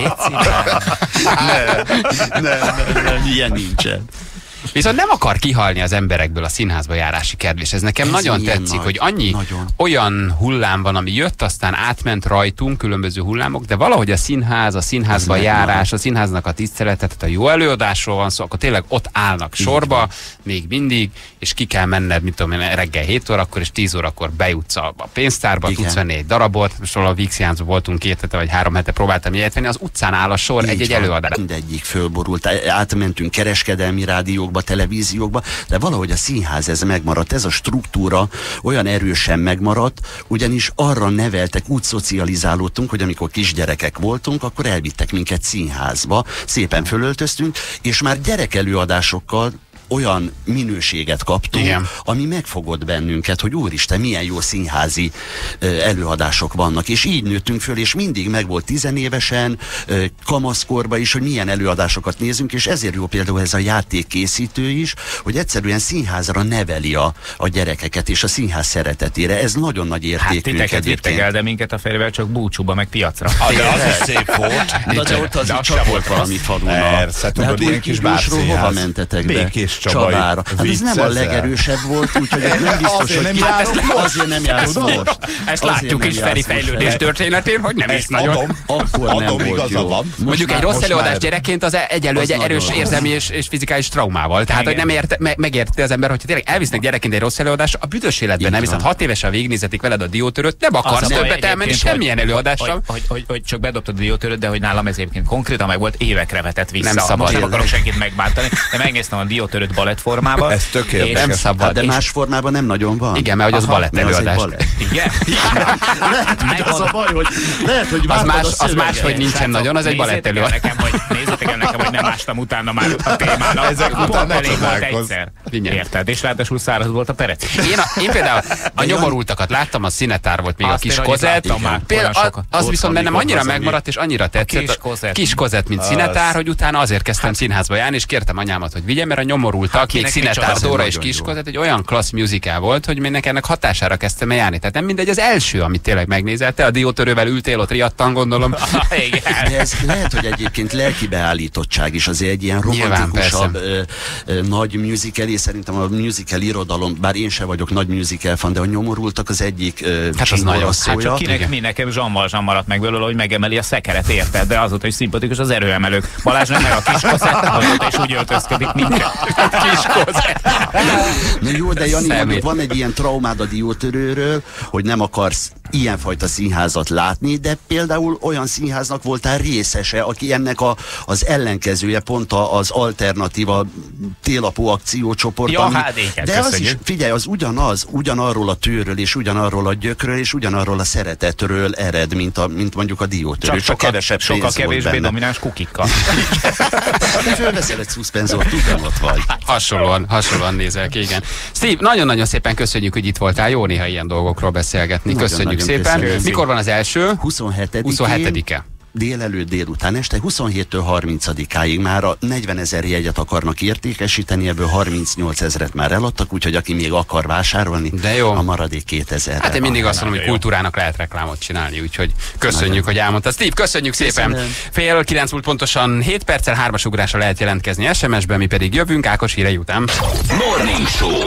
nem, nem, nem, nem, ilyen nincsen. Viszont nem akar kihalni az emberekből a színházba járási kedv, és ez nekem ez nagyon tetszik, nagy, hogy annyi nagyon. Olyan hullám van, ami jött, aztán átment rajtunk, különböző hullámok, de valahogy a színház, a színházba ez járás, a színháznak a tisztelete, tehát a jó előadásról van szó, akkor tényleg ott állnak sorba, még mindig, és ki kell menned, mit tudom én, reggel hét órakor, és tíz órakor bejutsz a pénztárba, igen. Tudsz venni egy darabot, most a Vígszínházban voltunk két hete vagy három hete, próbáltam ilyet venni, az utcán áll a sor egy-egy előadás. Mindegyik fölborult, átmentünk kereskedelmi rádiókba, televíziókba, de valahogy a színház ez megmaradt, ez a struktúra olyan erősen megmaradt, ugyanis arra neveltek, úgy szocializálódtunk, hogy amikor kisgyerekek voltunk, akkor elvittek minket színházba, szépen fölöltöztünk, és már gyerekelőadásokkal olyan minőséget kaptunk, igen. Ami megfogott bennünket, hogy úristen, milyen jó színházi ö, előadások vannak, és így nőttünk föl, és mindig megvolt tizenévesen, ö, kamaszkorba is, hogy milyen előadásokat nézünk, és ezért jó például ez a játékkészítő is, hogy egyszerűen színházra neveli a, a gyerekeket, és a színház szeretetére. Ez nagyon nagy értékű. Hát titeket vittek el, de minket a férjével csak búcsúba, meg piacra. Ah, de az is szép volt. De, de ott az csak volt valami faluna. Persze, tudod, ilyen kis bárszínház. Hova mentetek be? Békés Csavára. Hát ez nem a legerősebb volt, úgyhogy ez nem biztos, hogy ki... Azért nem jársz most. Ezt látjuk is Feri fejlődés történetén, hogy nem is nagyon. Akkor nem volt jó. Mondjuk egy rossz előadás gyerekként az egyelő egy erős érzelmi és fizikális traumával. Tehát, hogy nem megérti az ember, hogyha tényleg elvisznek gyerekként egy rossz előadás, a büdös életben nem, viszont hat évesen végignézetik veled a diótörőt, nem akarsz többet elmenni semmilyen előadással. Hogy csak bedobtad a diótörőt, de hogy nálam ez egyébként konkrétan meg volt, évekre vetett vissza. Nem szabad. Nem akarok senkit megbántani, de megnéztem a diótörőt balett Ez tökéletes. Nem szabad. Hát de más formában nem nagyon van. Igen, mert hogy az balett előadás. Igen? Lehet, hogy az a baj, hogy lehet, hogy az más, az más, hogy nincsen nagyon, az egy balett előadás. Nézzétek el nekem, hogy nem ástam utána már a témának. Ezek után nem találkozz. Érted? És ráadásul száraz volt a perec. Én, a, én például a nyomorultakat láttam, a Színetár volt még a Kis Kozett. Az viszont bennem annyira megmaradt, és annyira tetszett. Kis Kozett, mint Színetár, hogy utána azért kezdtem színházba járni, és kértem anyámat, hogy vigye, mert a nyomorult nyomorultak, még Színetár Dóra és Kiskó, tehát egy olyan klassz musical volt, hogy még ennek hatására kezdtem el járni. Tehát nem mindegy, az első, amit tényleg megnézel. Te a diótörővel ültél ott riadtan, gondolom. De ez lehet, hogy egyébként lelki beállítottság is azért egy ilyen romantikusabb ö, ö, nagy musical, és szerintem a musical irodalom, bár én sem vagyok nagy musical fan, de a Nyomorultak az egyik ö, hát az nagyon hát csak kinek igen. Mi nekem Jean Valjean maradt meg belőle, hogy megemeli a szekeret, érted? De azóta is szimpatikus az erőemelők. Balázs nem meg a Kiskózát, azóta is úgy öltözködik mindjárt. Kiskózát. Na jó, de Jani, mondjuk, van egy ilyen traumád a diótörőről, hogy nem akarsz ilyenfajta színházat látni, de például olyan színháznak voltál részese, aki ennek a, az ellenkezője, pont a, az alternatíva télapó akciócsoport. Ja, ami, hát igen, de köszönjük. az is, figyelj, az ugyanaz, ugyanarról a tőről, és ugyanarról a gyökről, és ugyanarról a szeretetről ered, mint, a, mint mondjuk a diótörő. Csak, csak kevesebb sokkal kevésbé domináns kukikkal. De fölveszel egy szuszpenzort, ugyanott vagy. Hasonlóan, hasonlóan nézel ki, igen. Steve, nagyon-nagyon szépen köszönjük, hogy itt voltál. Jó néha ilyen dolgokról beszélgetni. Nagyon, köszönjük szépen. Köszönjük. Mikor van az első? huszonhetedike Délelőtt, délután este, huszonhéttől harmincadikáig már a negyvenezer jegyet akarnak értékesíteni, ebből harmincnyolc ezret már eladtak, úgyhogy aki még akar vásárolni, de jó. A maradék kétezer. Hát én mindig azt mondom, hogy kultúrának lehet reklámot csinálni, úgyhogy köszönjük, nagyon. Hogy elmondtad. Steve, köszönjük Köszönöm. szépen. Fél kilenc múlt pontosan hét perccel hármas ugrásra lehet jelentkezni es em es-ben, mi pedig jövünk Ákos hírei után. Morning Show.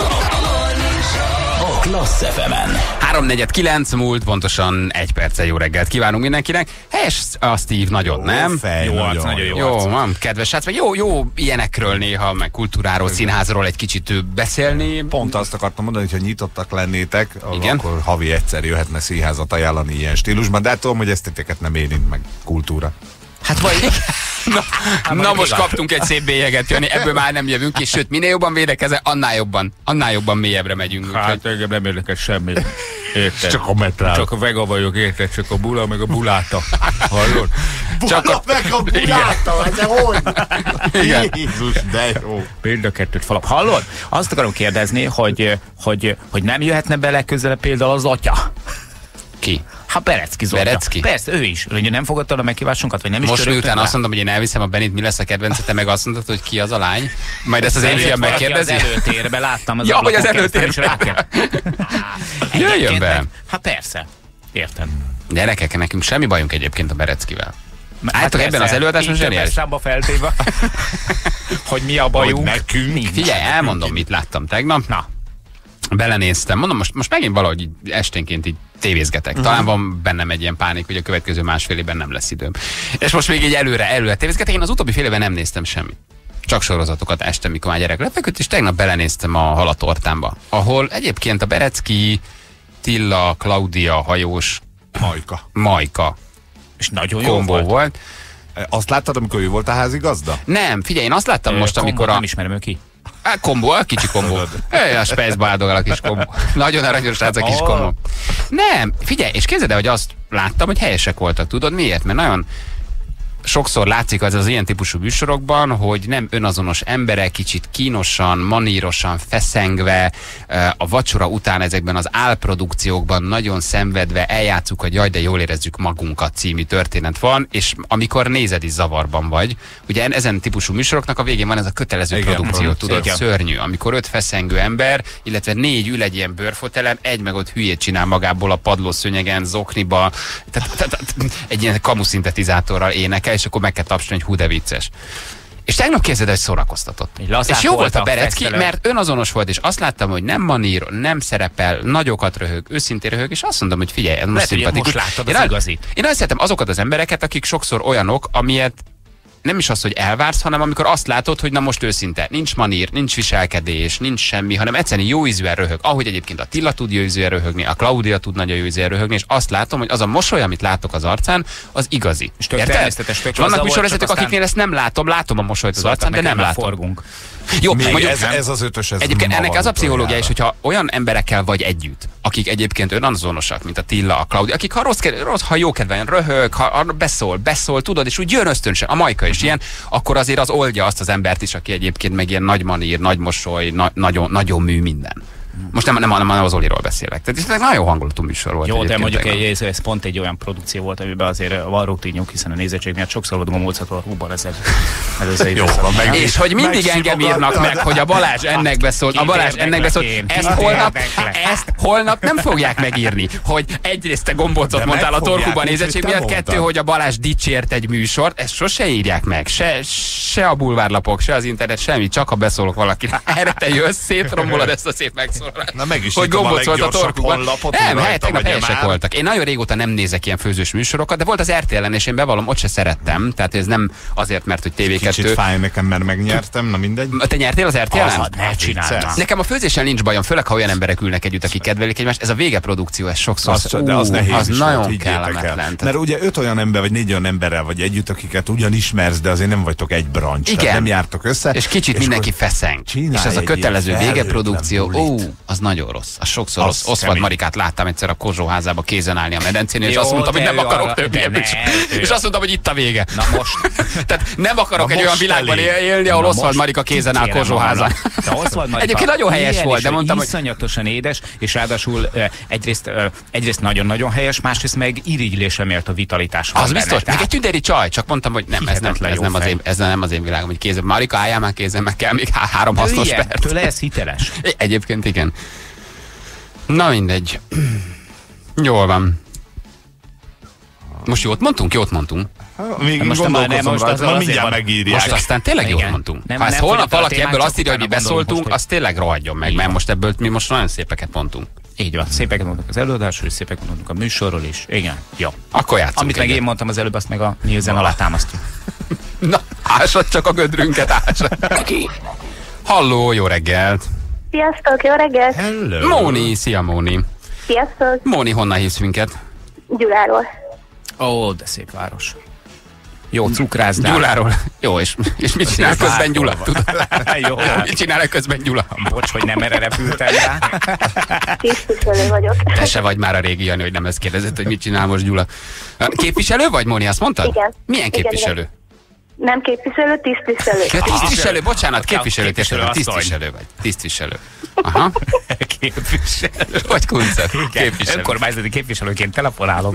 A Klassz ef emen. három negyvenkilenc múlt, pontosan egy perccel jó reggelt kívánunk mindenkinek. Helyes a Steve nagyon, jó, nem? Fej, jó nagyon, arc, nagyon jó, jó arc. Van, kedves hát, meg jó, jó ilyenekről néha, meg kultúráról, színházról egy kicsit beszélni. Pont azt akartam mondani, hogy ha nyitottak lennétek, igen? akkor havi egyszer jöhetne színházat ajánlani ilyen stílusban, de hát tudom, hogy ezt titeket nem érint meg kultúra. Hát vagy... Na, hát na most igaz. Kaptunk egy szép bélyeget, Jani, ebből már nem jövünk, és sőt, minél jobban védekezel, annál jobban, annál jobban mélyebbre megyünk. Hát engem nem érdekel semmi. Érted? Csak a metrál. Csak a vega vagyok, érted? Csak a bula, meg a buláta. Hallod? Csak a meg a buláta, ez hogy? Jézus, de jó. Mind a kettőt falap. Hallod? Azt akarom kérdezni, hogy, hogy, hogy nem jöhetne bele közelebb például az atya. Ki? Hát Berecki Zoltya. Berecki? Persze, ő is. Ugye nem fogadtad a meghívásunkat, vagy nem is most miután rá? Azt mondom, hogy én elviszem a Benit, mi lesz a kedvence, te meg azt mondtad, hogy ki az a lány. Majd ezt az én fiam megkérdezi. Az előtérbe láttam az ja, hogy az előtérbe. Jöjjön be. Hát persze. Érted. Gyerekek, nekünk semmi bajunk egyébként a Bereckivel. Álltok ebben az előadásban zseniális. Számba feltéve, hogy mi a bajunk. Nekünk. Figyelj, elmondom, mit láttam tegnap. Na. Belenéztem. Mondom, most, most megint valahogy így esténként így tévézgetek. Uh-huh. Talán van bennem egy ilyen pánik, hogy a következő másfél évben nem lesz időm. És most még így előre, előre tévézgetek. Én az utóbbi fél évben nem néztem semmit. Csak sorozatokat este, mikor már gyerek lefeküdt, és tegnap belenéztem a Halatortámba, ahol egyébként a Berecki, Tilla, Klaudia, hajós, Majka. Majka. És nagyon jó volt. volt. Azt láttad, amikor ő volt a házigazda? Nem, figyelj, én azt láttam Ö, most, kombó, amikor a... Nem ismerem ő ki. A kombó, a kicsi kombó. Ő a Spaceba áldogál a kis kombó. Nagyon aranyos srác a kis oh. kombó. Nem, figyelj, és képzeld el, hogy azt láttam, hogy helyesek voltak. Tudod miért? Mert nagyon sokszor látszik az az ilyen típusú műsorokban, hogy nem önazonos emberek, kicsit kínosan, manírosan, feszengve, a vacsora után ezekben az álprodukciókban nagyon szenvedve eljátszuk, hogy jaj, de jól érezzük magunkat című történet van, és amikor nézed is zavarban vagy, ugye ezen típusú műsoroknak a végén van ez a kötelező igen, produkció, tudod, igen. Szörnyű, amikor öt feszengő ember, illetve négy ül egy ilyen bőrfotelen, egy meg ott hülyét csinál magából a padlószőnyegen, zokniba, tehát egy ilyen kamuszintetizátorral énekel, és akkor meg kell tapsolni, hogy hú de vicces. És tegnap képzeld, hogy szórakoztatott. És jó volt a Berecki, mert önazonos volt, és azt láttam, hogy nem manír, nem szerepel, nagyokat röhög, őszintén röhög, és azt mondom, hogy figyelj, ez most szimpatikus. Most láttad az igazit. Én azt szeretem azokat az embereket, akik sokszor olyanok, amilyet nem is az, hogy elvársz, hanem amikor azt látod, hogy na most őszinte, nincs manír, nincs viselkedés, nincs semmi, hanem egyszerűen jó ízűen röhög. Ahogy egyébként a Tilla tud jó ízűen röhögni, a Klaudia tud nagyon jó ízűen röhögni, és azt látom, hogy az a mosoly, amit látok az arcán, az igazi. És tök természetes, tök vannak műsorvezetők, akiknél ezt nem látom, látom a mosolyt az arcán, de nem látom. Forgunk. Jó, még mondjuk, ez, ez az ötös, ez egyébként ennek az a pszichológia is, hogyha olyan emberekkel vagy együtt, akik egyébként önazonosak, mint a Tilla, a Klaudia, akik ha, rossz, rossz, ha jókedveljen röhög, ha beszól, beszól, tudod, és úgy jön ösztönösen, a Majka is ilyen, akkor azért az oldja azt az embert is, aki egyébként meg ilyen nagy manír, nagy mosoly, na, nagyon, nagyon mű minden. Most nem, nem, nem, nem az Oliról beszélek. Tehát ez egy nagyon hangulatú műsor volt. Jó, de mondjuk egy, ez, ez pont egy olyan produkció volt, amiben azért van rutinjuk, hiszen a nézettség miatt sokszor volt gomolcató a húban ezzel. Jó, van, meg, és hogy mindig engem írnak meg, hogy a Balázs ennek beszólt, a Balázs ennek beszólt, ezt holnap, ezt holnap nem fogják megírni, hogy egyrészt te gombócot mondtál a torkúban nézettség miatt, kettő, hogy a Balázs dicsért egy műsort, ezt sose írják meg, se, se a bulvárlapok, se az internet, semmi, csak ha beszólok valakinek. Erre te jössz, szétrombolod ezt a szép megszólalást. Na meg is hogy gombóc volt a torkukban. Nem, hát tegnap helyesek voltak. Én nagyon régóta nem nézek ilyen főzős műsorokat, de volt az er té el-en, és én bevallom, ott se szerettem. Tehát ez nem azért, mert hogy té vé kettő. Kicsit fáj nekem, mert megnyertem, na mindegy. Te nyertél az er té el-en? Ne csináld. Nekem a főzéssel nincs bajom, főleg ha olyan emberek ülnek együtt, akik kedvelik egymást. Ez a végeprodukció, ez sokszor. Az, de az nehéz az is nagyon volt, kellemetlen. Mert ugye öt olyan ember, vagy négy olyan emberrel vagy együtt, akiket ugyan ismersz, de azért nem vagytok egy brancs. Igen. Nem jártok össze. És kicsit és mindenki feszeng. És ez a kötelező végeprodukció, ó, az nagyon rossz. Az sokszor rossz. Oszvald Marikát láttam egyszer a Kozsóházába kézen állni a medencén, és azt mondtam, hogy nem akarok többé. És azt mondtam, hogy itt a vége. Na most. Tehát nem akarok egy olyan világban élni, ahol Oszvald Marika kézen áll Kozsóházán. Egyébként nagyon helyes volt, de mondtam, hogy iszonyatosan édes, és ráadásul egyrészt egyrészt nagyon-nagyon helyes, másrészt meg irigylésre mért a vitalitás. Az biztos, még egy tündéri csaj, csak mondtam, hogy nem, ez nem, ez nem, az, én, ez nem az én világom, hogy kézen. Marika, álljál már kézen, meg kell még há három hasznos perc. Tőle ez hiteles. Egyébként igen. Na mindegy. Jól van. Most jót mondtunk? Jót mondtunk. Még most már nem, most az az mindjárt megírják. Most aztán tényleg jót mondtunk. Nem, ha ezt holnap valaki ebből azt írja, hogy mi beszóltunk, az tényleg rohadjon meg, mert most ebből mi most nagyon szépeket mondtunk. Így van, szépeket mondtunk az előadásról, és szépeket mondtunk a műsorról is. Igen, jó. Akkor játszunk. Amit meg én mondtam az előbb, azt meg a Nielsen alá támasztunk. Na, ásad csak a gödrünket, ásad. Halló, jó reggelt! Sziasztok, jó reggelt! Hello. Móni, szia Móni! Sziasztok! Móni, honnan hívsz minket? Gyuláról. Ó, de szép város. Jó, cukrászdál. Gyuláról. Jó, és, és mit csinál közben Gyula? Jó. Mit csinál közben Gyula? Bocs, hogy nem erre repültem rá. Képviselő vagyok. Te se vagy már a régi Jani, hogy nem ezt kérdezett, hogy mit csinál most Gyula. Képviselő vagy, Móni, azt mondtad? Igen. Milyen képviselő? Igen, igen. Nem képviselő, tisztviselő. Ja, tisztviselő, bocsánat, képviselő, képviselő, tisztviselő vagy. Tisztviselő. Aha. Képviselő. Vagy kunca. Képviselő. Önkormányzati képviselőként telefonálom.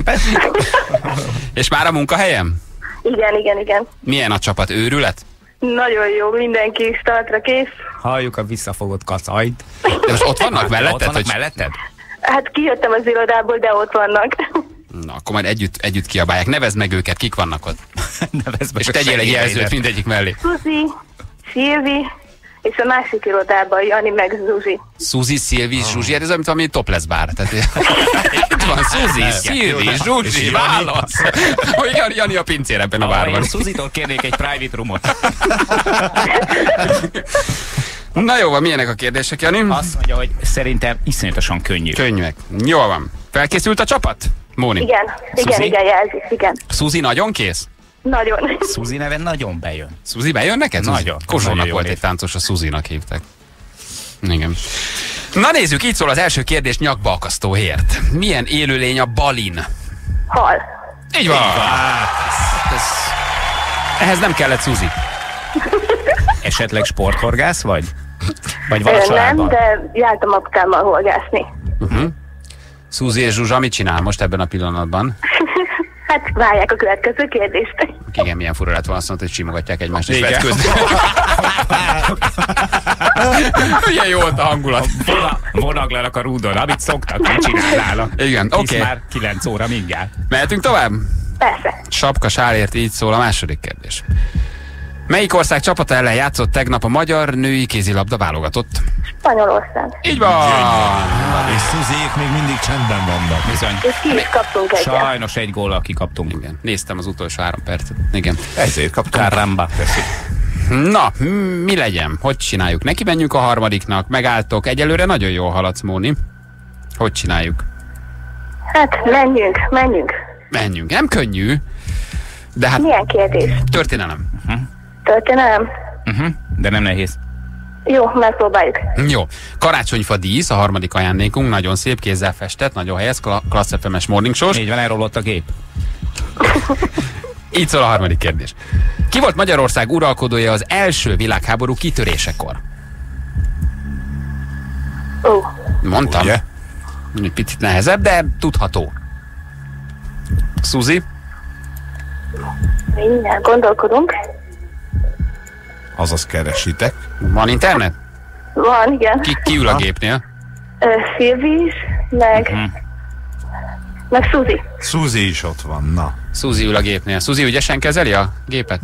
És már a munkahelyem? Igen, igen, igen. Milyen a csapat? Őrület? Nagyon jó, mindenki is startra kész. Halljuk a visszafogott kacajt. De most ott vannak melletted? Ott vannak hogy... melletted? Hát kijöttem az irodából, de ott vannak. Na, akkor majd együtt, együtt kiabálják. Nevezd meg őket, kik vannak ott. Nevezd meg. És tegyél egy jelzőt mindegyik mellé. Suzi, Szilvi, és a másik irodában Jani meg Zsuzsi. Suzi, Szilvi, Zsuzsi, ez olyan, mint valami topless bar. Tehát itt van Suzi, Szilvi, Zsuzsi, válasz. Jani, Jani a pincér ebben a bárban. Szuzitól kérnék egy private roomot. Na jó van, milyenek a kérdések, Jani? Azt mondja, hogy szerintem iszonyatosan könnyű. Könnyűek. Jól van. Felkészült a csapat? Móni? Igen, igen, Suzi? igen, jelzik, igen. Suzi nagyon kész? Nagyon. Suzi neve nagyon bejön. Suzi bejön neked? Nagyon. Kozsónak volt egy táncos, a Suzinak hívták. Igen. Na nézzük, így szól az első kérdés nyakba akasztóért. Milyen élőlény a balin? Hal. Így van. Hát ez... Ehhez nem kellett Suzi. Esetleg sporthorgász vagy? Vagy van a Ö, családban? Nem, de jártam apukámmal horgászni. Uh-huh. Suzi és Zsuzsa mit csinál most ebben a pillanatban? Hát várják a következő kérdést. Igen, milyen fura lett volna, azt mondta, hogy simogatják egymást, és Igen. vetkőzni. Milyen jó volt a hangulat. Vonaglanak a rúdon, amit szoktak, mit csinálnának. Igen, oké. Hisz Okay. már kilenc óra mindjárt. Mehetünk tovább? Persze. Sapka sálért, így szól a második kérdés. Melyik ország csapata ellen játszott tegnap a magyar női kézilabda válogatott? Spanyolország. Így van! És Szuziék még mindig csendben vannak. Bizony. És ki is kaptunk egyet. Sajnos egy góllal kikaptunk. Igen, néztem az utolsó három percet. Igen. Ezért kaptunk. Caramba. Na, mi legyen? Hogy csináljuk? Neki menjünk a harmadiknak, megálltok. Egyelőre nagyon jól haladsz, Móni. Hogy csináljuk? Hát menjünk, menjünk. Menjünk. Nem könnyű, de hát Milyen kérdés? történelem. Történelem? Uh-huh. De nem nehéz. Jó, megpróbáljuk. Jó. Karácsonyfa dísz, a harmadik ajándékunk, nagyon szép, kézzel festett, nagyon helyes, Klassz ef em-es morning show-s. Így van, elrólott a gép. Így szól a harmadik kérdés. Ki volt Magyarország uralkodója az első világháború kitörésekor? Ó, Mondtam. Ugye? Egy picit nehezebb, de tudható. Suzi? Mindjárt gondolkodunk. Azaz keresitek. Van internet? Van, igen. Ki, ki ül a gépnél? Uh, Szilvi is, meg... Uh-huh. Meg Suzi. Suzi is ott van, na. Suzi ül a gépnél. Suzi ügyesen kezeli a gépet?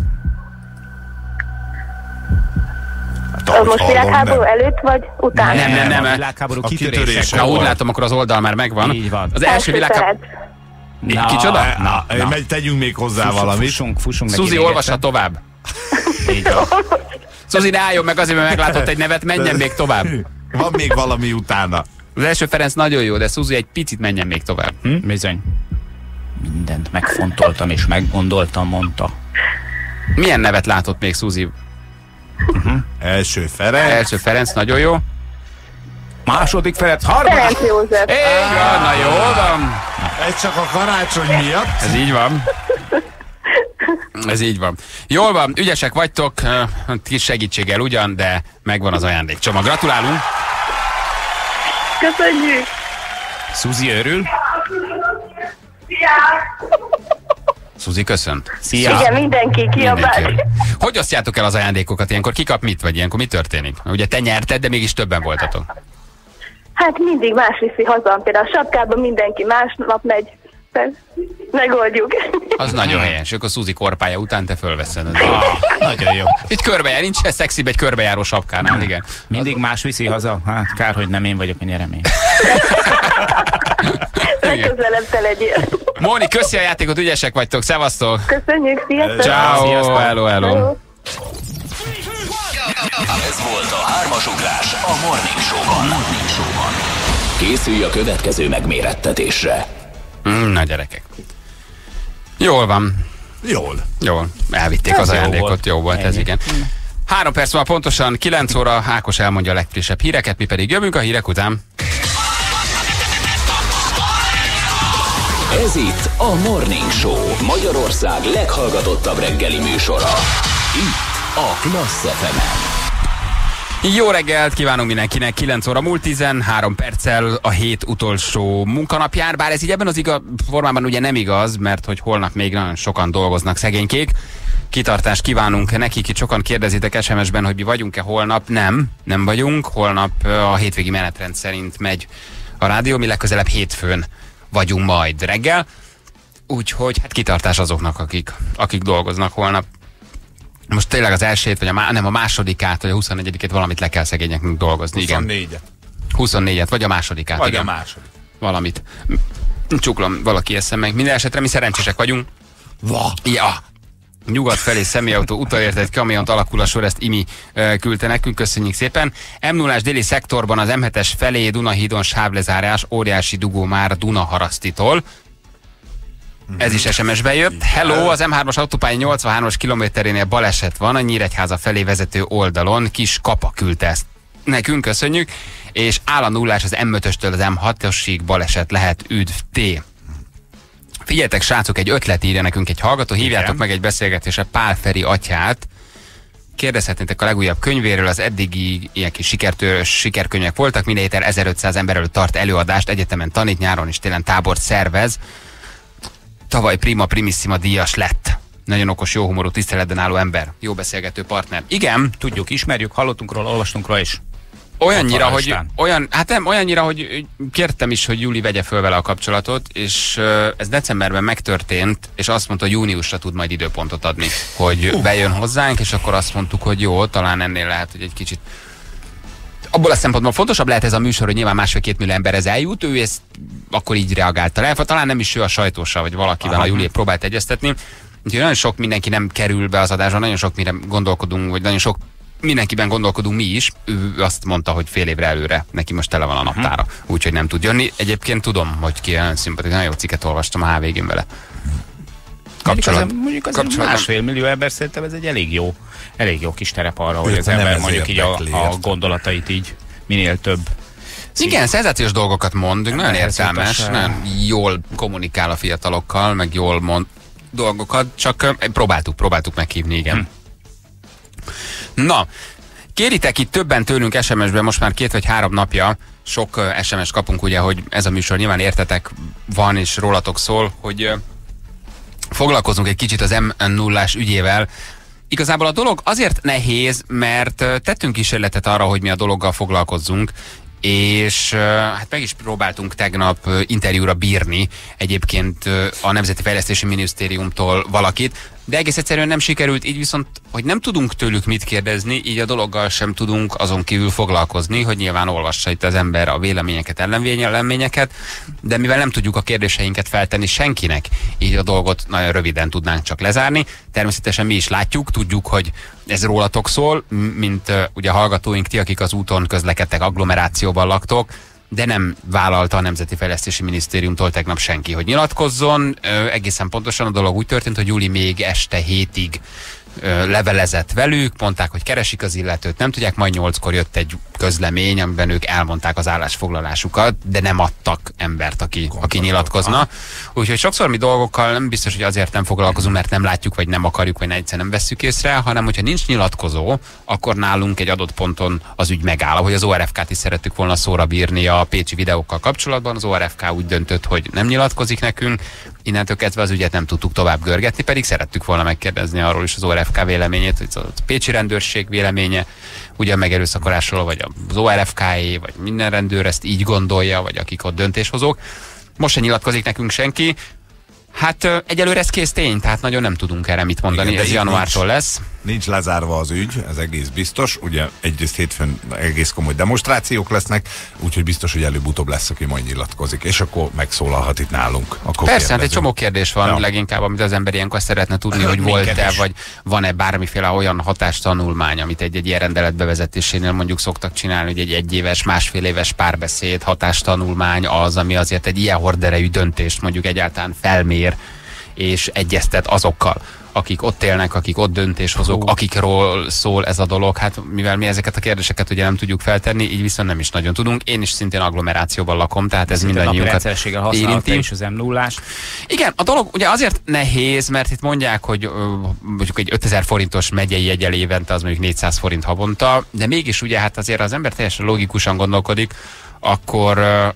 Hát, most világháború előtt, vagy utána? Nem, nem, nem. A világháború kitörések. Na, úgy látom, akkor az oldal már megvan. Így van. Az első világháború... Na, Kicsoda? Na, na, na. Tegyünk még hozzá fussunk, valamit. Fussunk, fussunk Suzi, olvassa tovább. Így van. Suzi, ne álljon meg azért, mert meglátott egy nevet, menjen még tovább. Van még valami utána. Az első Ferenc nagyon jó, de Suzi egy picit menjen még tovább. Hm? Bizony. Mindent megfontoltam és meggondoltam, mondta. Milyen nevet látott még Suzi? Uh-huh. Első Ferenc. Első Ferenc, nagyon jó. Második Ferenc, harmadik. Ferenc József. Így van, na jó van. Ez csak a karácsony miatt. Ez így van. Ez így van. Jól van, ügyesek vagytok, kis segítséggel ugyan, de megvan az ajándékcsomag. Gratulálunk. Köszönjük. Suzi örül. Suzi, köszönt. Szia. Igen, mindenki kiabál. Hogy osztjátok el az ajándékokat ilyenkor? Ki kap mit, vagy ilyenkor mi történik? Ugye te nyerted, de mégis többen voltatok. Hát mindig más viszi haza. Például a sapkában mindenki másnap megy. Megoldjuk. Az nagyon helyes. Akkor Suzi korpája után te fölveszed. Ah, nagyon jó. Itt körbejár, nincs ez szexibb egy körbejáró sapkánál, igen. Mindig más viszi haza? Hát kár, hogy nem én vagyok a nyeremény. Legközelebb te legyél. Móni, köszi a játékot, ügyesek vagytok, szevasztok! Köszönjük, sziasztok! Ciao, hello, hello! Ez volt a hármas ugrás a Morning Show-ban. Morning Show-ban. Készülj a következő megmérettetésre. Mm, na gyerekek. Jól van. Jól. Jól. Elvitték ez az ajándékot, volt. Jó volt. Ennyi. Ez, igen. Három perc van pontosan, kilenc óra, Ákos elmondja a legfrissebb híreket, mi pedig jövünk a hírek után. Ez itt a Morning Show, Magyarország leghallgatottabb reggeli műsora. Itt a Klassz ef emen. Jó reggelt kívánunk mindenkinek, kilenc óra múlt tizenhárom perccel a hét utolsó munkanapján, bár ez így ebben az igaz, formában ugye nem igaz, mert hogy holnap még nagyon sokan dolgoznak szegénykék. Kitartást kívánunk nekik, itt sokan kérdezitek es em es-ben, hogy mi vagyunk-e holnap. Nem, nem vagyunk, holnap a hétvégi menetrend szerint megy a rádió, mi legközelebb hétfőn vagyunk majd reggel, úgyhogy hát kitartás azoknak, akik, akik dolgoznak holnap. Most tényleg az elsőt, vagy a, má, nem a másodikát, vagy a huszonnegyedikét valamit le kell szegényeknek dolgozni. huszonnégyet. huszonnégyet, vagy a másodikát. Vagy igen. a második. Valamit. Csuklom, valaki eszem meg. Minden esetre mi szerencsések vagyunk. Va. Ja. Nyugat felé személyautó utolért egy kamiont, alakul a sor, ezt Imi uh, küldte nekünk, köszönjük szépen. em nullás déli szektorban az em hetes felé Dunahídon sávlezárás, óriási dugó már Dunaharasztitól. Ez is es em es-be jött. Hello, az em hármas autópálya nyolcvanhármas kilométerénél baleset van, a Nyíregyháza felé vezető oldalon, Kis Kapa küldte ezt nekünk, köszönjük. És áll a nullás az em ötöstől az em hatosig baleset lehet, üdv T. Figyeljetek, srácok, egy ötlet írja nekünk egy hallgató, hívjátok igen. meg egy beszélgetésre Pál Feri atyát. Kérdezhetnétek a legújabb könyvéről, az eddigi ilyen kis sikertő, sikerkönyvek voltak, minden héten ezerötszáz ember előtt tart előadást, egyetemen tanít, nyáron is télen tábort szervez. Tavaly prima primissima díjas lett. Nagyon okos, jó humorú, tiszteletben álló ember. Jó beszélgető partner. Igen. Tudjuk, ismerjük, hallottunk róla, olvastunk róla is. Olyannyira, hogy, olyan, hát nem, olyannyira, hogy kértem is, hogy Júli vegye föl vele a kapcsolatot, és ez decemberben megtörtént, és azt mondta, hogy júniusra tud majd időpontot adni, hogy uh. bejön hozzánk, és akkor azt mondtuk, hogy jó, talán ennél lehet, hogy egy kicsit abból a szempontból fontosabb lehet ez a műsor, hogy nyilván másfél-két millió emberhez eljut, ő ezt akkor így reagálta le, talán nem is ő a sajtósa, vagy valakivel Aha. a Júli próbált egyeztetni. Úgyhogy nagyon sok mindenki nem kerül be az adásra, nagyon sok mire gondolkodunk, vagy nagyon sok mindenkiben gondolkodunk mi is. Ő azt mondta, hogy fél évre előre neki most tele van a naptára, uh-huh. úgyhogy nem tud jönni. Egyébként tudom, hogy ki nagyon szimpatikus, nagyon jó cikket olvastam a há vé gén vele. Kapcsolat. Mondjuk az, mondjuk az másfél millió ember, szerintem ez egy elég jó, elég jó kis terep arra, hogy az ember mondjuk így a, a gondolatait így minél több. Szín. Igen, szenzációs dolgokat mond, nem nagyon értelmes, nagyon jól kommunikál a fiatalokkal, meg jól mond dolgokat, csak próbáltuk, próbáltuk meghívni, igen. Hm. Na, kéritek itt többen tőlünk es em es-ben most már két vagy három napja, sok es em es kapunk, ugye, hogy ez a műsor nyilván értetek van, és rólatok szól, hogy foglalkozunk egy kicsit az em nullás ügyével. Igazából a dolog azért nehéz, mert tettünk kísérletet arra, hogy mi a dologgal foglalkozzunk, és hát meg is próbáltunk tegnap interjúra bírni egyébként a Nemzeti Fejlesztési Minisztériumtól valakit, de egész egyszerűen nem sikerült, így viszont, hogy nem tudunk tőlük mit kérdezni, így a dologgal sem tudunk azon kívül foglalkozni, hogy nyilván olvassa itt az ember a véleményeket, ellenvéleményeket, de mivel nem tudjuk a kérdéseinket feltenni senkinek, így a dolgot nagyon röviden tudnánk csak lezárni. Természetesen mi is látjuk, tudjuk, hogy ez rólatok szól, mint uh, ugye a hallgatóink, ti, akik az úton közlekedtek, agglomerációban laktok, de nem vállalta a Nemzeti Fejlesztési Minisztériumtól tegnap senki, hogy nyilatkozzon. Ö, egészen pontosan a dolog úgy történt, hogy Júli még este hétig ö, levelezett velük, mondták, hogy keresik az illetőt, nem tudják, majd nyolckor jött egy közlemény, amiben ők elmondták az állásfoglalásukat, de nem adtak embert, aki, aki nyilatkozna. Úgyhogy sokszor mi dolgokkal nem biztos, hogy azért nem foglalkozunk, mert nem látjuk, vagy nem akarjuk, vagy egyszer nem vesszük észre, hanem hogyha nincs nyilatkozó, akkor nálunk egy adott ponton az ügy megáll. Ahogy az o er ef ká-t is szerettük volna szóra bírni a pécsi videókkal kapcsolatban, az o er ef ká úgy döntött, hogy nem nyilatkozik nekünk, innentől kezdve az ügyet nem tudtuk tovább görgetni, pedig szerettük volna megkérdezni arról is az o er ef ká véleményét, hogy a pécsi rendőrség véleménye, ugye a megerőszakolásról, vagy az o er ef ká-é, vagy minden rendőr ezt így gondolja, vagy akik ott döntéshozók. Most se nyilatkozik nekünk senki. Hát egyelőre ez kész tény, tehát nagyon nem tudunk erre mit mondani. Igen, ez januártól nincs, lesz. Nincs lezárva az ügy, ez egész biztos. Ugye egyrészt hétfőn egész komoly demonstrációk lesznek, úgyhogy biztos, hogy előbb-utóbb lesz, aki majd nyilatkozik, és akkor megszólalhat itt nálunk. Akkor persze, hát egy csomó kérdés van, ja. leginkább, amit az ember ilyenkor szeretne tudni, hogy volt-e, vagy van-e bármiféle olyan hatástanulmány, amit egy-egy ilyen rendelet bevezetésénél mondjuk szoktak csinálni, hogy egy egyéves, másfél éves párbeszéd, hatástanulmány az, ami azért egy ilyen horderejű döntést mondjuk egyáltalán felmér, és egyeztet azokkal, akik ott élnek, akik ott döntéshozók, akikról szól ez a dolog. Hát mivel mi ezeket a kérdéseket ugye nem tudjuk feltenni, így viszont nem is nagyon tudunk. Én is szintén agglomerációban lakom, tehát ez mindannyiunkat érinti. És az em nullás. Igen, a dolog ugye azért nehéz, mert itt mondják, hogy mondjuk egy ötezer forintos megyei jegyel évente, az mondjuk négyszáz forint havonta, de mégis ugye hát azért az ember teljesen logikusan gondolkodik, akkor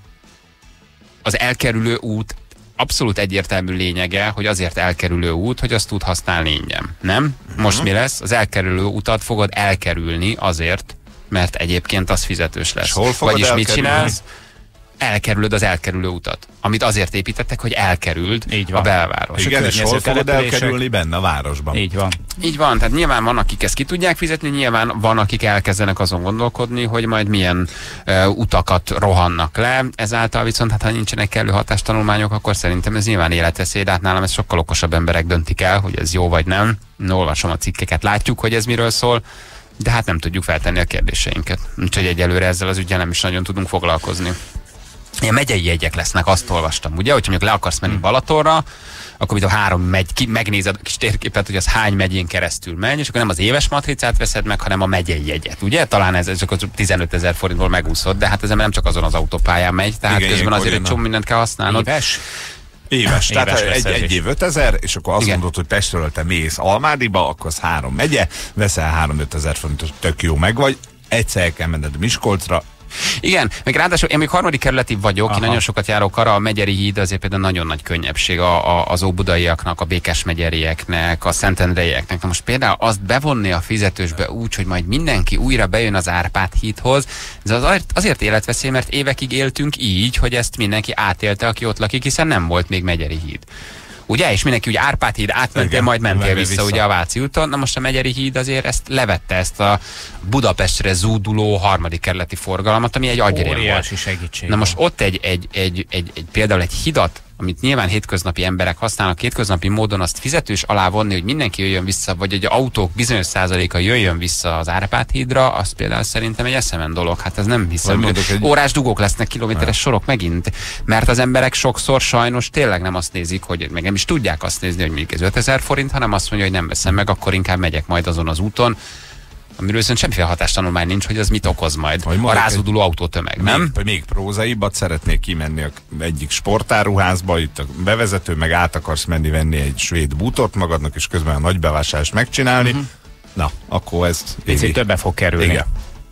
az elkerülő út abszolút egyértelmű lényege, hogy azért elkerülő út, hogy azt tud használni ingyen. Nem? Most mi lesz? Az elkerülő utat fogod elkerülni azért, mert egyébként az fizetős lesz. Hol fogod Vagyis elkerülni? Mit csinálsz? Elkerülöd az elkerülő utat, amit azért építettek, hogy elkerüld Így van. a belváros. Igen, és hol fogod elkerülni benne a városban? Így van. Így van, tehát nyilván van, akik ezt ki tudják fizetni, nyilván van, akik elkezdenek azon gondolkodni, hogy majd milyen uh, utakat rohannak le, ezáltal viszont hát ha nincsenek kellő hatástanulmányok, akkor szerintem ez nyilván életveszély, de hát nálam ez sokkal okosabb emberek döntik el, hogy ez jó vagy nem. Olvasom a cikkeket, látjuk, hogy ez miről szól, de hát nem tudjuk feltenni a kérdéseinket. Úgyhogy egyelőre ezzel az üggyel nem is nagyon tudunk foglalkozni. Ilyen megyei jegyek lesznek, azt olvastam, ugye, hogyha mondjuk le akarsz menni Balatonra, akkor mint a három megy, ki, megnézed a kis térképet, hogy az hány megyén keresztül megy, és akkor nem az éves matricát veszed meg, hanem a megyei jegyet, ugye? Talán ez csak tizenötezer forintból megúszod, de hát ez nem csak azon az autópályán megy, tehát igen, közben azért egy csomó mindent kell használnod. Éves? Éves, tehát Éves egy, egy év ötezer, és akkor azt Igen. mondod, hogy Pestről te mész Almádiba, akkor az három megye, veszel három-ötezer forintot, tök jó meg vagy, egyszer el kell menned Miskolcra. Igen, meg ráadásul én még harmadik kerületi vagyok, Aha. én nagyon sokat járok arra, a Megyeri híd azért például nagyon nagy könnyebbség a, a, az óbudaiaknak, a békesmegyerieknek, a szentendreieknek. Na most például azt bevonni a fizetősbe úgy, hogy majd mindenki újra bejön az Árpád hídhoz, ez azért, azért életveszély, mert évekig éltünk így, hogy ezt mindenki átélte, aki ott lakik, hiszen nem volt még Megyeri híd. Ugye? És mindenki ugye Árpád híd átmentél, majd mentél vissza, vissza ugye a Váci úton. Na most a Megyeri híd azért ezt levette, ezt a Budapestre zúduló harmadik kerületi forgalmat, ami egy agyrém volt. Segítség. Na most ott egy, egy, egy, egy, egy például egy hidat, amit nyilván hétköznapi emberek használnak, hétköznapi módon azt fizetős alá vonni, hogy mindenki jöjjön vissza, vagy egy autók bizonyos százaléka jöjjön vissza az Árpád hídra, az például szerintem egy eszemen dolog. Hát ez nem hiszem. Egy... Órás dugók lesznek, kilométeres sorok megint, mert az emberek sokszor sajnos tényleg nem azt nézik, hogy meg nem is tudják azt nézni, hogy mondjuk ez ötezer forint, hanem azt mondja, hogy nem veszem meg, akkor inkább megyek majd azon az úton, amiről viszont semmiféle hatástanulmány nincs, hogy az mit okoz majd. A rázóduló autótömeg, nem? Még, még prózaibbat szeretnék kimenni a egyik sportáruházba, itt a bevezető, meg át akarsz menni venni egy svéd bútort magadnak, és közben a nagy bevásárlást megcsinálni. Uh-huh. Na, akkor ez... Picit többe fog kerülni. Igen.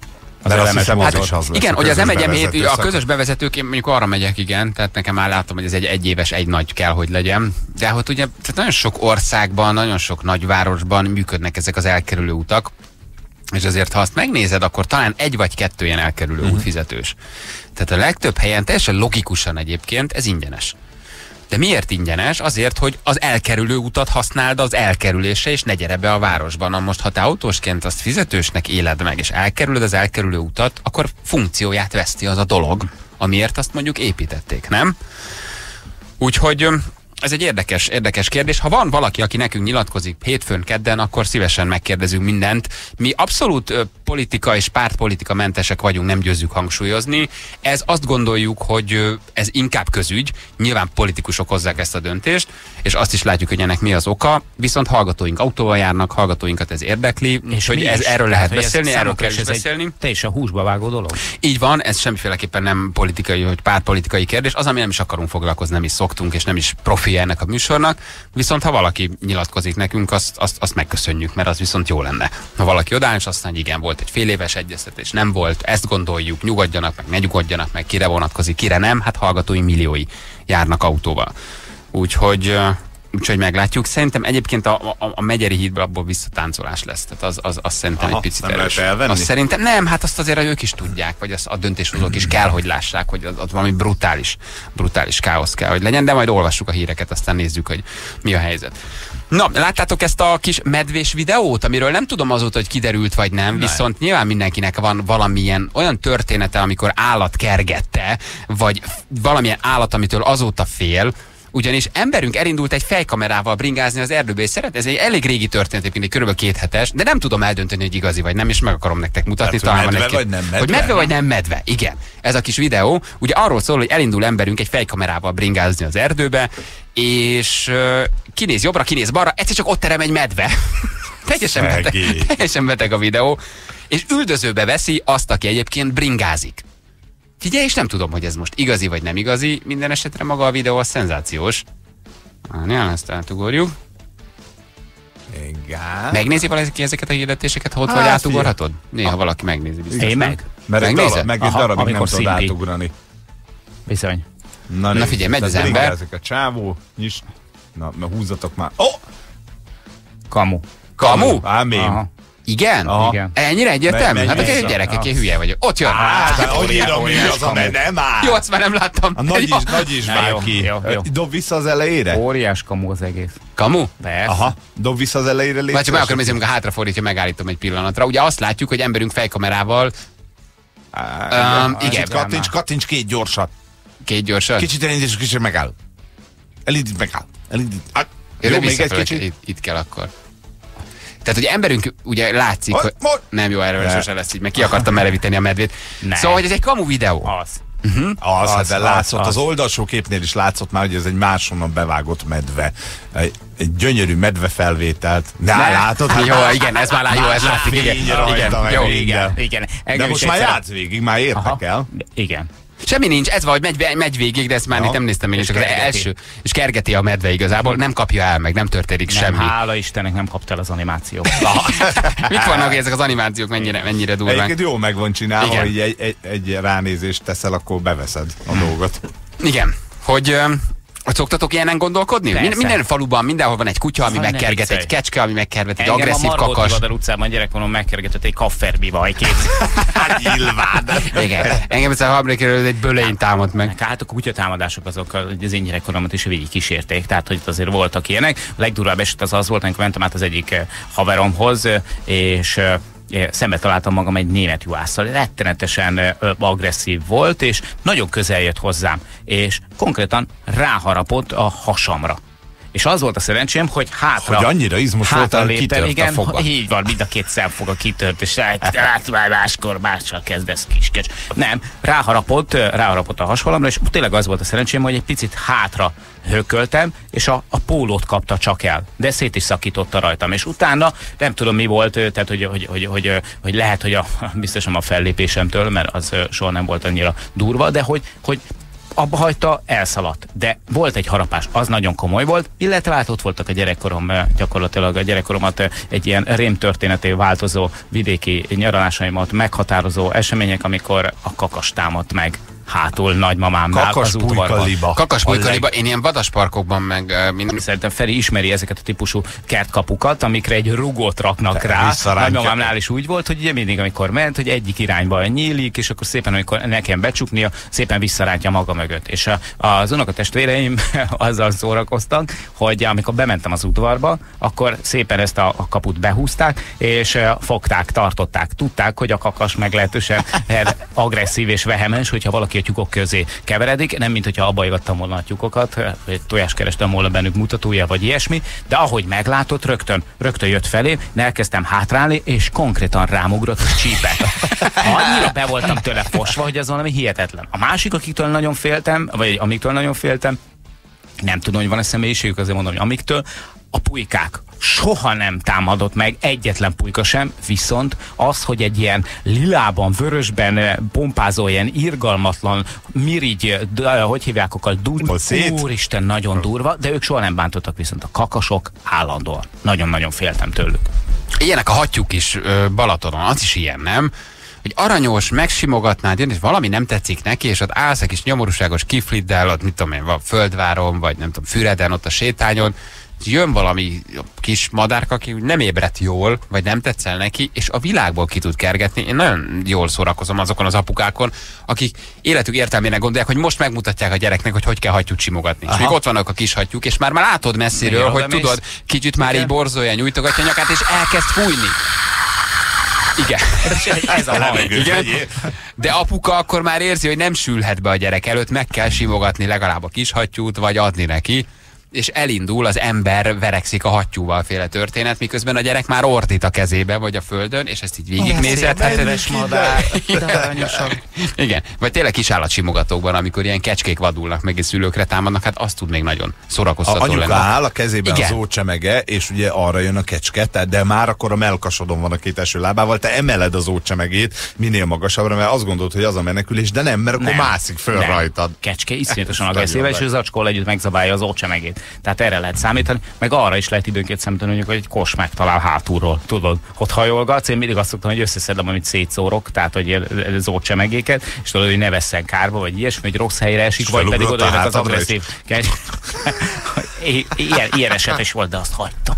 Az azt hiszem, az is az lesz. Igen, hogy az em egy em hét, a szakasz. közös bevezetők, én mondjuk arra megyek, igen, tehát nekem már látom, hogy ez egy egyéves, egy nagy kell, hogy legyen. De hogy ugye, tehát nagyon sok országban, nagyon sok nagyvárosban működnek ezek az elkerülő utak, és azért, ha azt megnézed, akkor talán egy vagy kettő ilyen elkerülő uh-huh. út fizetős. Tehát a legtöbb helyen, teljesen logikusan egyébként, ez ingyenes. De miért ingyenes? Azért, hogy az elkerülő utat használd az elkerülésre, és ne gyere be a városban. Na most, ha te autósként azt fizetősnek éled meg, és elkerülöd az elkerülő utat, akkor funkcióját veszti az a dolog, amiért azt mondjuk építették, nem? Úgyhogy ez egy érdekes, érdekes kérdés. Ha van valaki, aki nekünk nyilatkozik hétfőn, kedden, akkor szívesen megkérdezünk mindent. Mi abszolút ö, politika és pártpolitika mentesek vagyunk, nem győzzük hangsúlyozni. Ez azt gondoljuk, hogy ö, ez inkább közügy. Nyilván politikusok hozzák ezt a döntést, és azt is látjuk, hogy ennek mi az oka. Viszont hallgatóink autóval járnak, hallgatóinkat ez érdekli, és hogy ez, erről lehet tehát, beszélni, erről kell is beszélni. Te is a húsba vágó dolog. Így van, ez semmiféleképpen nem politikai, vagy pártpolitikai kérdés. Az, ami nem is akarunk foglalkozni, nem is szoktunk, és nem is profi ennek a műsornak, viszont ha valaki nyilatkozik nekünk, azt, azt, azt megköszönjük, mert az viszont jó lenne. Ha valaki odáll, és aztán igen, volt egy fél éves egyeztetés, nem volt, ezt gondoljuk, nyugodjanak meg, ne nyugodjanak meg, kire vonatkozik, kire nem, hát hallgatói milliói járnak autóval. Úgyhogy, úgyhogy meglátjuk. Szerintem egyébként a, a, a Megyeri hídból abból visszatáncolás lesz. Tehát az, az, az szerintem aha, egy picit erős. Azt szerintem nem, hát azt azért ők is tudják, vagy az, a döntéshozók is kell, hogy lássák, hogy az, az valami brutális, brutális káosz kell, hogy legyen, de majd olvassuk a híreket, aztán nézzük, hogy mi a helyzet. Na, láttátok ezt a kis medvés videót, amiről nem tudom azóta, hogy kiderült vagy nem, ne. Viszont nyilván mindenkinek van valamilyen olyan története, amikor állat kergette, vagy valamilyen állat, amitől azóta fél. Ugyanis emberünk elindult egy fejkamerával bringázni az erdőbe, és szeret, ez egy elég régi történet, egy körülbelül két hetes, de nem tudom eldönteni, hogy igazi vagy nem, és meg akarom nektek mutatni. Hát, talán medve, vagy nem medve? Hogy medve vagy nem medve, igen. Ez a kis videó, ugye arról szól, hogy elindul emberünk egy fejkamerával bringázni az erdőbe, és uh, kinéz jobbra, kinéz balra, egyszer csak ott terem egy medve. teljesen, beteg, teljesen beteg a videó, és üldözőbe veszi azt, aki egyébként bringázik. Figyelj, és nem tudom, hogy ez most igazi vagy nem igazi, minden esetre maga a videó a szenzációs. Várjál, ezt átugorjuk. Igen. Megnézi valaki ezeket a hirdetéseket, ha ott vagy átugorhatod? Néha ah. valaki megnézi. Biztos. Én meg. Mert egy darab, meg egy darabig nem tud átugrani. Bizony. Na, Na figyelj, megy az ember. Ezek a csávó, nyis. Na, na húzzatok már. Oh! Kamu. Kamu? Ámém. Igen? Igen. Ennyire egyértelmű? Hát a gyerekek, én hülye vagyok. Ott jön. Hát, annyira mi az, amely nem áll. Jó, azt már nem láttam. A nagy is, nagy is vág ki. Dob vissza az elejére? Óriás kamu az egész. Kamu? Persze. Aha. Dob vissza az elejére, légy. Vagy csak meg akarom nézni, amikor hátrafordítja, megállítom egy pillanatra. Ugye azt látjuk, hogy emberünk fejkamerával. Igen. Kattints, kattints két gyorsat. Két gyorsat? Kicsit elindít, és kicsit megáll. Elindít, megáll. Elindít. Jó, még egy kicsit. Itt kell akkor. Tehát, hogy emberünk ugye látszik, hogy nem jó, erről sose lesz így, meg ki akartam merevíteni a medvét. Ne. Szóval, hogy ez egy kamu videó. Az. Uh-huh. Az, az, hát, látszott, az, az oldalsó képnél is látszott már, hogy ez egy máshonnan bevágott medve. Egy, egy gyönyörű medve felvételt. De ne. Látod? Hát, jó, igen, ez már jó, ez látszik. Igen, igen, jó, igen, igen. De most már játsz végig, már értek el. Igen. Semmi nincs, ez van, hogy megy, megy végig, de ezt már nem néztem még, csak az első. És kergeti a medve igazából, nem kapja el meg, nem történik nem, semmi. Hála Istennek nem kapta el az animációt. Mit vannak, hogy ezek az animációk mennyire, mennyire durvák? Egyébként jól meg van csinálva, hogy egy, egy, egy ránézést teszel, akkor beveszed a dolgot. Igen, hogy... Hogy szoktatok ilyenen gondolkodni? Persze. Minden faluban, mindenhol van egy kutya, ami megkerget, egy kecske, ami megkerget, egy agresszív kakas. Engem a Margóti utcában gyerekkorom megkergetett egy kafferbivajkét. Hát nyilván. Igen. Engem egyszer a harmadikről egy bölein támadt meg. Hát a kutyatámadások azok az én gyerekkoromat is végig kísérték, tehát hogy azért voltak ilyenek. A legdurvább eset az az volt, amikor mentem át az egyik haveromhoz, és szembe találtam magam egy német juhásszal, rettenetesen ö, agresszív volt, és nagyon közel jött hozzám, és konkrétan ráharapott a hasamra. És az volt a szerencsém, hogy hátra... Hogy annyira izmos voltál, kitört igen, a foga. Így van, mind a két szemfoga kitört, és hát már máskor mással kezdesz kiskes. Nem, ráharapott, ráharapott a hasvalamra, és tényleg az volt a szerencsém, hogy egy picit hátra hököltem, és a, a pólót kapta csak el. De szét is szakította rajtam. És utána nem tudom mi volt, tehát hogy, hogy, hogy, hogy, hogy lehet, hogy a, biztosan a fellépésemtől, mert az soha nem volt annyira durva, de hogy, hogy abba hagyta, elszaladt. De volt egy harapás, az nagyon komoly volt, illetve hát ott voltak a gyerekkorom, gyakorlatilag a gyerekkoromat egy ilyen rémtörténeté változó vidéki nyaralásaimat meghatározó események, amikor a kakas támadt meg hátul nagymamámnál az udvarban. Kakasbulykaliba, én ilyen vadasparkokban meg... Uh, mind... Szerintem Feri ismeri ezeket a típusú kertkapukat, amikre egy rugót raknak Te rá. Nagymamámnál is úgy volt, hogy ugye mindig, amikor ment, hogy egyik irányba nyílik, és akkor szépen, amikor nekem becsuknia, szépen visszarántja maga mögött. És a, az unokatestvéreim azzal szórakoztak, hogy amikor bementem az udvarba, akkor szépen ezt a, a kaput behúzták, és fogták, tartották. Tudták, hogy a kakas meglehetősen agresszív és vehemens, hogyha valaki a tyúkok közé keveredik, nem mint hogyha abba égettem volna a tyúkokat, vagy tojást kerestem volna bennük mutatója, vagy ilyesmi, de ahogy meglátott, rögtön, rögtön jött felé, elkezdtem hátrálni, és konkrétan rámugrott, és csípett. Annyira be voltam tőle fosva, hogy ez valami hihetetlen. A másik, akiktől nagyon féltem, vagy amiktől nagyon féltem, nem tudom, hogy van-e személyiségük, azért mondom, hogy amiktől, a pulykák. Soha nem támadott meg egyetlen pulyka sem, viszont az, hogy egy ilyen lilában, vörösben pompázó, ilyen irgalmatlan, mirigy, hogy hívják akar, úristen, nagyon durva, de ők soha nem bántottak, viszont a kakasok állandóan. Nagyon-nagyon féltem tőlük. Ilyenek a hattyúk is Balatonon, az is ilyen, nem? Hogy aranyos, megsimogatnád, jön, és valami nem tetszik neki, és ott állsz egy kis nyomorúságos kifliddel, ott mit tudom én, a Földváron, vagy nem tudom, Füreden, ott a sétányon, jön valami kis madárka, aki nem ébredt jól, vagy nem tetszel neki, és a világból ki tud kergetni. Én nagyon jól szórakozom azokon az apukákon, akik életük értelmének gondolják, hogy most megmutatják a gyereknek, hogy hogy kell hattyút simogatni. Aha. És még ott vannak a kis hattyúk, és már, már látod messziről, igen, hogy tudod, kicsit már így borzolja, nyújtogatja a nyakát, és elkezd fújni. Igen. Ez a hang. Igen. De apuka akkor már érzi, hogy nem sülhet be a gyerek előtt, meg kell simogatni legalább a kis hattyút, vagy adni neki. És elindul, az ember verekszik a hattyúval féle történet, miközben a gyerek már ordít a kezébe, vagy a földön, és ezt így végignézett. Hát ez madár. Igen, vagy tényleg kisállatsimogatókban, amikor ilyen kecskék vadulnak, meg és szülőkre támadnak, hát azt tud még nagyon szórakoztató lenni. A anyuka áll, a kezében igen. az ócsemege, és ugye arra jön a kecske, de már akkor a mellkasodon van a két első lábával, te emeled az ócsemegét minél magasabbra, mert azt gondolod, hogy az a menekülés, de nem, mert akkor nem. mászik föl nem. rajtad. Kecske iszonyatosan agresszív, és ő zacskol együtt megzabálja az ócsemegét. Tehát erre lehet számítani, meg arra is lehet időnként számítani, hogy egy kos megtalál hátulról, tudod, ott hajolgatsz. Én mindig azt szoktam, hogy összeszedem, amit szétszórok, tehát hogy zócsemegéket, és tudod, hogy ne vesszen kárba, vagy ilyesmi, hogy rossz helyre esik, vagy pedig oda jönnek az agresszív. Ilyen, ilyen eset is volt, de azt hagytam.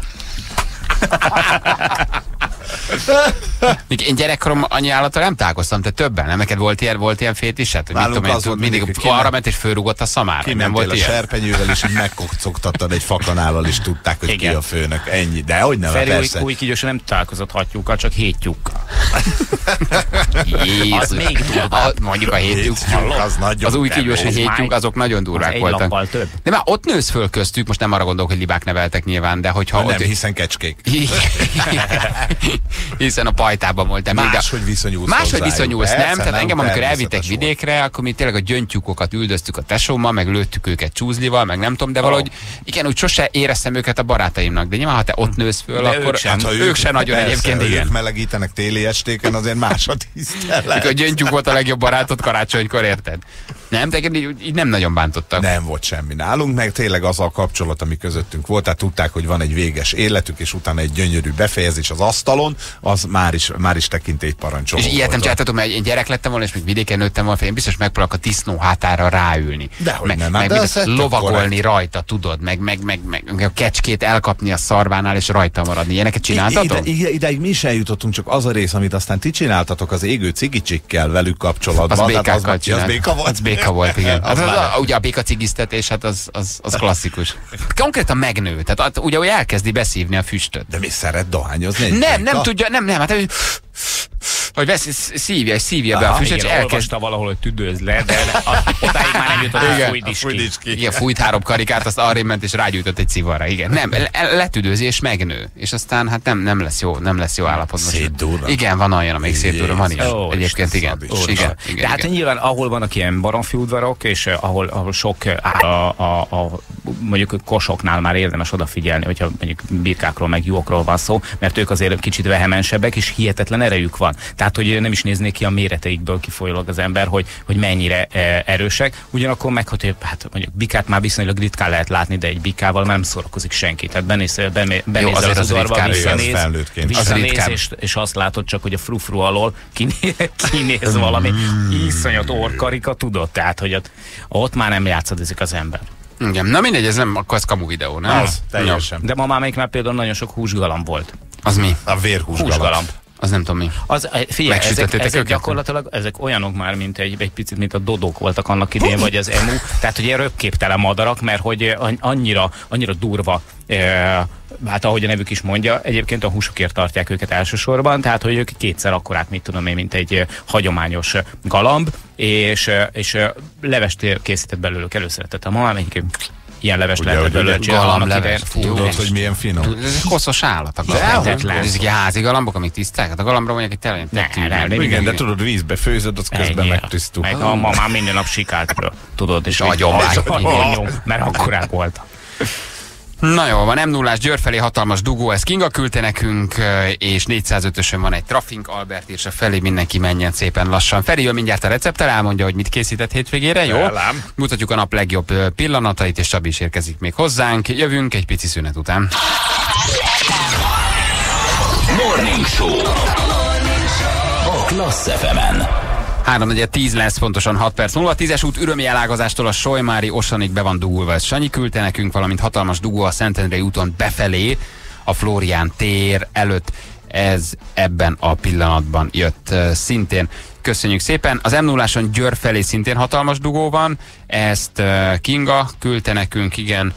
Én gyerekkorom annyi állattal nem találkoztam, te többen, nem? Neked volt ilyen, volt ilyen fétised? Hogy mit tudom én, mindig arra ment és fölrúgott a szamára. Nem volt a ilyen? Serpenyővel, és így megkocogtattad egy fakanállal, és tudták, hogy igen. ki a főnök. Ennyi. De hogy nem, Feri persze. új kígyósan nem találkozott hattyúkkal, csak héttyúkkal. Az még durvább. Mondjuk a héttyúk. Az, az új kígyós héttyúk, azok nagyon durvák voltak. De már ott nősz föl köztük, most nem arra gondolok, hogy libák neveltek nyilván, de hogyha nem, hiszen kecskék. Hiszen a pajtában voltam. Máshogy viszonyulsz Máshogy viszonyulsz, nem? Tehát engem, amikor elvittek vidékre, akkor mi tényleg a gyöngytyúkokat üldöztük a tesómmal, meg lőttük őket csúzlival, meg nem tudom, de valahogy igen, úgy sose éreztem őket a barátaimnak. De nyilván, ha te ott nősz föl, de akkor ők sem, hát, ők, ők sem nagyon persze, egyébként. Ők igen. melegítenek téli estéken, azért más a tisztelet. A gyöngytyúk volt a legjobb barátod karácsonykor, érted? Nem, de így, így nem nagyon bántottak. Nem volt semmi nálunk, meg tényleg az a kapcsolat, ami közöttünk volt, tehát tudták, hogy van egy véges életük, és utána egy gyönyörű befejezés az asztalon, az már is, már is tekintélyparancsoló. És ilyet nem csináltatok, mert én gyerek lettem volna, és még vidéken nőttem volna, én biztos megpróbálok a disznó hátára ráülni. Dehogy meg, nem, meg de lovagolni korrekt. Rajta, tudod, meg, meg, meg, meg a kecskét elkapni a szarvánál, és rajta maradni. Ilyeneket csináltatok? Ide, ide, ideig mi is eljutottunk, csak az a rész, amit aztán ti csináltatok az égő cigicsikkel velük kapcsolatban. Az békákkal az, az béka volt? Az béka volt, igen. Az, az, az, ugye a béka cigiztetés, hát az, az, az klasszikus. Konkrétan megnő, tehát ugye hogy elkezdi beszívni a füstöt. De mi szeret dohányozni? Nem, nem tudja, nem, nem, hát hogy vesz, szívja, és szívja be a füstöt, és elkezd... olvasta valahol, hogy tüdőz le, de odáig már nem jutott, hogy fújt is ki. Igen, fújt három karikát, azt arra ment, és rágyújtott egy civarra, igen. Nem, letüdőzi, és megnő. És aztán hát nem, nem lesz jó, nem lesz jó állapotban. Szétdurva. Igen, van olyan, amelyik szétdurva, van ilyen. Oh, egyébként igen. Oh, igen. igen. De hát igen. Nyilván, ahol vannak ilyen baromfiudvarok, és ahol, ahol sok a, a, a, mondjuk kosoknál már érdemes odafigyelni, hogyha mondjuk birkákról, meg juhokról van szó, mert ők azért kicsit vehemensebbek, és hihetetlen erejük van. Tehát tehát hogy nem is néznék ki a méreteikből kifolyólag az ember, hogy, hogy mennyire erősek. Ugyanakkor megható, hát mondjuk bikát már viszonylag ritkán lehet látni, de egy bikával nem szórakozik senki. Tehát benézel, benézel az udvarba, visszanéz, visszanéz és, és azt látod csak, hogy a frufru alól kinéz, kinéz valami iszonyat orkarika, tudod? Tehát, hogy ott, ott már nem játszadozik az ember. Igen, na mindegy, ez nem, akkor ez kamu videó, nem? Az, teljesen. De ma már még már például nagyon sok húsgalamb volt. Az mi? A vérhúsgalamb. Húsgalamb. Az nem tudom mi. Az, figyelj, ezek, ezek gyakorlatilag ezek olyanok már, mint egy, egy picit, mint a dodók voltak annak idején, vagy az emu. Tehát, hogy ilyen röpképtelen madarak, mert hogy annyira, annyira durva, e, hát ahogy a nevük is mondja, egyébként a húsokért tartják őket elsősorban, tehát, hogy ők kétszer akkorát, mit tudom én, mint egy hagyományos galamb, és, és levest készített belőlük előszeretett a mamám, ilyen levest lehetett belőle csinálni. Tudod, hogy milyen finom. Ez egy koszos állat. Ezek ilyen házi galambok, amik tiszták. Hát a galambra mondják, hogy tele nem. Igen, de tudod, vízbe főzöd, az közben megtisztul. Meg a mamám minden nap sikált, tudod, és nagyon mert akkorák volt. Na jó, van em nullás Győr felé hatalmas dugó, ez Kinga küldte nekünk, és négyszázötösön van egy trafink, Albert írsa felé, mindenki menjen szépen lassan. Feri jön mindjárt a recepttel, elmondja, hogy mit készített hétvégére, jó? Elám. Mutatjuk a nap legjobb pillanatait, és Csabi is érkezik még hozzánk. Jövünk egy pici szünet után. Morning Show a Klassz ef emen. három negyven tíz lesz, pontosan hat perc múlva. Tízes út Ürömi elágazástól a Solymári Osanig be van dugulva. Ez Sanyi küldte nekünk, valamint hatalmas dugó a Szentendrei úton befelé, a Flórián tér előtt. Ez ebben a pillanatban jött uh, szintén. Köszönjük szépen. Az em nulláson Győr felé szintén hatalmas dugó van. Ezt uh, Kinga küldte nekünk, igen.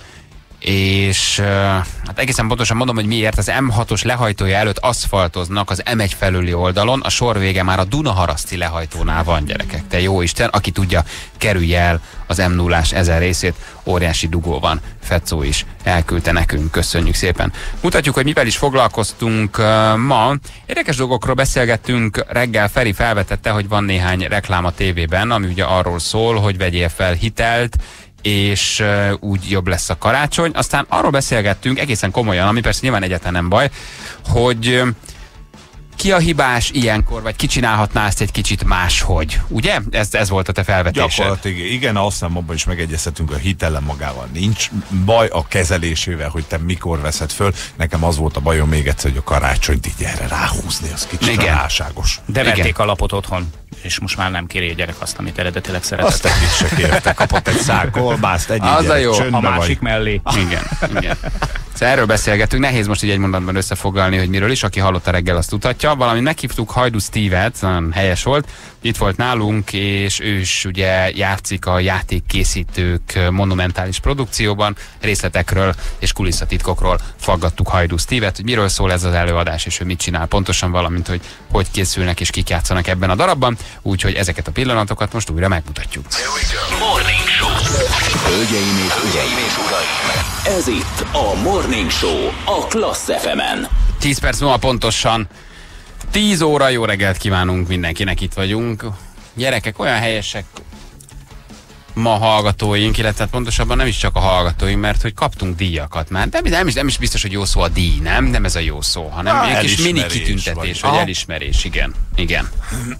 És uh, hát egészen pontosan mondom, hogy miért. Az em hatos lehajtója előtt aszfaltoznak az em egy felüli oldalon, a sor vége már a Dunaharaszti lehajtónál van, gyerekek. Te jó Isten, aki tudja, kerülje el az em nullás ezen részét, óriási dugó van. Fecó is elküldte nekünk, köszönjük szépen. Mutatjuk, hogy mivel is foglalkoztunk uh, ma. Érdekes dolgokról beszélgettünk, reggel Feri felvetette, hogy van néhány reklám a tévében, ami ugye arról szól, hogy vegyél fel hitelt, és uh, úgy jobb lesz a karácsony. Aztán arról beszélgettünk egészen komolyan, ami persze nyilván egyáltalán nem baj, hogy uh, ki a hibás ilyenkor, vagy ki csinálhatná ezt egy kicsit máshogy. Ugye? Ez, ez volt a te felvetésed. Gyakorlatilag igen, aztán abban is megegyezhetünk, a hitellem magával nincs baj, a kezelésével, hogy te mikor veszed föl. Nekem az volt a bajom még egyszer, hogy a karácsonyt így erre ráhúzni, az kicsit igen. Álságos. De vették igen. a lapot otthon, és most már nem kéri a gyerek azt, amit eredetileg szeretett. Azt egyik se kérte, kapott egy szál kolbászt, egyik az gyerek, a jó, a másik vagy. mellé. Igen, igen. Szóval erről beszélgetünk, nehéz most így egy mondatban összefoglalni, hogy miről is, aki hallotta reggel, azt tudhatja. Valamint meghívtuk Hajdú Steve-et, nagyon helyes volt, itt volt nálunk, és ő is ugye játszik a játékkészítők monumentális produkcióban, részletekről és kulisszatitkokról faggattuk Hajdú Steve-et, hogy miről szól ez az előadás, és ő mit csinál pontosan, valamint, hogy hogy készülnek és kik játszanak ebben a darabban, úgyhogy ezeket a pillanatokat most újra megmutatjuk. Morning Show. Hölgyeim és uraim, és uraim, ez itt a Morning Show a Klassz ef emen. tíz perc múlva pontosan tíz óra, jó reggelt kívánunk mindenkinek, itt vagyunk. Gyerekek, olyan helyesek ma hallgatóink, illetve pontosabban nem is csak a hallgatóink, mert hogy kaptunk díjakat már. De nem is, nem is biztos, hogy jó szó a díj, nem? Nem ez a jó szó, hanem Há, egy kis mini kitüntetés, vagy, vagy elismerés, igen. Igen.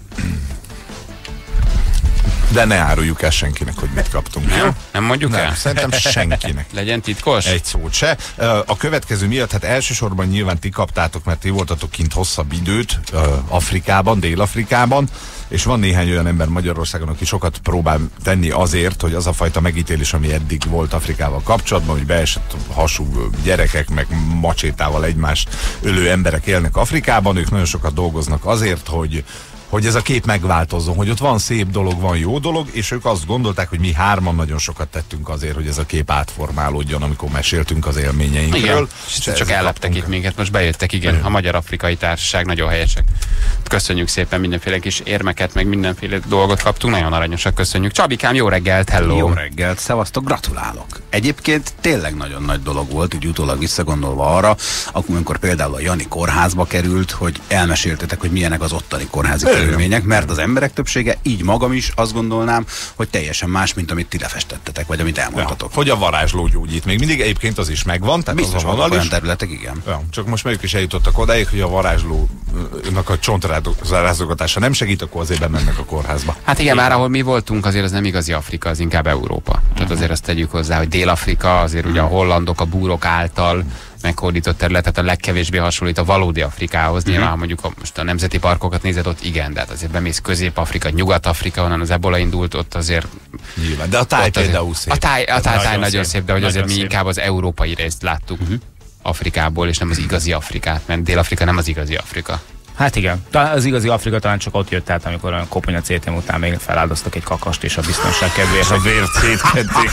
De ne áruljuk el senkinek, hogy mit kaptunk. Nem, nem mondjuk nem, el? Szerintem senkinek. Legyen titkos? Egy szót se. A következő miatt, hát elsősorban nyilván ti kaptátok, mert ti voltatok kint hosszabb időt Afrikában, Dél-Afrikában, és van néhány olyan ember Magyarországon, aki sokat próbál tenni azért, hogy az a fajta megítélés, ami eddig volt Afrikával kapcsolatban, hogy beesett hasú gyerekek, meg macsétával egymást ölő emberek élnek Afrikában, ők nagyon sokat dolgoznak azért, hogy hogy ez a kép megváltozzon, hogy ott van szép dolog, van jó dolog, és ők azt gondolták, hogy mi hárman nagyon sokat tettünk azért, hogy ez a kép átformálódjon, amikor meséltünk az élményeinkről. Igen, és csak elleptek itt minket, most bejöttek, igen, igen. A Magyar Afrikai Társaság, nagyon helyesek. Köszönjük szépen, mindenféle kis érmeket, meg mindenféle dolgot kaptunk, nagyon aranyosak, köszönjük. Csabikám, jó reggelt, hello! Jó reggelt, szevasztok, gratulálok! Egyébként tényleg nagyon nagy dolog volt, úgy utólag visszagondolva arra, akkor, amikor például a Jani kórházba került, hogy elmeséltetek, hogy milyenek az ottani kórházi körülmények, mert az emberek többsége, így magam is azt gondolnám, hogy teljesen más, mint amit ti lefestettetek, vagy amit elmondtatok. Ja, hogy a varázsló gyógyít. Még mindig egyébként az is megvan, tehát biztos az a vannak olyan területek, igen. Ja, csak most melyik is eljutottak odáig, hogy a varázslónak a csontrázogatása nem segít, akkor azért bemennek a kórházba. Hát igen, már ahol mi voltunk, azért az nem igazi Afrika, az inkább Európa. Tehát azért azt tegyük hozzá, hogy Dél-Afrika, azért ugye a hollandok, a búrok által meghódított területet a legkevésbé hasonlít a valódi Afrikához. Nyilván, ha mondjuk a, most a nemzeti parkokat nézed, ott igen, de hát azért bemész Közép-Afrika, Nyugat-Afrika, onnan az ebola indult, ott azért... Nyilván, de a táj például szép. A táj, a táj, táj nagyon szép, de hogy nagyon azért mi szép. inkább az európai részt láttuk uh-huh. Afrikából, és nem az igazi Afrikát, mert Dél-Afrika nem az igazi Afrika. Hát igen, az igazi Afrika talán csak ott jött át, amikor olyan koponya cé té em után még feláldoztak egy kakast, és a biztonság kedvéért a vért szétkedték.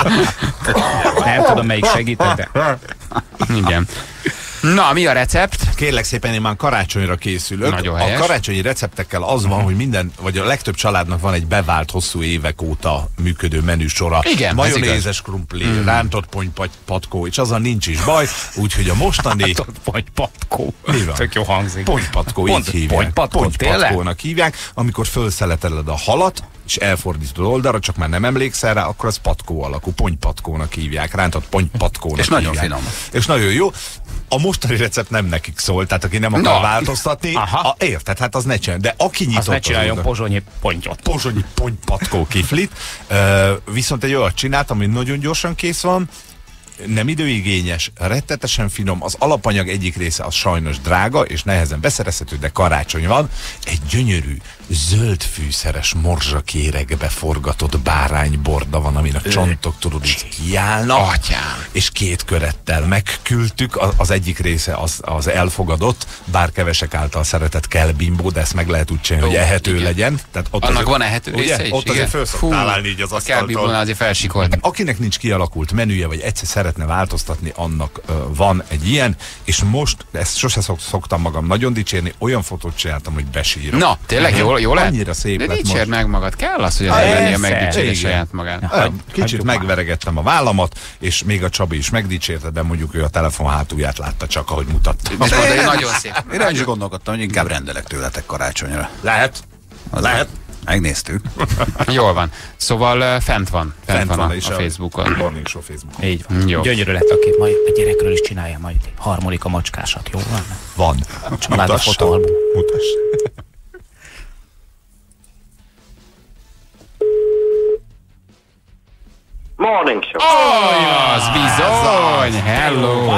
Nem tudom, melyik segített, de... Igen. Na, mi a recept? Kérlek szépen, én már karácsonyra készülök. Nagyon a helyes. karácsonyi receptekkel az van, hogy minden, vagy a legtöbb családnak van egy bevált hosszú évek óta működő menüsora. Igen, majonézes krumpli, mm. rántott ponypatkó, és azzal nincs is baj, úgyhogy a mostani... Rántott ponypatkó. Mi van? Tök jó hangzik. Ponypatkó, így hívják. Ponypatkó, tényleg? Ponypatkónak hívják, amikor felszeleteled a halat, és elfordítod oldalra, csak már nem emlékszel rá, akkor az patkó alakú, ponypatkónak hívják, rántott ponypatkónak És nagyon hívják. finom. És nagyon jó. A mostani recept nem nekik szól, tehát aki nem akar Na. változtatni, a, érted, hát az ne csináljon. De aki nyitott... Azt ne csináljon az pozsonyi pontyot. pozsonyi ponypatkó kiflit, uh, viszont egy olyat csináltam, ami nagyon gyorsan kész van, nem időigényes, rettetesen finom, az alapanyag egyik része az sajnos drága, és nehezen beszerezhető, de karácsony van. Egy gyönyörű, zöld fűszeres morzsakéregbe forgatott bárányborda van, amin a csontok, tudod, így kiállnak. Atyám. És két körettel megküldtük, az, az egyik része az, az elfogadott, bár kevesek által szeretett kell bimbó, de ezt meg lehet úgy csinálni, hogy ehető igen. legyen. Tehát ott Annak azért, van ehető része ugye? is? Ott azért föl szoktál állni így az a kell bimbónál asztaltól. azért felsikolt. Akinek nincs kialakult menüje, vagy egyszer szeretne változtatni, annak uh, van egy ilyen, és most, ezt sose szok, szoktam magam nagyon dicsérni, olyan fotót csináltam, hogy besírok. Na, tényleg jó, jó lett? Annyira szép de lett dicsérd most. meg magad, kell az, hogy az Persze. ember megdicsérni Igen. saját magát. Ja, kicsit megveregettem a vállamat, és még a Csabi is megdicsérte, de mondjuk ő a telefon hátulját látta csak, ahogy mutattam. És mondta, hogy nagyon szép. Én el is gondolkodtam, hogy inkább rendelek tőletek karácsonyra. Lehet? Az Lehet? Megnéztük. Jól van. Szóval uh, fent van. Fent, Fent van, van a, is a a Facebookon. Morning Show Facebookon. Így van. Jó. Gyönyörű lett a kép, majd a gyerekről is csinálja majd harmonika macskásat, jó van? Van. Család a Mutassa. fotóalbum. Mutass. Morning show. Oh, az bizony! Hello!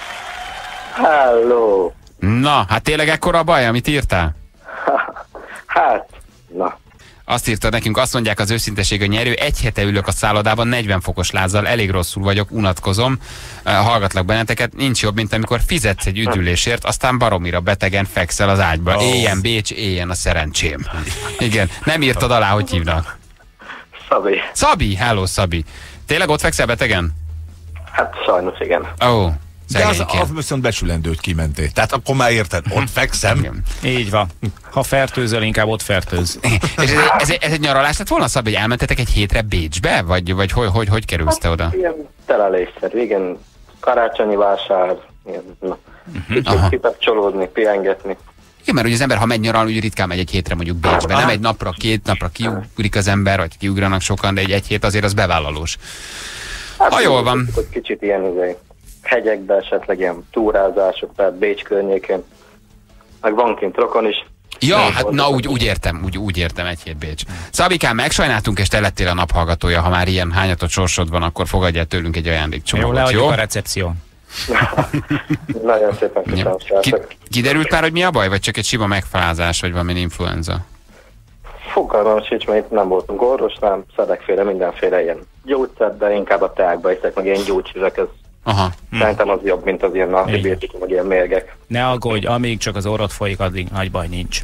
Hello. Na, hát tényleg ekkora a baj, amit írtál? Hát, na. Azt írta nekünk, azt mondják, az őszinteség a nyerő. Egy hete ülök a szállodában, negyven fokos lázzal, elég rosszul vagyok, unatkozom, uh, hallgatlak benneteket. Nincs jobb, mint amikor fizetsz egy üdülésért, aztán baromira betegen fekszel az ágyba. Oh. Éljen Bécs, éljen a szerencsém. Igen, nem írtad alá, hogy hívnak. Szabi. Szabi, hello Szabi. Tényleg ott fekszel betegen? Hát sajnos igen. Ó, oh, De az, az viszont becsülendő, hogy kimentél. Tehát akkor már érted, ott fekszem. Igen. Így van. Ha fertőzöl, inkább ott fertőz. És ez, ez, ez egy nyaralás lett volna, Szabi, hogy elmentetek egy hétre Bécsbe? Vagy, vagy hogy, hogy, hogy kerülsz te oda? Ilyen telelésszerű, igen. Karácsonyi vásár. Ilyen, na. Kicsit kikapcsolódni, pihengetni. Igen, mert ugye az ember, ha megy nyaralni, úgy ritkán megy egy hétre mondjuk Bécsbe. Nem egy napra, két napra kiugrik az ember, vagy kiugranak sokan, de egy, egy hét azért az bevállalós. Hát, ha jól van. Hogy kicsit ilyen izé, hegyekbe esetleg ilyen túrázások, tehát Bécs környékén. Meg van kint rokon is. Ja, hát na úgy, úgy értem, úgy, úgy értem, egy hét Bécs. Szabikám, megsajnáltunk, és te lettél a naphallgatója. Ha már ilyen hányatott sorsod van, akkor fogadjál tőlünk egy ajándékcsomagot, Jó, jó? leadjuk a recepció. Nagyon szépen köszönöm, Ki, srácok. kiderült már, hogy mi a baj, vagy csak egy sima megfázás, vagy valami influenza? Fogalmam sincs, mert itt nem voltunk orvosnál, szedekféle, mindenféle ilyen gyógyszer, de inkább a teákba iszek, meg ilyen gyógyszerek, ez Aha. szerintem az jobb, mint az ilyen antibiotikum, meg ilyen mérgek. Ne aggódj, amíg csak az orrod folyik, addig nagy baj nincs.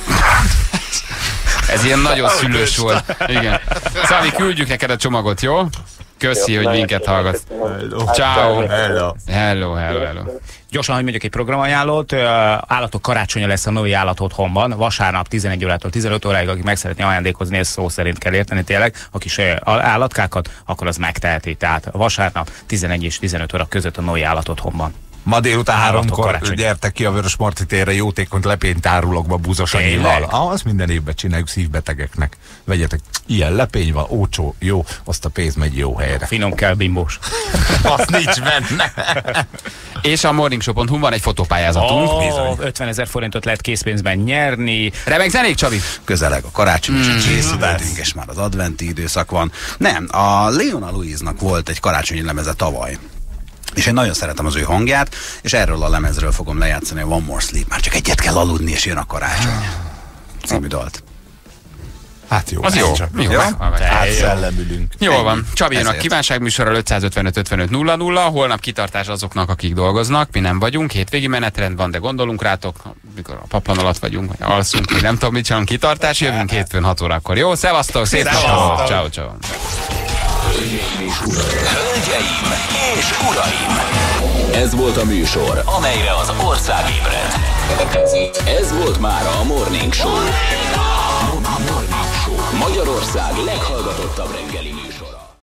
Ez ilyen nagyon szülős volt. Igen. Szabi, küldjük neked a csomagot, jó? Köszi, Jó, hogy nagyon minket szépen hallgatsz. köszönöm. Ciao. Hello. Hello, hello, hello. Gyorsan, hogy mondjuk egy programajánlót, ö, állatok karácsonya lesz a Noé Állat Otthonban, vasárnap tizenegy órától tizenöt óráig, aki meg szeretné ajándékozni, ezt szó szerint kell érteni tényleg, a kis ö, állatkákat, akkor az megteheti. Tehát vasárnap tizenegy és tizenöt óra között a Noé Állat Otthonban. Ma délután háromkor karácsony. gyertek ki a Vörösmarty térre, jótékony lepényt árulok Búzos Annyival. Ah, azt minden évben csináljuk szívbetegeknek. Vegyetek, ilyen lepény van, ócsó, jó, azt a pénz megy jó helyre. Finom kell bimbós. Azt nincs benne. És a morningshow pont hu van egy fotópályázatunk. Oh, ötvenezer forintot lehet készpénzben nyerni. Remek zenék, Csabi? Közeleg a karácsony, és Mm, készülhetünk, és már az adventi időszak van. Nem, a Leona Louise-nak volt egy karácsonyi lemeze tavaly. És én nagyon szeretem az ő hangját, és erről a lemezről fogom lejátszani a One More Sleep. Már csak egyet kell aludni, és jön a karácsony. Című dalt. Hát jó. Az jó. Jó. Jó. Átszellemülünk. Jól van. Csabi jön a Ezért. kívánságműsorral ötszázötvenöt ötvenöt nulla nulla. Holnap kitartás azoknak, akik dolgoznak. Mi nem vagyunk. Hétvégi menetrend van, de gondolunk rátok. Mikor a paplan alatt vagyunk, vagy alszunk, mi nem tudom, mit csinálunk. Kitartás. Jövünk hétfőn hat órakor. Jó, szevasztok. Szép napot. Ciao, ciao. Hölgyeim és uraim! Ez volt a műsor, amelyre az ország ébred. Ez volt már a Morning Show. Magyarország leghallgatottabb reggeli műsor.